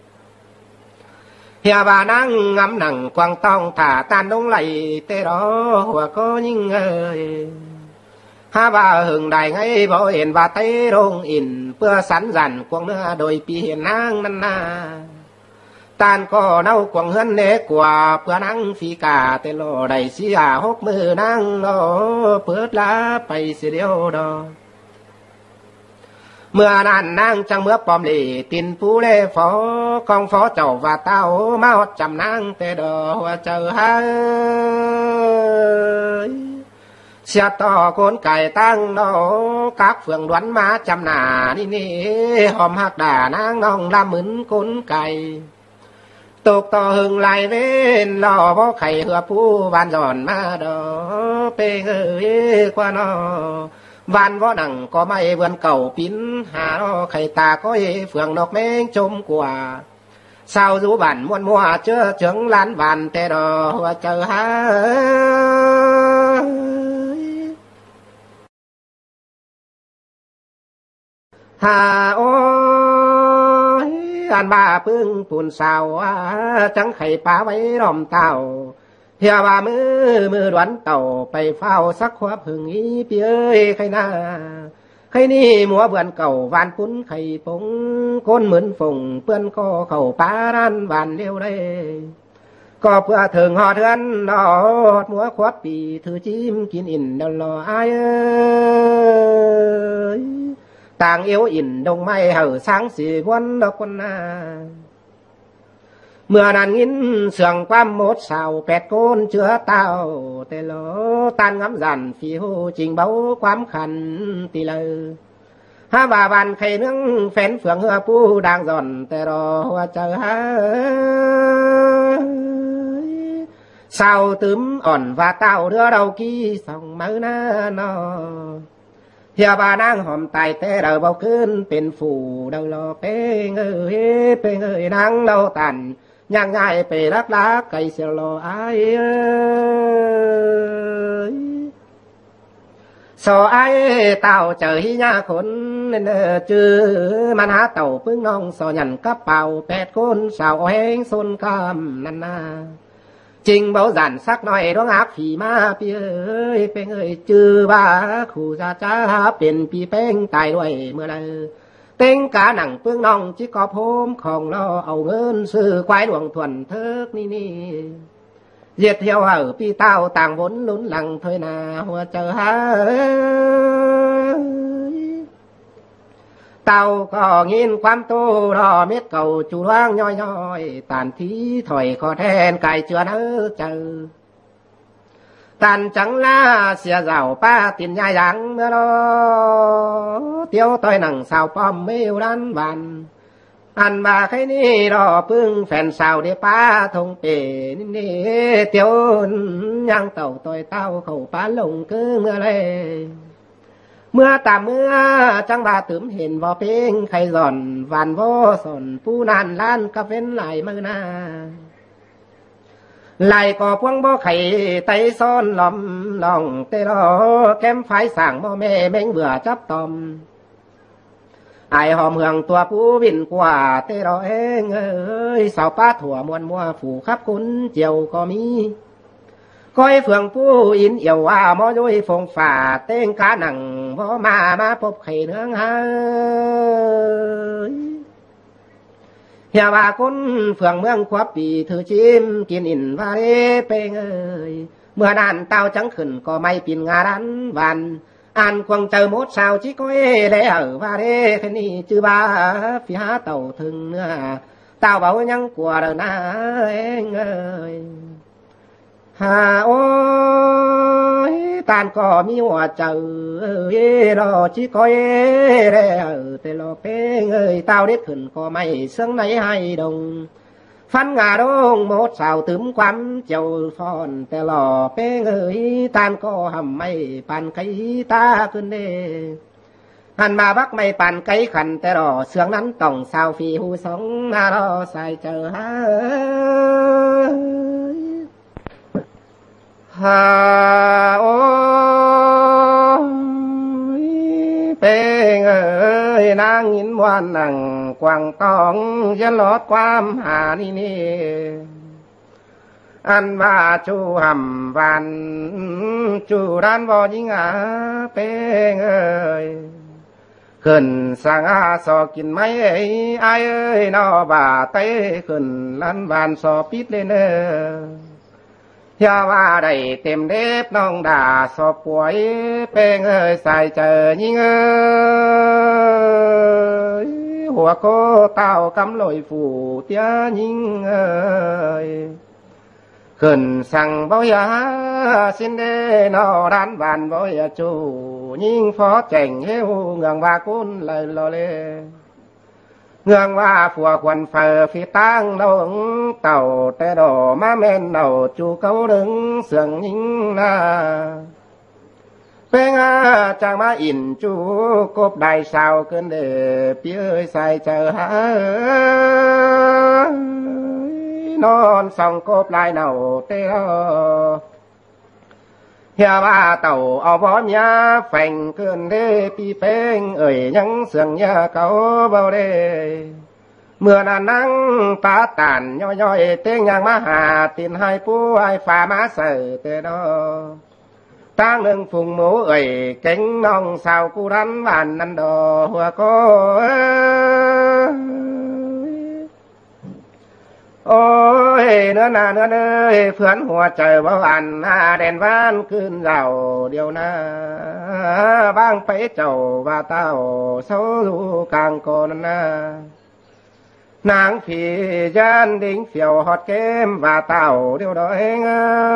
เฮียบานั่งงำหนังกวางต้องถ่าตานดงไหลเตโรหัวก็ยิ่งเอ้ยหาว่าหึงได้ไงบ่เห็นว่าเตโรงอินเพื่อสันสันกวางเนื้อโดยปีเห็นนางนั่นนาตานก็เน่ากวางเฮือนเล็กกว่าเพื่อนั่งฟีกาเตโลได้เสีย6 มือนั่งโลเปิดลาไปเสียเดียวดอเมื่อนั้นนั่งจังเมื่อปอมหลีตินผู้เล่ฟอกองฟอเจ้าว่าเต้ามาหดจำนั่งเตดอว่าเจอหาเสียต่อโกนไก่ตั้งโนกักเฟืองล้วนมาจำหนานี่หอมหักด่านางน้องละเหมือนโกนไก่ตกต่อหึงไหลเว้นรอบ่ไข่เหือผู้วานจอนมาดอเป้งเอ้ยกว่าน้อวานว่าหนังก็ไม่เวือนเก่าปิ้นหาไข่ตาก็เฟืองนกแมงจมกว่าสาวรูบันมวนมัวเจอเจิงล้านบานแต่ดอว่าเจอหาหาโอ้ยอันบ้าพึ่งปุ่นสาวจังไข่ปลาไว้รอมเต่าเฮียว่ามือดวนเต่าไปเฝ้าสักขวบหึงอีเปียยไข่หน้าไข่นี่มัวเบือนเก่าวานปุ้นไข่ปงก้นเหมือนฝงเปื้อนก็เข่าปลาดันวานเลี้ยวได้ก็เพื่อถึงหอเทือนนอดมัวขวบปีถือจิ้มกินอินดอลลออายต่างเอวอินดงไม้เห่าช้างสีวันดอกคนนาเมื่อนั้นยินเสียงความหมดสาว8 โกนเชื้อเต้าแต่โลตันงำจันฝีหูจริงเบาความขันตีเลยหาว่าบานไข่เนื้อแฟนเฟืองเหือผู้ดังจอนแต่รอว่าเจอหาสาวตึมอ่อนว่าเต้าเรือเรากี้ส่องมือหน้านอเฮียบานางหอมตายแต่เราเบาขึ้นเป็นฝูเรารอเป้งเอ้ยนางเราตันยังไงไปรักไก่เสียรอไอสอไอเต่าเจอหิยาคนเนจือมันหาเต่าพึ่งน้องสอหยันกระเป๋า8 คนสาวแหงสนคำนั่นนาจริงเบาสั่นสักหน่อยร้องอักผีมาพี่เอ้ยเป้งเอ้ยจื้อบ้าขู่จะจ้าเป็นพี่เป้งตายด้วยเมื่อไรเต็งกาหนังเปื้องน้องจิกอบโฮมของเราเอาเงินซื้อควายหลวงทวนเทิกนี่เย็ดเที่ยวเหอพี่เต้าต่างวนลุ้นหลังถอยนาหัวเจอหาเต่าก็งินความโตรอเม็ดเก่าจูร่างย่อยๆตานที่ถอยขอแทนไก่เจือเนื้อเจอตันจังลาเสียเจ้าป้าตินยายังเมื่อรอเตียวต่อยหนังสาวป้อมไม่รันวันอันมาใครนี่รอพึ่งแฟนสาวเดียป้าทงเป๋นี่เตียวยังเต่าต่อยเต้าเขาป้าลงคือเมื่อไรเมื่อตามเมื่อจังบาตื่มเห็นบ่เพ่งใครสอนวันบ่สอนผู้นานล้านกาเฟ้นไหลมือนาไหลก่อพวงบ่ไข่ไตซ้อนล้อมลองเตลอแก้มไฟสั่งบ่แม่แมงเบื่อจับตอมไอหอมเหืองตัวผู้วินกว่าเตลอเองเอ้ยสาวป้าถั่วมวนมัวฝูขับคุณเจียวก็มีก้อยเฟืองผู้อินเอี่ยวว่าหมอย้อยฟงฝ่าเต้งขาหนังบ่มาพบไข่เนื้องหายเฮียว่าคนเฟืองเมืองควบปีถือชิมกินอินว่าเรเปงเอ้ยเมื่อนานเต้าจังขึ้นก็ไม่ปินงาดันวันอันควงเจอมดสาวจิก้อยแล้วว่าเรแค่นี้จื้อบ้าฝีหาเต่าถึงเนื้อเต้าเบายังกลัวเด้อนะเองเอ้ยหาโอ้ยตานก็มีหัวเจอรอจิก้อยแล้วแต่รอเป้งเอ้ยเต้าเด็ดขึ้นก็ไม่เสื่องไหนให้ดงฟันงาดงหมดสาวตึมความเจ้าฟอนแต่รอเป้งเอ้ยตานก็ทำไม่ปันไก่ตาขึ้นเด้หันมาบักไม่ปันไก่ขันแต่รอเสื่องนั้นต้องสาวฝีหูสองมารอใส่เจอหาฮาโอ้ยเป้งเอ้ยนางหินวันนั่งกวางตองยันหลอดความหานี่อันว่าจูหำวันจูร้านบ่ยิงอาเป้งเอ้ยขึ้นสังอาสอกินไหมไอ้เอ้ยนอบาเต้ขึ้นล้านบานสอปิดเลยเนอยาว่าได้เต็มเด็บน้องด่าสอบป่วยเป้งเอ้ยใส่เจอยิงเอ้ยหัวโคเต้ากำลอยฝูเตี้ยยิงเอ้ยขึ้นสั่งบ่ยาสินเดนอร้านบ้านบ่ยาจูยิงฟอแจ่งเฮวเงืองว่ากุนเลยโลเลเงืองว่าผัวควันเฟอฟีตั้งลงเต่าแต่ดอมาแม่นเต่าจูเขาดึงเสียงยิงนาเป็นจางมาอินจูกบได้สาวเกินเดเปี้ยใส่เจอหานอนส่องกบลายเน่าเต้อเฮียว่าเต่าเอาบ่เมียแฝงเกินเด้ปีเป้งเอ่ยยังเสียงยาเขาเบาเด้เมื่อนั้นนั่งตาตานย่อยๆเต้งยังมาหาตินให้ผู้ให้ฝ่ามาเสือเตดอตั้งหนึ่งฝุ่งหมูเอ่ยเก่งน้องสาวกูรันหวานนันดอหัวก็โอ้ยเนื้อหน้าเนื้อเนื้อเพื่อนหัวใจว่าอันหน้าแดนบ้านขึ้นเราเดียวนะบ้างไปเจ้าว่าเต้าเสาลูกลางโกนนะนางผียันดิ้งเฟียวฮอดเกมว่าเต้าเดียวดอยเง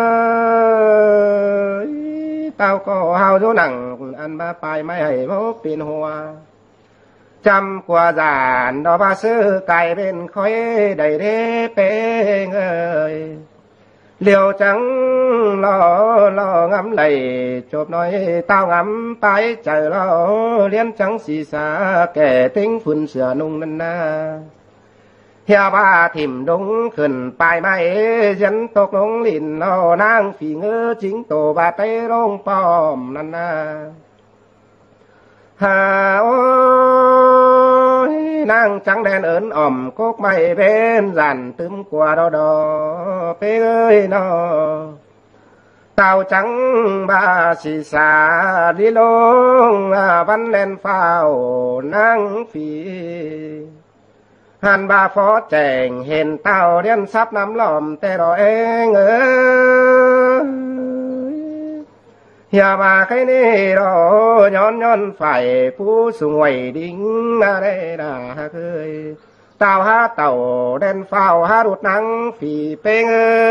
ยเต้าก็เฮาดูหนังอันมาไปไม่ให้พบปีนหัวจำกว่าจานดอกบาซื้อไก่เป็นคอยได้เด้เป้งเอ้ยเหลียวจังรองำไหลจบน้อยเต้างำไปเจอเราเลี้ยนจังศีสาแก่ติ้งฝุ่นเสือนุ่งนั่นนาเฮียบ้าถิ่มดงขึ้นปลายไม้ยันตกลงลิ้นเรานางฝีเงือจิงโตบาไปลงป้อมนั่นนาหาโอ้ย nàng trắng đen ớn ỏm cốc mày bên dàn tươm qua đo đo bê ơi nó tàu trắng ba xì xà đi lông văn lên phao nàng phi hàn ba phó chèn hiền tàu đen sắp nắm lòm tê rồi em ơi nhà bà cái này đó nhón nhón phải phú xuống ngoài đính mà đây là cười tàu ha tàu đen phao ha đột nắng phì bê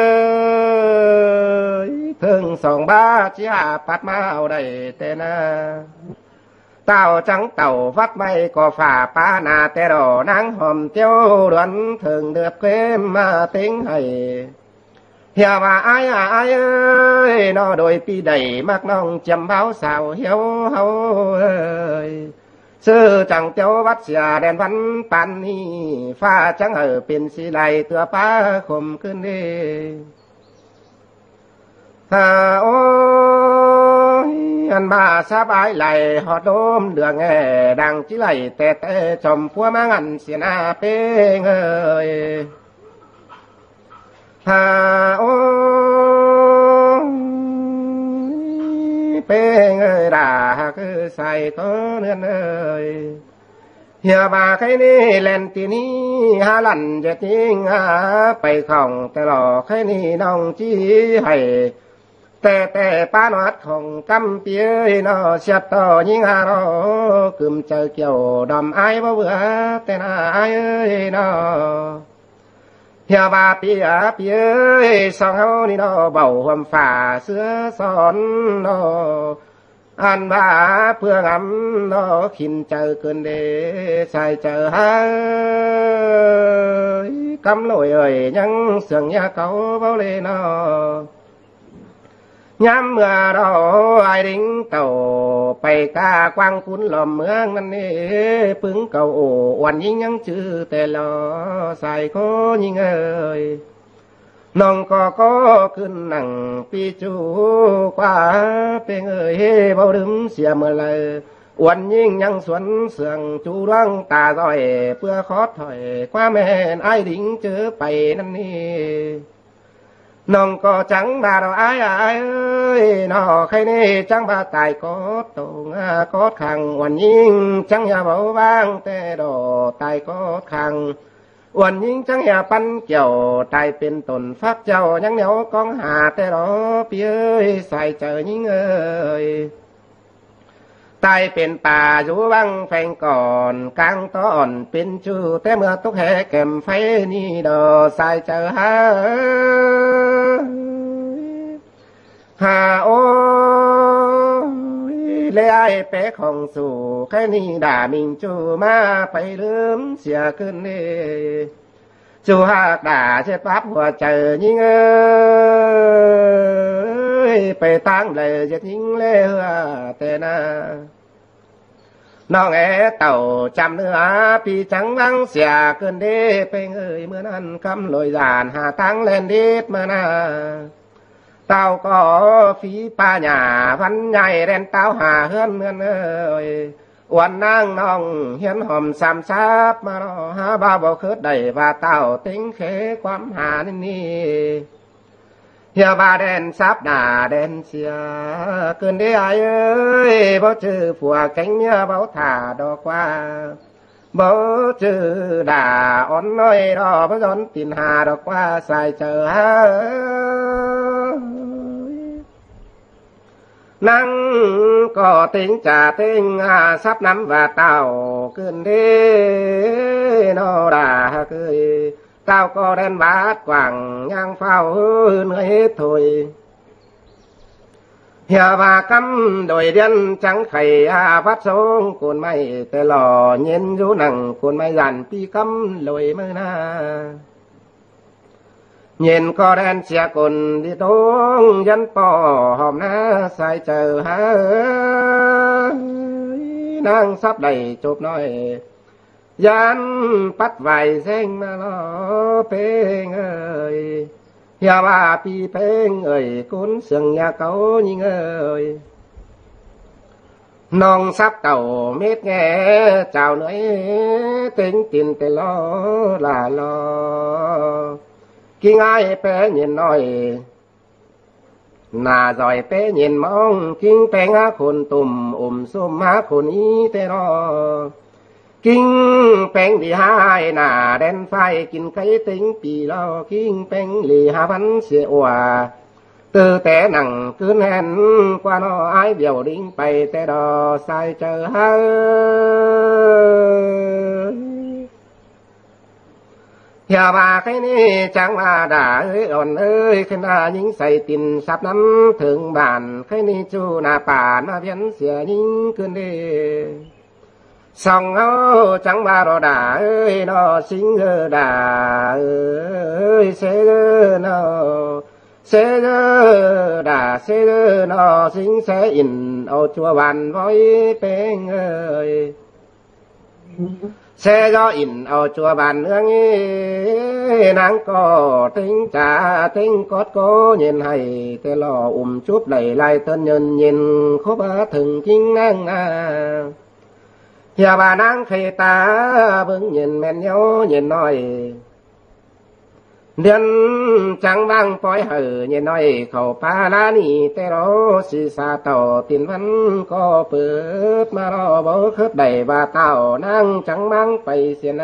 ơi thương sòng ba chỉ hạ phát mau đầy tên tàu trắng tàu phát mây có phà pa nà tê đỏ nắng hòm tiêu đoán thường được quên mà tính hay hiểu mà ai ơi nó đôi pi đầy mắc nông chầm báo xào hiếu hâu ơi sư chẳng tiêu bắt xìa đèn văn pan ni pha trắng ở bên xì lại tựa pa khomขึ้นđi ôi anh bà sắp ái lại họ đốm đường nghe đang chỉ lại tè tè chồng phua mang ăn xiên à bê ơi ôi bê ơi đã cứ xài có nên ơi hiểu bà cái ni lên tí ni ha lặn cho tiếng bay khổng tè lò cái ni nông chi hay tè tè pa nót khổng căm tía nó xẹt to nhưng nó cùm chờ kiểu đầm ai bao bữa tè na ai ơi nó hiểu bà pía ơi xong hâu ni nó bầu hầm phà sữa son nó anh bà phương ấm nó khinh chờ cơn đê sai chờ hai cắm lội ơi nhăng sườn nhà cậu bao lê nó nhắm mưa đó ai đính tàu bay ca quang cuốn lòm mươngนั่นนี่ปึ้งเก่าโอวันยิ่งยังชื่อแต่ลอใส่โคยิ่งเอ้ยน้องก็ขึ้นนั่งปีจูกว่าเป็นเอ้ยเบาดึมเสียเมื่อไรวันยิ่งยังสวนเสื่องจูร่างตาลอยเพื่อขอถอยความแม่นไอ้ดิ้งเจอไปนั่นนี่น้องก็จังบาเราอ้ายเอ้ยน้อใครนี่จังบาตายก็ตรงก็ขังวันยิ่งจังอย่าเบาบ้างแต่ดอตายก็ขังวันยิ่งจังอย่าปั้นเกี่ยวตายเป็นตนฟักเจ้ายังเหนียวกองหาแต่ดอเปียใส่เจอยิ่งเอ้ยตายเป็นป่าอยู่วังแฝงก่อนกลางตอนเป็นชูแต่เมื่อตุกแห่แก้มไฟนี่ดอใส่เจอหาโอ้เลยไอ้เป๊ะของสู่แค่นี้ด่ามิงจูมาไปลืมเสียขึ้นนี่จูหากด่าเช็ดปั๊บหัวเจอยิ่งเอ้ยไปตั้งเลยจะทิ้งเลยแต่น่ะน้องเต่าจำเนื้อพี่จังวังเสียเกินเด้ไปเอ้ยเมื่อนั้นคำลอยด่านหาตั้งเล่นดิดมานาเต่าก็ฝีป้าหญ้าพันใหญ่เล่นเต่าหาเฮือนเมือนเอ้ยวันนั่งน้องเฮียนหอมสามซับมาหาบ้าบ่คืดได้ว่าเต่าติ้งเขความหานี่เฮียบาแดนซับหน้าแดนเสียเกินได้เอ้ยบ่จื้อผัวแก๊งเมียเบาถ่าดอกว่าบ่จื้อด่าอ่อนน้อยดอกบ่ย้อนตินหาดอกว่าใส่เจอนั่งก็ติงจ่าติงซับน้ำว่าเต่าขึ้นดีนอด่าเคยเต่าก็เดินบาดกว่างยังเฝ้าเหนื่อยถอยเฮียว่ากำโดยเดียนจังไข่พัดสงกุนไม่แต่หล่อเย็นอยู่นั่งกุนไม่ยันปีกำลอยมือหน้าเย็นก็แดนเสียคนที่ตรงยันป่อหอมหน้าใส่เจอหานางซับได้จบน้อยยันปัดไหวเส้งมาล้อเพลงเอ้ยอย่าว่าปีเพลงเอ้ยคุณเสียงอย่าเก่ายิ่งเอ้ย nong sắp tàu mết nghe chào nữa tính tiền tê lo là lo kinh ai bé nhìn nói nà giỏi bé nhìn mong kinh bé ngã khôn tùm xôm má khôn ý tê lo kinh bèn đi hai nà đen phai kinh cái tính pì lo kinh bèn lì hà văn xệ hòa từ té nặng cứ hẹn qua nó ai biểu đinh bày té đò sai chờ hơi Nhà bà cái này chẳng mà đã ơi ổn ơi cái na những say tin sắp lắm thường bản cái này chú na bà na biến xỉa những cơn đi xong áo chẳng mà rồi đã ơi nó xinh đã ơi sẽ nó xinh sẽ in ô chùa bàn với bên ơi sẽ do in ở chùa bàn nương nắng có tính trả tính cốt cố nhìn hay thế lò chút đẩy lại tân nhân nhìn khúc thường kinh năng nhà bà nắng khi ta vững nhìn men nhau nhìn nói điên chẳng mang phối hở nhìn nói khẩu pa lá nì tê đó xì xa tàu tiền văn có bớt mà nó bố khớp đầy và tàu năng chẳng mang phải xiên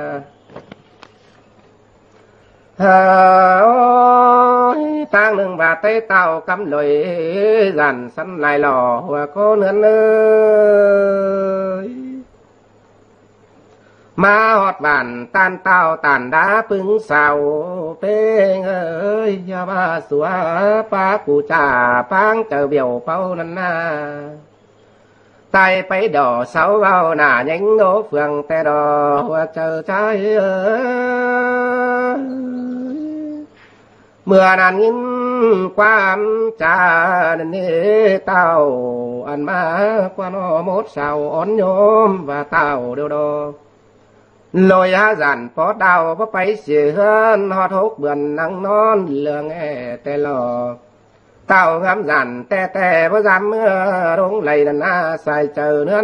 ôi tang nương bà tay tàu cắm lồi dàn sẵn lại lò và cô nương ơi mà hót bản tan tao tàn đá pưng xào bê ơi ya ba xua pa cụ trà pang chờ biểu bao lần na tay bay đỏ sáu bao nà nhánh nố phường tè đỏ hoa chờ trái ơi mưa nàn nghìn qua trà nên tao ăn má qua nó mốt xào ón nhôm và tao đều đo lôi há giản phó đào phó bay xì hơn hót hốc bườn nắng non lừa nghe tê lò tao ngắm giản tê tê phó dám mưa đúng lầy đàn xài chờ nữa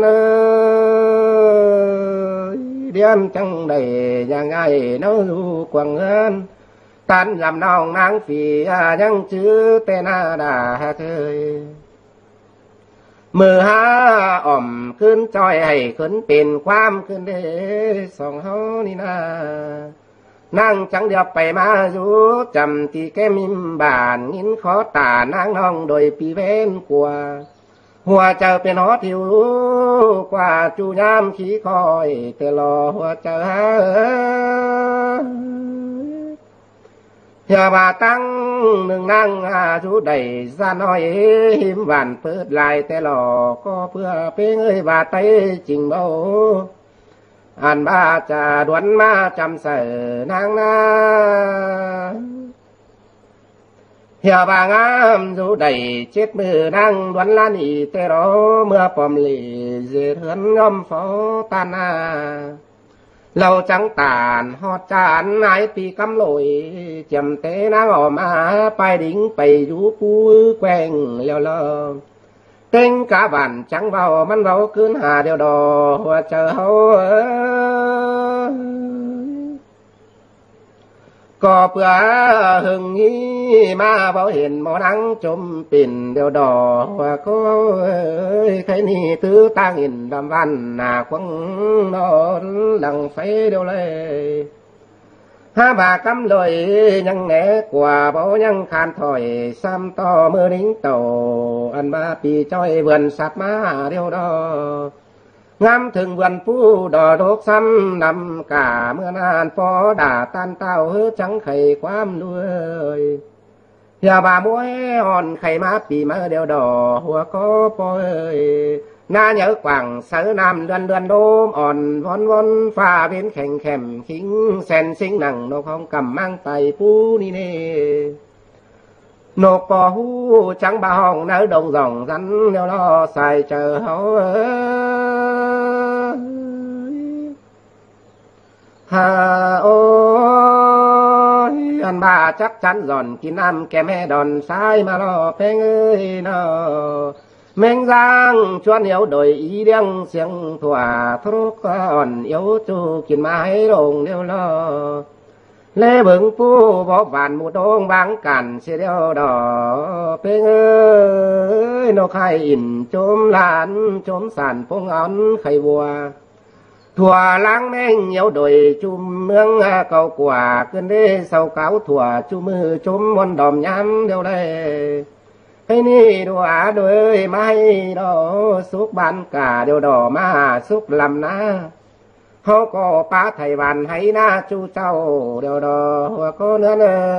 ơi điên chẳng đầy nhà ngay nấu du quăng hơn tan làm nòng nắng phì nhăng chứ tê na đà khơiมือหาอ่อมขึ้นจอยให้ขึ้นเป็นความขึ้นเด้สองเฮานี่นานั่งจังเดียวไปมาอยู่จำที่แกมิมบานงินขอตานางน้องโดยปีเว้นกว่าหัวเจ้าเป็นหอทิวกว่าจูยามขี้คอยแต่รอหัวเจ้าอย่ามาตั้งหนึ่งนั่งชูใดซะน้อยหิมหวานเปิดลายแต่หลอก็เพื่อเพ่งเอ้ยบาไตจริงเบาอันบ้าจะดวนมาจำเสนางนาอย่าบางามชูใดเช็ดมือนั่งดวนล้านอีแต่รอเมื่อปอมหลีเสือเถือนงอมฟอตานาเราจังตานหอดจานนายปีกำลอยจำเตนางออกมาไปดิ่งไปอยู่ปูแกงแล้วล่ะเต็งกะบันจังเบามันเบาขึ้นหาเดียวดอหัวเจอเฮาก็เพื่อหึงนี้มาเบาเห็นหมอนังจมปิ่นเดียวดอว่าก็ใครนี่ตื้อตั้งอินดำวันหน้าควังนอนดังไฟเดียวเลยหาบากำลอยยังแหนกว่าเบายังคานถอยซ้ำต่อมือนิ้งโตอันมาปีจ้อยเวือนสับมาเดียวดองามถึงวันผู้ดอดกซ้ำนำกาเมื่อนานพอด่าตันเต้าเฮือจังไข่ความด้วยอย่าบ่ามวยอ่อนไข่มาปีมาเดียวดอหัวก็ปอยหน้าเหนือกว่างเสือนำเดือนโดมอ่อนวนฟ้าเว้นแข่งแข่มขิงแสนสิงหนังนกของกำมั่งไตปูนี่เน่นกปอหูจังบ่ห้องเนื้อดงดองรันเดี๋ยวรอใส่เจอเฮาฮาโอ้ยอันบ่าจักจันหล่อนกินน้ำแกแม่ดอนซ้ายมารอเพงเอ้ยนอ mình giang chuan yếu đổi ý điăng xiềng thỏa thuốc còn yếu chu kín mái đồng điêu lo lê bừng phu bỏ vàn một đông báng cản xe đeo đỏ bên ơi nó khai in chôm lan chôm sàn phong ón khay bùa thùa lãng mênh yếu đổi chùm mương cầu quả cơn đê sau cáo thùa chu mư chôm môn đòm nhám đeo đây cái ni đùa đôi mai đó xúc ban cả đều đỏ mà xúc làm na họ có ba thầy bàn hay na chu cháu đều đỏ hoa có nữa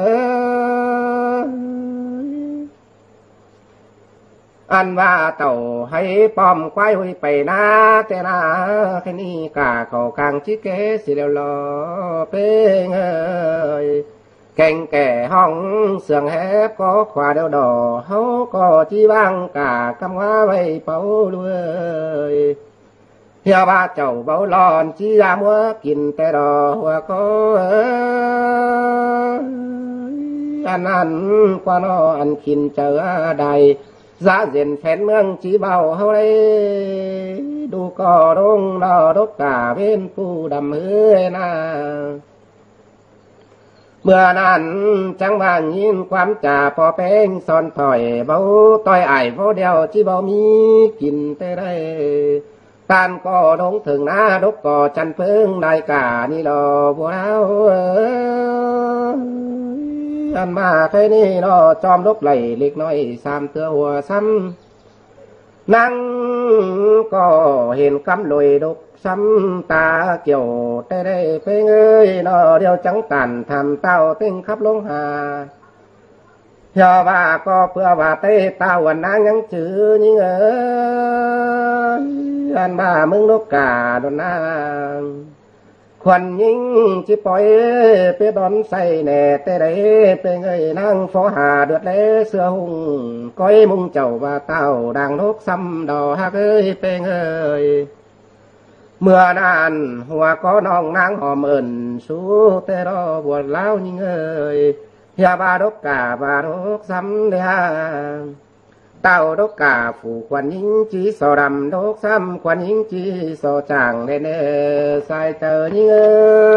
ăn ba tàu hay bom quay huy bày na thế na cái ni cả cầu càng chí kế xì đều lo bên ơi cành kẻ hong sườn hép có khoa đều đỏ hấu có chi vang cả cam hoa vây báu đuôi hiệp ba chầu báu lòn chi ra múa kín tè đỏ hoa có ăn qua nó ăn kín chờ đầy giá diện phèn mương chỉ bao hấu đây đủ cò đông đỏ đốt cả bên phu đầm hứa na mưa nan chẳng vàng nhìnความtràพอแป้งซ่อนถอยเบาต้อยไอ้พอเดียวที่เบามีกินแต่ได้ตานก็ดงถึงหน้าดกก็จันเพิ่งได้กานี่รอบัวแล้วอันมาแค่นี้รอจอมดกไหลเล็กน้อยสามเตือหัวซ้ำนั่งก็เห็นกำลอยดกซ้ำตาเกี่ยวแต่ได้เพลงเอ้ยนอเดียวจังตันทำเต้าเต้งขับลงหาเฮียว่าก็เพื่อว่าเต้เต้าวันนางยังจื้อยิ่งอันบ้ามึงนกกาดนนางควันยิงจิปล่อยเปดอนใส่แน่แต่ได้เป็นเอ้ยนางฟอหาเดือดเล่เสื้อหุ่งก้อยมุงเจ้าว่าเต้าดังนกซ้ำดอกฮักเอ้ยเป็นเอ้ยเมื่อนานหัวก็น้องนางหอมเอิญสู้แต่รอบวชแล้วยิ่งเอ้ยอย่าบาดกกาบาดกซ้ำเลยฮะเต้าดกกาฝูควันยิงจีสอดำดกซ้ำควันยิงจีสอจางเน่เน่ใส่เตอยิ่งเอ้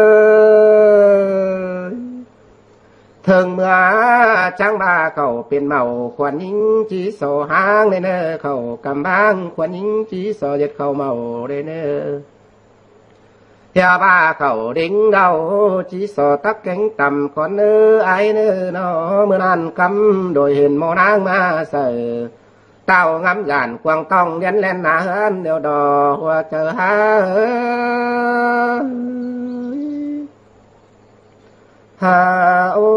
ยถึงเมื่อจังบาเขาเป็นเมาควันยิงจีสอหางเน่เน่เขากำบังควันยิงจีสอเย็ดเขาเมาเน่เน่อย่าบ้าเขาดิ้งเราจีสอตักแกงต่ำคนเนื้อไอเนื้อนอเมื่อนั้นกำโดยเห็นโมนางมาเสือเต้างำหยานกวางต้องเลี้ยนเล่นหนาเฮินเดียวดอหัวเจอหาฮาโอ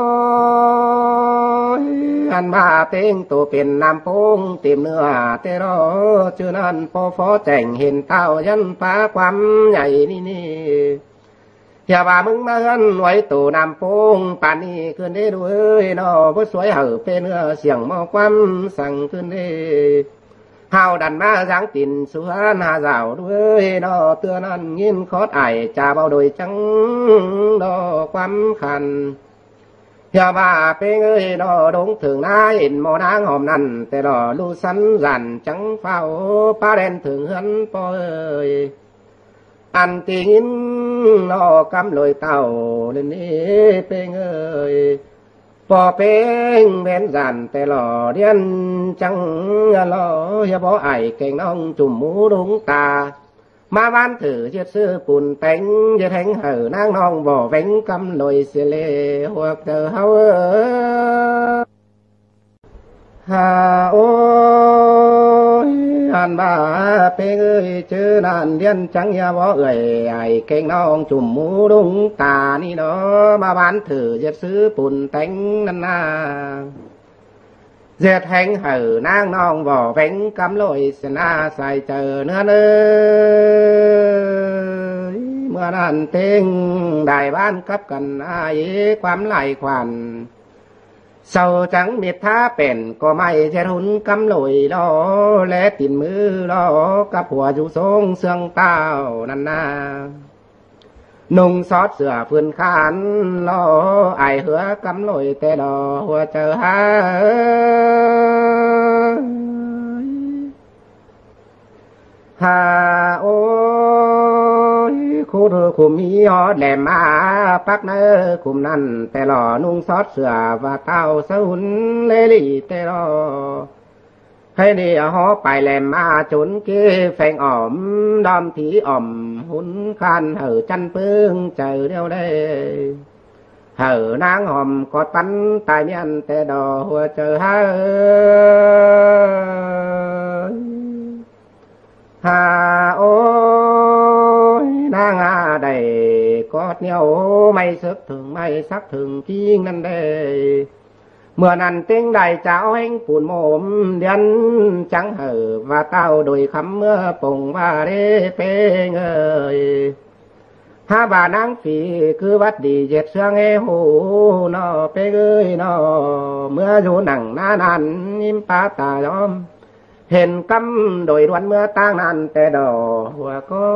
อันมาเต็งตัวเป็นน้ำพงเต็มเนื้อเตรอชื่อนั้นพอฟอแจงเห็นเต้ายันป้าความใหญ่นี่อย่าว่ามึงมาเฮินไว้ตัวน้ำพงป่านนี้ขึ้นได้ด้วยนอบ่สวยเหอเป็นเนื้อเสียงมอความสั่งขึ้นได้เฮาดันมาจังตินสวนหาเจ้าด้วยนอเตือนั้นยินคอดไอจ่าเบาโดยจังดอความขันอย่าว่าเป็นเอ้ยดอดงถึงนายเห็นโมนางหอมนั่นแต่ดอลูสันรันจังเฝ้าป้าแดนถึงเฮือนปอยอันติงินนอกำลอยเต่าเล่นนี้เป็นเอ้ยพอเป็นเว้นรันแต่หล่อเดียนจังหล่ออย่าบอกไอเก่งน้องจุ่มหมูดุงตามาบ้านถือเชือดซื้อปุ่นแต่งจะแทงเห่อนางน้องบ่แหวงกำลอยเสียเล่หัวเธอเฮาฮาโออันบ้าเป็นเอ้ยเจอนานเดียนจังอย่าบอกเอ้ยไอเก่งน้องจุ่มหมูดุงตานี่เนาะมาบ้านถือเชือดซื้อปุ่นแต่งนั่นนาเจ็ดแห่งเห่อนางน้องบ่แหวงกำลอยเสนาใส่เจอเนื้อเนื้อเมื่อนั้นเต็งได้บ้านกับกันอาเยความไหลควันเศร้าจังเม็ดท้าเป็นก็ไม่ใช่ทุนกำลอยล้อและตินมือล้อกับหัวอยู่ทรงเสื่องเต้านั่นนานุ่งซอดเสื้อพื้นขานล้อไอเหือกำลอยแต่ดอหัวเจอหาฮาโอ้ยคูเธอคุมมีฮอดแหลมมาปักเนอคุมนั่นแต่หล่อนุ่งซอดเสือว่าเต้าสุนเลลี่แต่หล่อให้เดียฮอไปแหลมมาจนเก้แฝงอ่อมดอมถีอ่อมหุนคันเหอจันเปิ้งเจอเดียวได้เหอนางหอมกอดปันตายเมียนแต่ดอหัวเจอฮาฮาโอ้ยนางอาได้กอดเหนียวไม่ซึกถึงไม่ซักถึงกิ้งนั่นได้เมื่อนั้นติ้งได้เจ้าแห่งปูนโมมเดียนจังเหอว่าเต้าโดยคำเมื่อปงว่าเรเปงเอ่ยฮาบานางฝีคือวัดดีเจ็ดเสืองเอหูนอเปเอ้ยนอเมื่ออยู่หนังหน้านันยิ้มปาตาย้อมเห็นกำโดยรวนเมื่อตั้งนั้นแต่ดอหัวก็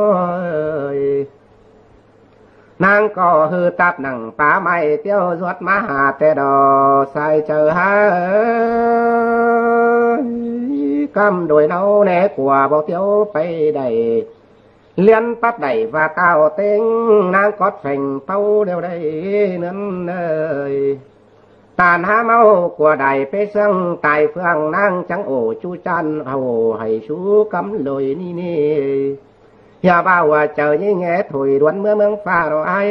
นางก็คือตับหนังป่าไม้เตี้ยวสวดมาหาแต่ดอใส่เจอหากำโดยเนาแน่กว่าบอกเตี้ยวไปได้เลี้ยนปั๊บได้ว่าเต้าเต็งนางกอดแฝงเป้าเดียวได้นั่นเลยตานหาเมากว่าใดไปเสื่องตายเฟืองนางจังโอจูจันเอาให้ชูกำเลยนี่อย่าบ่าวว่าเจอยิ่งแง่ถอยดวนเมืองฟ้าเราไอ้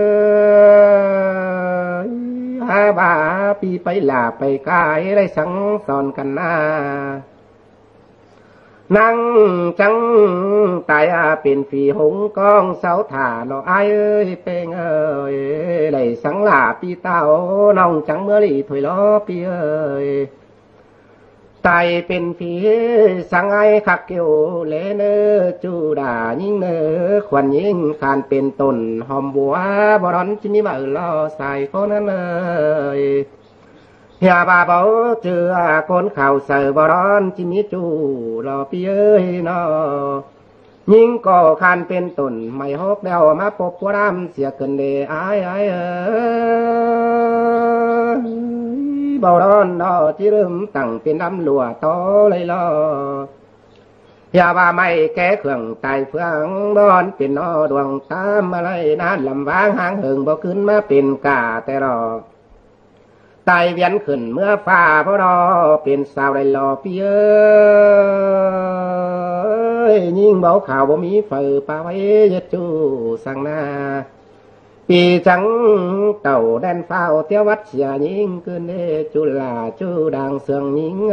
ฮาบาปีไปหลาไปกายได้สังสอนกันนานั่งจังตายเป็นฝีหงกองเสาถ่าเราไอ้เป็นเอ้ยได้สังหลาปีเต้าน้องจังเมื่อลีถอยล้อปีเอ้ยตายเป็นฝีสังไอขักเกี่ยวเลเนจูดายิ่งเนขวัญยิ่งคานเป็นตนหอมบัวบร้อนจิมีมาล่อใส่คนนั้นเลยอย่าบาเบาเจือคนข่าวเสือบร้อนจิมีจูรอปีเอ้ยนอยิ่งก็คานเป็นตนไม่ฮกเดามาปบปัวดำเสียเกินเดไอ้เบาร้อนนอจิรึมตั้งเป็นน้ำหลัวโตเลยล่ออย่าว่าไม่แก้เครื่องตายเฟืองบอนเป็นนอดวงตามอะไรนั่นลำวางหางเหิงบ่ขึ้นมาเป็นกาแต่รอตายเวียนขึ้นเมื่อฟ้าพอรอเป็นสาวได้รอพี่เอ้ยยิ่งเบาข่าวบ่มีเฟือป่าไว้ยัดจูสังนาปีจังเต่าแดนเฝ้าเที่ยววัดเสียยิ่งขึ้นเดจุลาจูดังเสืองยิ่ง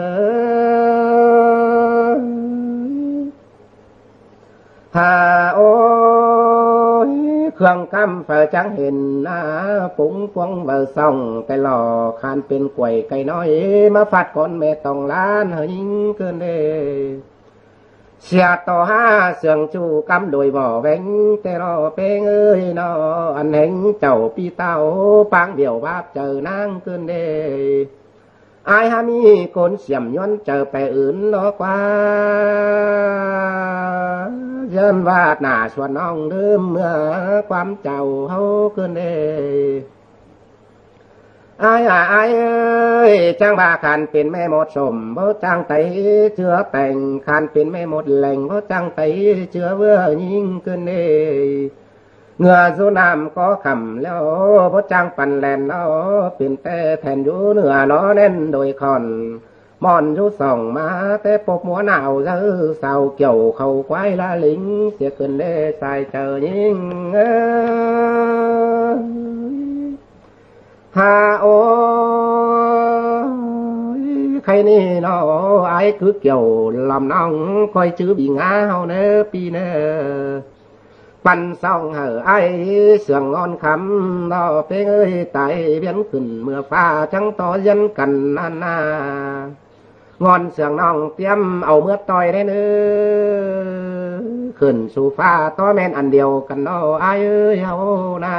ฮาโอ้ยเครื่องกำเฝอจังเห็นหน้าปุ๋งพวงเบอร์ส่องแต่หล่อคานเป็นกล้วยไก่น้อยมาฟัดก้นแม่ต้องล้านเฮยิ่งเกินเดเสียต่อห้าเสียงจูกำโดยบ่อแหวงแต่รอเป้งเอ้ยนออันเห็นเจ้าปีเต้าปังเดี่ยวบาบเจอนางเกินเดอายฮามีคนเสียมย้อนเจอไปอื่นนอกว่าเยินวาดหน้าชวนน้องเดิมเมื่อความเจ้าเฮาเกินเดอายเอ้ยจังบาคันเป็นแม่หมดสมบ่จังไตเชื้อแต่งคันเป็นแม่หมดแหล่งบ่จังไตเชื้อเวื่อยิ่งเกินเดเงื่อสุนามก็คำแล้วบ่จังปันแลนเนาะเป็นแต่แทนอยู่เหนือล้อเน่นโดยคอนมอนอยู่ส่องมาแต่ปบหัวหนาวเจ้าเศร้าเกี่ยวเข้าควายละลิงเสียเกินเด้ใส่เจอยิ่งฮาโอ้ยใครนี่เนาะไอ้คือเกี่ยวลำน้องคอยชื่อบีงาเฮาเนอปีเนอปันซ่องเหอไอ้เสื่องงอนคำเนาะเป้งเอ้ยไตเวียนขึ้นเมื่อฟ้าจังต่อยันกันนางอนเสื่องน้องเตรียมเอาเมื่อต่อยได้เนื้อขึ้นสู่ฟ้าต่อแม่นอันเดียวกันเนาะไอ้เอ้ยเฮานา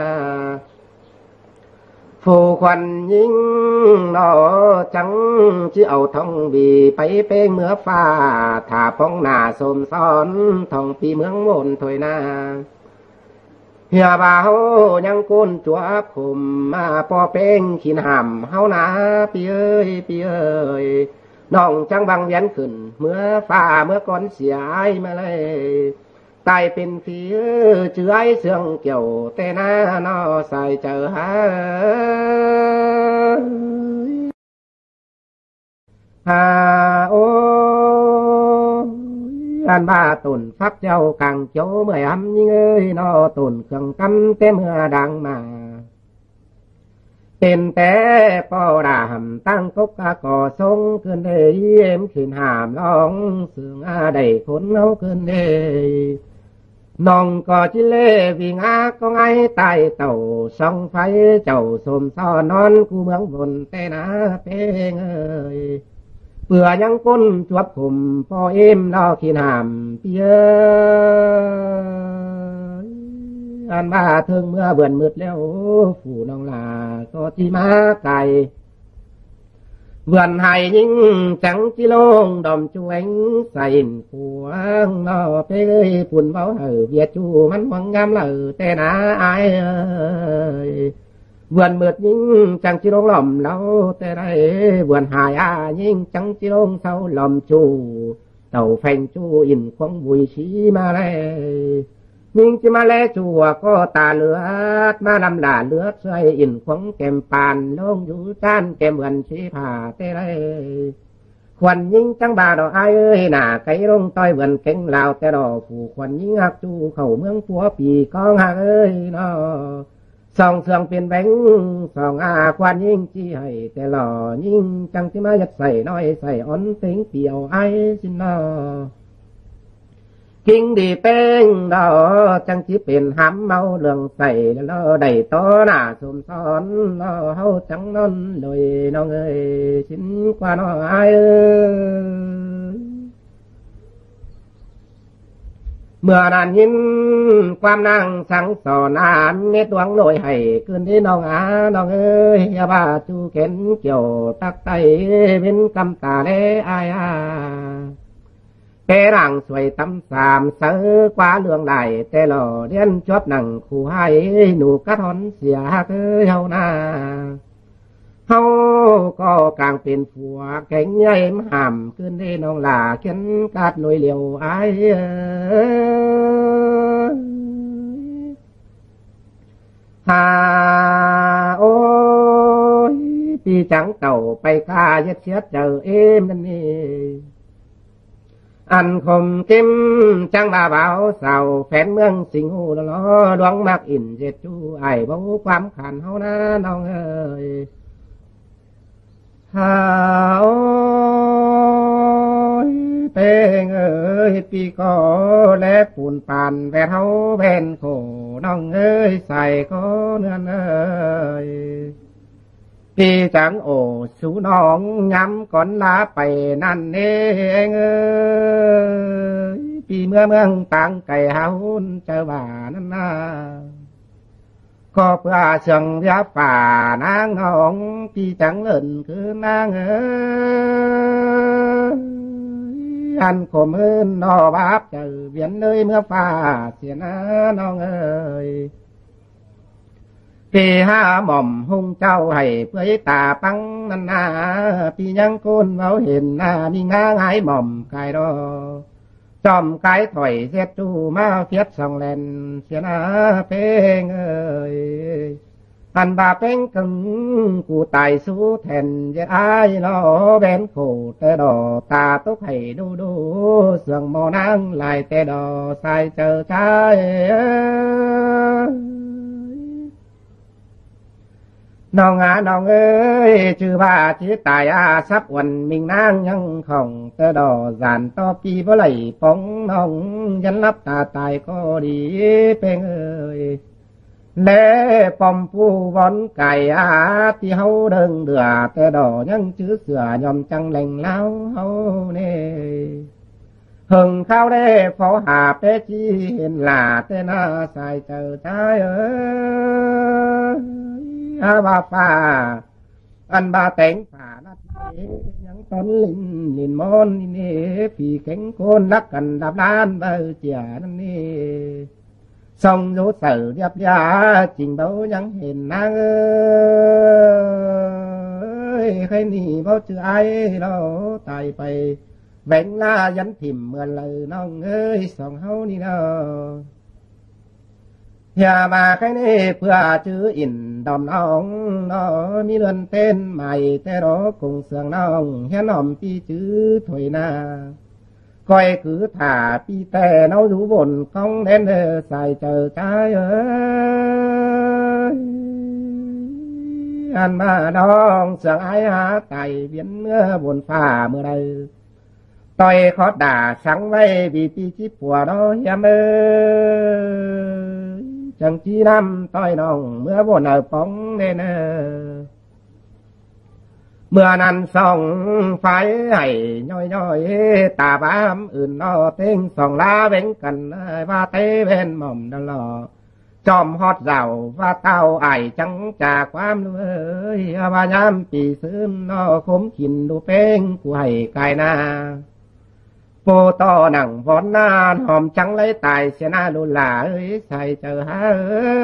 ผู้ควันยิ่งนอจังที่เอาทองบีไปเป้งเมื่อฟ้าถ้าป้องหน้าสมซ้อนทองปีเมืองมนถอยนาเฮียบ่าวยังก้นจัวผมมาปอเป้งขินห่ำเฮานาปีเอ้ยปีเอ้ยน้องจังบังเวียนขึ้นเมื่อฟ้าเมื่อก่อนเสียไอ้มาเลยตายเป็นผีเจื้อยเสื่องเกี่ยวแต่หน้านอใส่เจอหาโออันบ้าตุนฟักเจ้ากังโจเมื่ออ้ำยิ่งเอ้ยนอตุนเครื่องกำแต่เมื่อดังมาเป็นแต่ปอดามตั้งกกก่อทรงขึ้นเดยเอ็มขึ้นหามร้องเสื่องได้คนเอาขึ้นเดยน้องก็จิเล่วิ่งก็ไงใต้เต่าส่องไฟเจ้าสมซ้อนอนกูเมืองบนแต่นาเป้งเอ้ยเปื่อยังก้นจวบผมพอเอ็มรอขีนหามเปียอันมาถึงเมื่อเบื่อมืดแล้วฝูน้องลาก็ที่มาไก่เบื่อนหายยิ่งจังจิโลงดอมจวงใส่ขวางนอไปเลยปุ่นเบาเบียดจูมันหวังงามเลยแต่นาอายเบื่อนมืดยิ่งจังจิโลงหล่อมเล่าแต่ไรเบื่อนหายยิ่งจังจิโลงเศร้าหล่อมจูเต่าแฟงจูอินของบุยชีมาเลยยิ่งจะมาแลจัวก็ตาเลือดมาลำลาเลือดใส่อินของแก้มปานลงอยู่จานแก้มเหมือนชีผาเตไรควันยิ่งจังบาดอกไอ้เอ้ยหน้าไก่ลงต้อยเหมือนเก่งลาวแต่ดอกผู้ควันยิ่งหักจูเข่าเมืองผัวปีกองหักเอ้ยนอสองเสืองเป็นแบงสองควันยิ่งจี้ให้แต่หล่อยิ่งจังที่มายัดใส่น้อยใส่อ่อนเต็งเปี่ยวไอ้สินอกิงดีเป้งดอจังที่เป็นห้ำเมาเรื่องใส่แล้วได้ต่อหน้าสมซ้อนเราเฮาจังนอนเลยน้องเอ้ยชิ้นกว่าน้องอายเมื่อนานยินความนางสังสอนอ่านเนตดวงหน่อยให้ขึ้นที่น้องน้องเอ้ยอย่าบ้าจูเข็นเกี่ยวตักไตเป็นกำตาเล่อายแต่ร่างสวยตำสามเสือกว่าเรื่องใดแต่หล่อเดียนชอบหนังคู่ให้หนูกระทอนเสียเฮาหน้าเฮาก็กลางเป็นผัวแข็งใหญ่มห่ำขึ้นได้น้องหล่าเขียนกาดหน่วยเหลียวไอ้ฮาโอ้ยปีจังเต่าไปฆ่าเย็ดเชียดเจอเอ็มนั่นนี่อันคมจิ้มจังบาเบาเสาแฟนเมืองสิงหูละล้อดวงมักอินเจ็ดจูไอ้เบาความขันเฮานะน้องเอ้ยฮาโอ้ยเป้งเอ้ยปีก็และปูนปานแวดเฮาแว่นโขน้องเอ้ยใส่ก็เนื้อเอ้ยปีจังโอสูน้องย้ำก่อนลาไปนั่นเองเอ้ยปีเมืองต่างไก่เฮาเจ้าบ้านั่นนาก็เพื่อเสียงยาป่านางน้องปีจังเล่นคือนางเอ้ยอันข่มนนอบาปเจอเวียนเลยเมื่อฟ้าเสียนะน้องเอ้ยปีห้าหม่อมหุ่งเจ้าให้เพื่อตาปังนันนาปียังก้นเราเห็นหน้ามีงาหายหม่อมกายรอจอมกายถอยเสียจูมาเฟียดสองแลนเสียนาเพ่งเอ้ยอันบาเพ่งกึ่งกูตายสู้แทนเย็ดอายล้อแบนโขแต่ดอตาตุกให้ดูเสียงมอนั่งลายแต่ดอใส่เจอใจน้องน้องเอ้ยชื่อว่าชื่อตายสักวันมิงนางยังของเตอดอจานต่อปีบ่ไหลป้องน้องยันรับตาตายก็ดีเป็นเอ้ยและปอมผู้บอนไก่ที่เฮาเดิงเดือเตอดอยังชื่อเสือยอมจังแหล่งเล้าเฮาเน่หึงข้าวได้พอหาเปจีเห็นหลาเตน่าใส่เจอใจเอ้ยบาฟ้าอันบาแต่งผ่านัดยังตอนลินมอนนี่พี่แข็งโคนรักกันดับล้านเบอเจียนั่นนี่ส่องโยเสือเรียบยาจริงเบายังเห็นนางเอ้ยยให้หนีบ่เจอไอ้เราตายไปแบ่งลายันถิ่มเหมือนเลยน้องเอ้ยสองเฮานี่เนาะอย่ามาใครนี่เพื่อจื้ออินดอมน้องน้อมีเรือนเต้นใหม่แต่รอคงเสืองน้องแค่น้อมปีจื้อถอยหน้าก้อยคือถ่าปีแต่เนาอยู่บนกองเด่นใส่เจอใจเอ้ยอันมาน้องเสืองไอ้หาไต่เวียนเมื่อบนฟ้าเมื่อใดต่อยขอด่าสังไว้บีปีชิปัวน้อยเมื่อจังจีน้ำต้อยน้องเมื่อบนเอาป้องเน่เนอเมื่อนั้นส่องไฟให้ย่อยตาบ้ามอื่นนอเต็งส่องลาเว้งกันว่าเต้เว้นหม่อมดลอจอมฮอดเจ้าว่าเต้าไอจังจากความรวยว่ายามปีซื้อนอคมขินดูเป้งกูให้กายนาโปต่อหนังวอนนานหอมจังเลยตายเสียหน้าดูหลาเอ้ยใส่เจอฮะ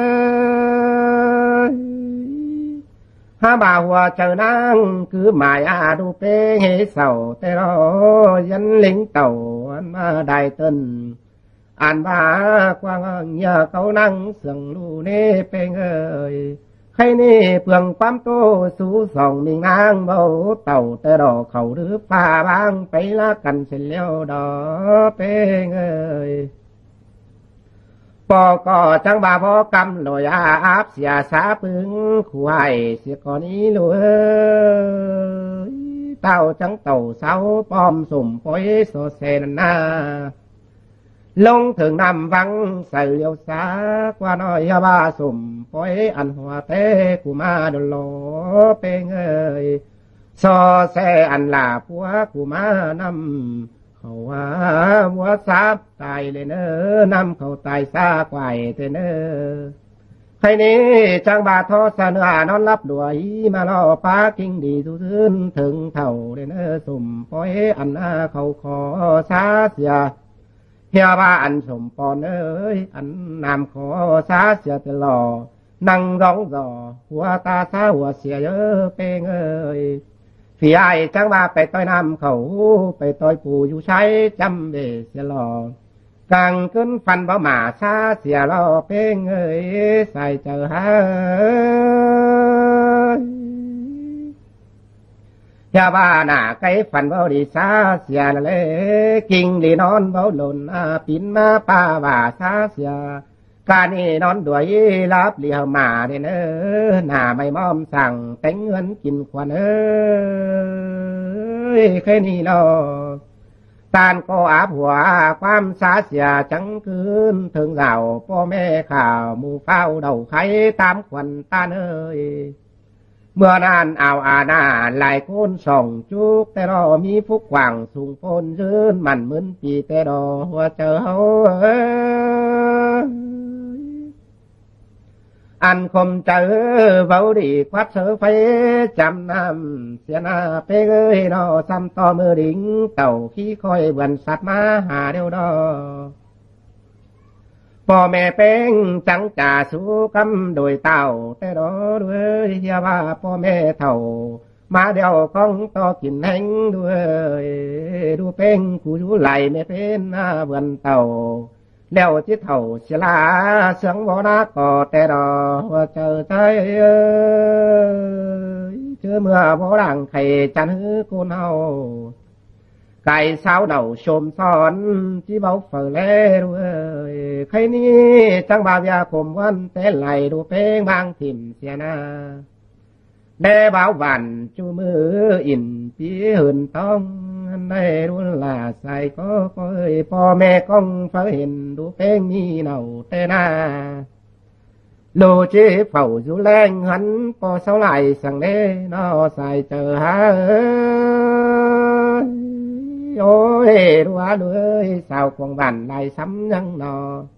ฮาบ่าหัวเจอนางคือหมายอาดูเป้งให้เศร้าแต่รอยันลิงเต่าอันมาได้ต้นอ่านบ้ากว้างเงียเขานั่งเสียงลูเน่เป้งเอ้ยใครนี่เปลืองความโตสู้สองมิงนางเบาเต่าแต่ดอกเขาหรือฟ้าบางไปละกันเสร็จแล้วดอเป้งเอ้ยปอก็จังบาพอกำลอยอาบเสียสาปึงขวายเสียก่อนนี้เลยเต่าจังเต่าเสาป้อมสุ่มปอยโซเซนนาลงถึงนำวังใส่เลี้ยวสากว่าน้อยบ้าสุ่มปอยอันหัวเต้กูมาดลอเป้งเอ้ยซอแซอันลาผัวกูมานำเขาว่าหัวซับตายเลยเนอนำเขาตายซาควายเตเนอใครนี้จังบาทอสเนื้อนอนรับด้วยมาล่อปากิ้งดีทุ้นถึงเท่าเลยเนอสุ่มปอยอันเขาขอซาเสียเฮียว่าอันสมปอนเอ้ยอันนามขอซาเสียตลอนั่งร้องรอหัวตาซาหัวเสียเยอะเป้งเอ้ยพี่ไอ้จังว่าไปต้อยน้ำเขาไปต้อยปู่อยู่ใช้จำเดเสียหลอกลางขึ้นฟันบ่หมาซาเสียรอเป้งเอ้ยใส่เจอฮะอย่าบ้าหน้าไก่ฟันเบาดีซาเสียนั่นเลยกิ่งดีนอนเบาหล่นปินมาป้าว่าซาเสียการนี่นอนด้วยรับเลี้ยวมาเด้เนอหน้าไม่ม้อมสั่งแต่งเงินกินควันเอ้ยแค่นี้เนาะตานก็อาบหัวความสาเสียจังคืนถึงเราพ่อแม่ข่าวหมู่เฝ้าเดาไข่ตามควันตาเอ้ยเมื่อนานเอาอาณาหลายคนส่องจุกแต่รอมีฟุกหวังสูงโพนยืนมันเหมือนปีแต่รอหัวเจอเฮาอันคมเจอเบาดีควัดเสือไฟจำนำเสียนาเป้เอ้ยนอซ้ำต่อมือดิ่งเต่าขี้คอยเบือนสัตว์มาหาเดียวดอพ่อแม่เป้งจังจ่าสู้กำโดยเต่าแต่รอด้วยเฮียว่าพ่อแม่เท่ามาเดียวกองต่อกินแห้งด้วยดูเป้งกูอยู่ไหลไม่เป็นเบือนเต่าแล้วที่เท่าเสียลาเสียงวนาก่อแต่รอว่าเจอใจเจอเมื่อบ่ดังไข่จันฮือกูเฮาไก่สาวเดาชมซ้อนที่เบาเฝอเล่ด้วยใครนี้จังบาวยาคมวันแต่ไหลดูเป้งบางถิ่มเสียนาแม่บ่าววันจูมืออินปีหื่นต้องได้รุ่นลาใส่ก็เอ้ยพ่อแม่ก้องเฝ้าเห็นดูเป้งมีเน่าแต่หน้าโลเจ้เฝ้าอยู่แรงหันพอเสาไหลสั่งเน่นอใส่เจอหาโอ้ยรัวเลยสาวควงบันไหลซ้ำยังนอ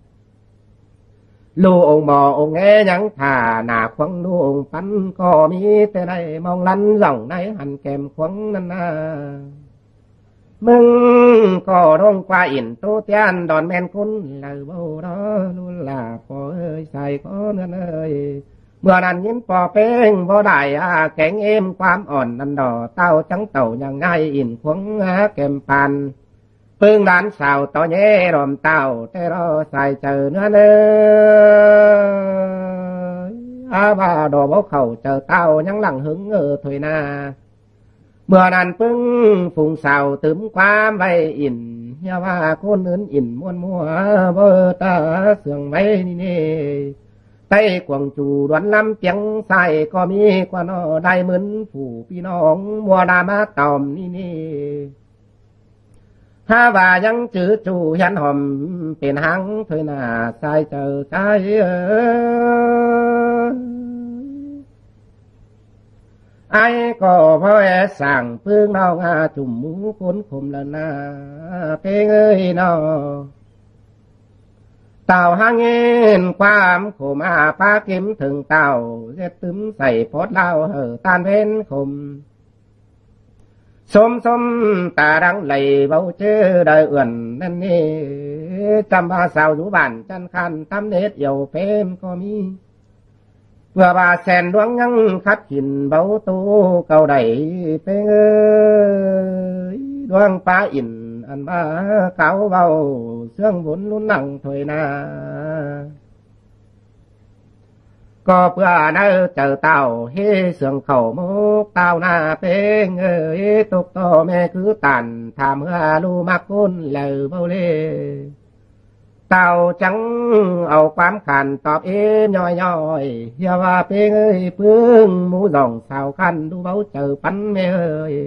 ลูองบ่องแงยังผ่าหน้าควงลูองปันก็มีแต่ได้มองลันหล่องในหันแก้มควงนั่นนามึงก็ร้องกว่าอินโตเตียนดอนแมนคุณเลยบ่รอลุลาพอเอ้ยใส่ก็นั่นเอ้ยเมื่อนั้นยินปอเป้งบ่ได้แข็งเอ็มความอ่อนนันดอเต้าจังเต่าอย่างง่ายอินขวงแก้มปันพึ่งด้านสาวต่อแย่รอมเต้าแต่รอใส่เจอเนื้อเนื้อบ่าดอกบ่เข้าเจอเต้ายังหลังหึงถอยนาเมื่อนั้นพึ่งฝุ่งสาวตึมความไว้อินอย่าว่าคนอื่นอินม้วนมัวเบอตาเสื่องไว้นี่ใต้กวางจูดวนลำเปียงใส่ก็มีกว่านอได้เหมือนผู้พี่น้องมัวดามาตอมนี่ถ้าว่ายังจื้อจูยันหอมเป็นหังเถยหน้าใส่เจอใจไอ้ก็เพราะสั่งพึ่งน้องจุ่มหมูคนขมละนาเพลงเอ้ยนอเต่าหางเงินความขมปลาเข็มถึงเต่าเจ็ดตึมใส่พอดเล่าตานเพ้นขมสมตาดังไหลเบาเจอได้เอื่อนนั่นนี่จำว่าสาวอยู่บ้านจันคันตำเน็ดเยาเพมก็มีเพื่อบาแสนดวงยังคัดหินเบาตูเก่าใดเป้งเอ้ยดวงป้าอินอันบ้าเก่าเบาเสื่องบุญลุ้นหนังถอยนาก็เพื่อเนื้อเจอเต่าเฮ้เสื่องเข่ามุกเต่าหน้าเป้งเอ้ยตกต่อแม่คือตันทำเมื่อลูมักคุณเหล่าเบาเล่เต่าจังเอาความขันตอบย่อยอย่าว่าเป้งเอ้ยพึ่งหมูหลงสาวขันดูเบาเจอปันแม่เอ้ย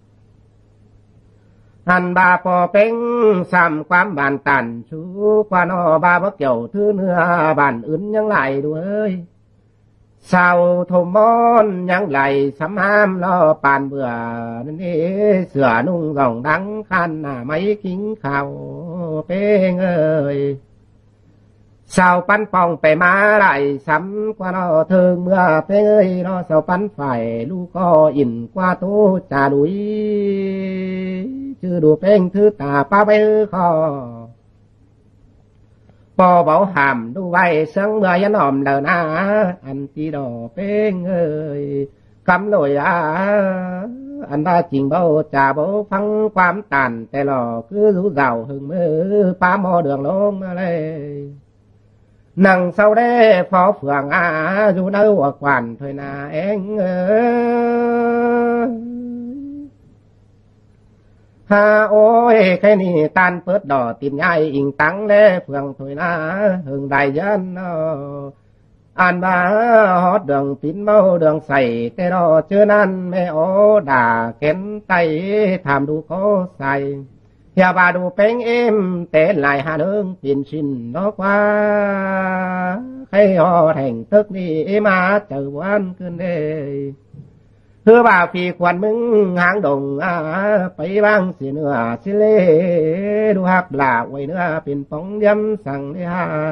หันบาปอเป้งซ้ำความบานตันชูกว่านอบาบ่เกี่ยวถือเนื้อบานอื่นยังไหลด้วยสาวทมมอนยังไหลสำหามรอปานเบื่อนั่นเอเสือนุ่งร่องดังคันหน้าไม่กินข้าวเป้งเอ้ยสาวปันปองไปมาไหลซ้ำกว่านอเทิงเมื่อเป้งเอ้ยนอสาวปันฝ่ายลูกก็อินกว่าโตจ่าดุยชื่อดูเป้งถือตาป้าไปคอปอเบาหามดูไว้เสียงเมื่อยันอมเดินอันที่ดอเป้งเอ้ยคำลอยอันว่าจริงเบาจ่าเบาฟังความตันแต่หล่อคือรู้เก่าหึงมือป้าหมอเดืองลงมาเลยนั่งเศร้าได้พอเฟืองอยู่ในหัวควันถอยนาเองฮาโอ้ยแค่นี้ตันเปิดดอตินใหญ่อิงตังเล่เฟืองถอยนาหึงได้ยันอันบาฮอดเดืองปินเมาเดืองใส่แต่รอเจอนั่นแม่โอด่าเข็นไตทำดูเขาใส่อย่าบาดูเป้งเอ็มเต้นลายหาเดิงปินชินนอกว่าให้หอแห่งตึกนี้มาเจอวันขึ้นได้เพื่อบ่าพี่ควันมึงหางดงไปบ้างสิเนื้อสิเล่ดูหักหลากไว้เนื้อเป็นปองย้ำสั่งได้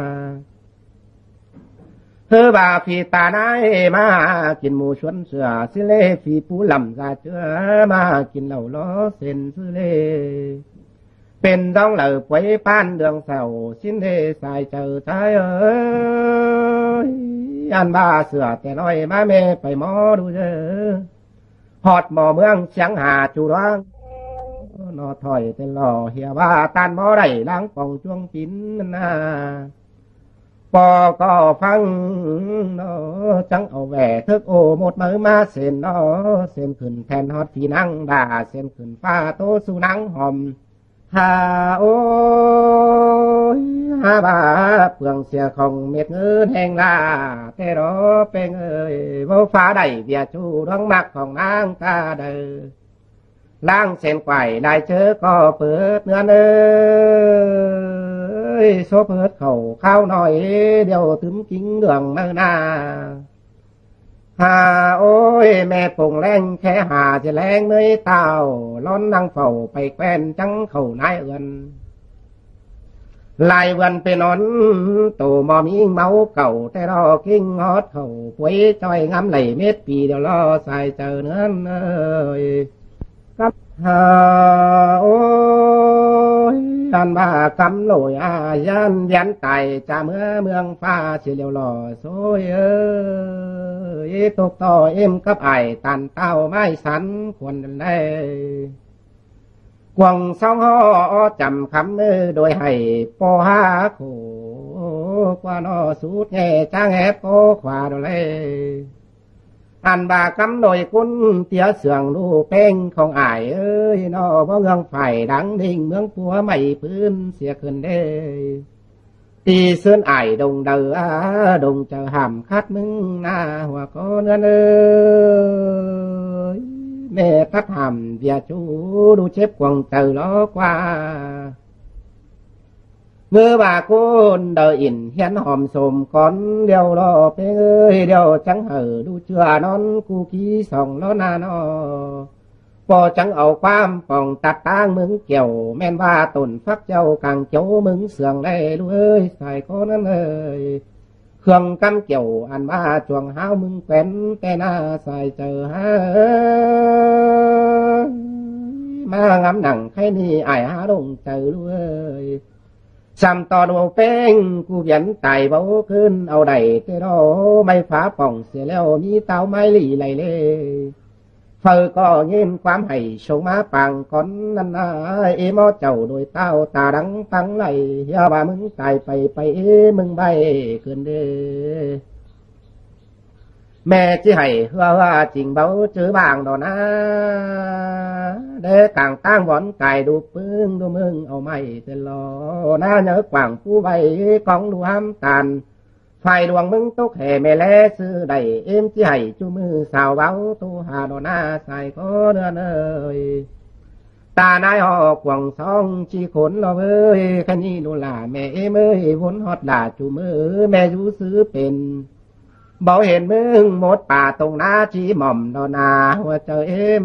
เพื่อบ่าพี่ตาหน้ามากินหมูชวนเสือสิเล่พี่ปูลำซาเจือมากินเหล่าล้อเส้นสิเล่เป็นดองเหล่าไว้ป้านเดืองเสาสิ้นเทสายเจอใจเอ้ยอันบ้าเสือแต่น้อยมาเมไปหมอดูเจอหอดหมอเมืองเชียงหาจูร้องนอถอยแต่หล่อเหียว่าตันหมอได้ล้างป่องช่วงปินนาปอก็ฟังนอจังเอาแหวทึกโอหมดมือมาเส้นนอเส้นขึ้นแทนฮอดพี่นั่งด่าเส้นขึ้นฟ้าโตสุนังหอมฮาโอ้ยฮาบาเปลืองเสียของเม็ดเงินแห่งลาแต่รอเป็นเอ้ยว่าฟ้าได้เบียชูร้องมักของนางตาเด้อล้างเส้นไก่ได้เจอก็เปิดเนื้อเอ้ยโซเปิดเข่าข้าวหน่อยเดี๋ยวถึงกิ้งเดืองเมื่อนาหาโอ้ยแม่ปงแรงแค่หาจะแรงเมื่อเต่าล้อนนั่งเฝ้าไปแควนจังเข่านายเอือนลายวันไปนอนโตมอมีเมาเก่าแต่รอกิ้งฮอดเข่าป่วยจอยงำไหลเม็ดปีเดี๋ยวรอใส่เจอเนื้อเอ้ยครับหาโอ้ยอันว่ากำลอยอายันยันไตจะเมื่อเมืองฟ้าเสียเลียวหล่อโซยตกต่อเอ็มกับไอตันเต้าไม่สันควรได้กวงสองห่อจำคำมือโดยให้ปอหาโขกว่านอสูดแง่จ้างแอบโกขวาดเลยอันบากำโดยคุณเตียเสืองดูเป้งของอายนอเพราะเงืองไฟดังดิ่งเมืองปัวไม่พื้นเสียขึ้นได้ตีเสื้ออายดงเดือดงเจอหำคัดมึงหน้าหัวก็เนื้อแม่คัดหำเบียจูดูเช็บกวงเจอล้อกว่าเมื่อบาคุณเดอินเฮียนหอมสมก่อนเดียวรอเป้เดียวจังเหอดูเชื่อนอนกูขี้ส่องล้อนานอพอจังเอาความป่องตัดตางมึงเกี่ยวแม่นว่าต้นฟักเจ้ากางโจมึงเสื่องได้ด้วยใส่คนนั้นเลยเครื่องกำเกี่ยวอันว่าจวงห้าวมึงเป็นแต่หน้าใส่เจอฮะมางำหนังใครนี่ไอหาลงเจอด้วยจำตอนเอาเป้งกูยันไตเบาขึ้นเอาใดเตรอไม่ฟ้าป่องเสียแล้วมีเต้าไม้หลีไหลเล่เฟอก็เงินความให้ชงมาปังก่อนนั่นนะเอมอเจ้าโดยเต้าตาดังปังไหลเฮียว่ามึงตายไปมึงใบขึ้นเด้แม่จะให้เฮือว่าจริงเบาเจอบางดอนะเด้ต่างตั้งวอนไก่ดูปึ้งดูมึงเอาไม่เตลอหน้าเนื้อกว่างผู้ใบกองดูห้ามตันไฟดวงมึงตกแห่แม่แลซื้อได้เอ็มจะให้จูมือสาวเบาตูหาดอนะใส่ก็เนื้อเนยตานายหอกวงซองชีขนเราเอ้ยแค่นี้ดูล่ะแม่เอ็มเอ้ยวนฮอดด่าจูมือแม่ยูซื้อเป็นเบาเห็นมึงหมดป่าตรงหน้าจีหม่อมดอนาหัวเจอเอ็ม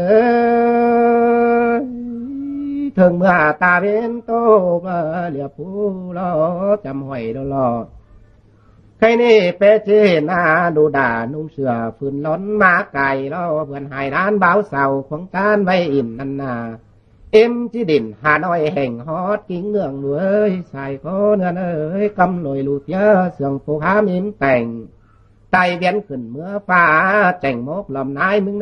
ถึงเมื่อตาเป็นโตเหลียผู้ล้อจำหอยดอลอใครนี่เปเจนาดูด่านุ่งเสือฝืนล้นมาไก่ล้อเพื่อนหายด้านเบาเสาของการไว้อินนันนาเอ็มจีดินหาน้อยแห่งฮอดกิ้งเงื่องเลยใส่โคเนื้อเอ้ยกำลอยลูกเยอะเสื่องผูกหามิมแต่งไตเวียนขึ้นเมื่อฟ้าแจ่งมกลำนายมึง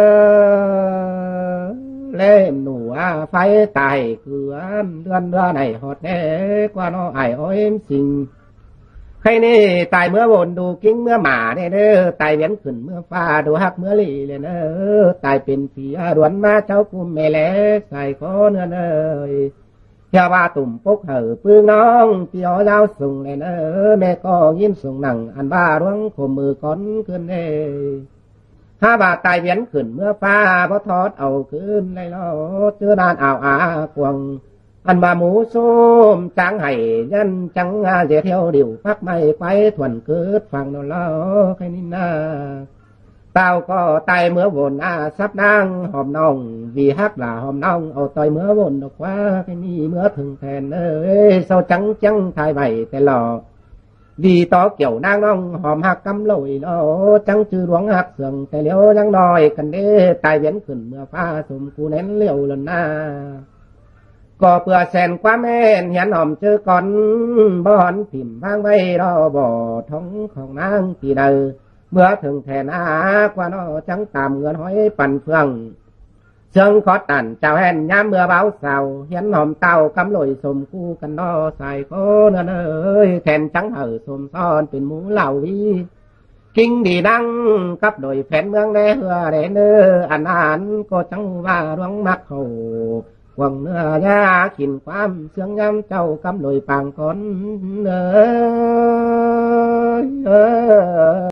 เล่มหนูไฟตายเกลือเดือนไหนหอดแน่กว่าน้อไออ้อยสิ่งใครนี่ตายเมื่อวนดูกิ้งเมื่อหมาเนี่ยเด้อตายเวียนขึ้นเมื่อฟ้าดูหักเมื่อลีเลยเนอตายเป็นฝีรวนมาเจ้ากุมแม่เล็กใส่คอเนื้อเนยเที่ยวว่าตุ่มปกเหอปืนน้องเที่ยวยาวส่งเลยเนอแม่ก็ยิ้มส่งหนังอันบ้าร้วงข่มมือก้อนขึ้นเน่ถ้าบาตายเวียนขึ้นเมื่อฟ้าพอทอดเอาขึ้นเลยล้อเจอดานเอากวงอันบาหมูส้มจังไห้ยันจังเสียเที่ยวเดี่ยวพักไม่ไปถวนเกิดฟังนอนล้อแค่นี้นะเต้าก็ตายเมื่อวนซับนางหอมน้องวีฮักหล่าหอมน้องเอาต่อยเมื่อวนดอกว่าแค่นี้เมื่อถึงแทนเศร้าจังทายใบแต่หล่อวีต่อเกี่ยวนางน้องหอมหักกำลอยล้อจังจือหลวงหักเสื่องแต่เลี้ยวยังน้อยกันเด้ตายเวียนขึ้นเมื่อฟ้าสมกูเน้นเลี้ยวลนหน้าก็เพื่อแสนความแม่นเหียนหอมเจอก่อนบ่อนพิมพ์พังไว้รอบ่อท้องของนางปีเดอเมื่อถึงแทนกว่าน้อจังตามเงินห้อยปั่นเฟืองเชิงขอตันเจ้าแห่นย้ำเมื่อเบาเสาเหียนหอมเต้ากำลอยสมคู่กันน้อใส่โคเนื้อเอ้ยแทนจังเหอสมซ้อนเป็นหมูเหล่าวีกิ้งดีดังกับโดยแฟนเมืองแน่เฮือเรเนออันนั้นก็จังว่าร้องมักเขาหวังเนื้อยาขินความเสื่องย้ำเจ้ากำลอยปางก้อนเนอ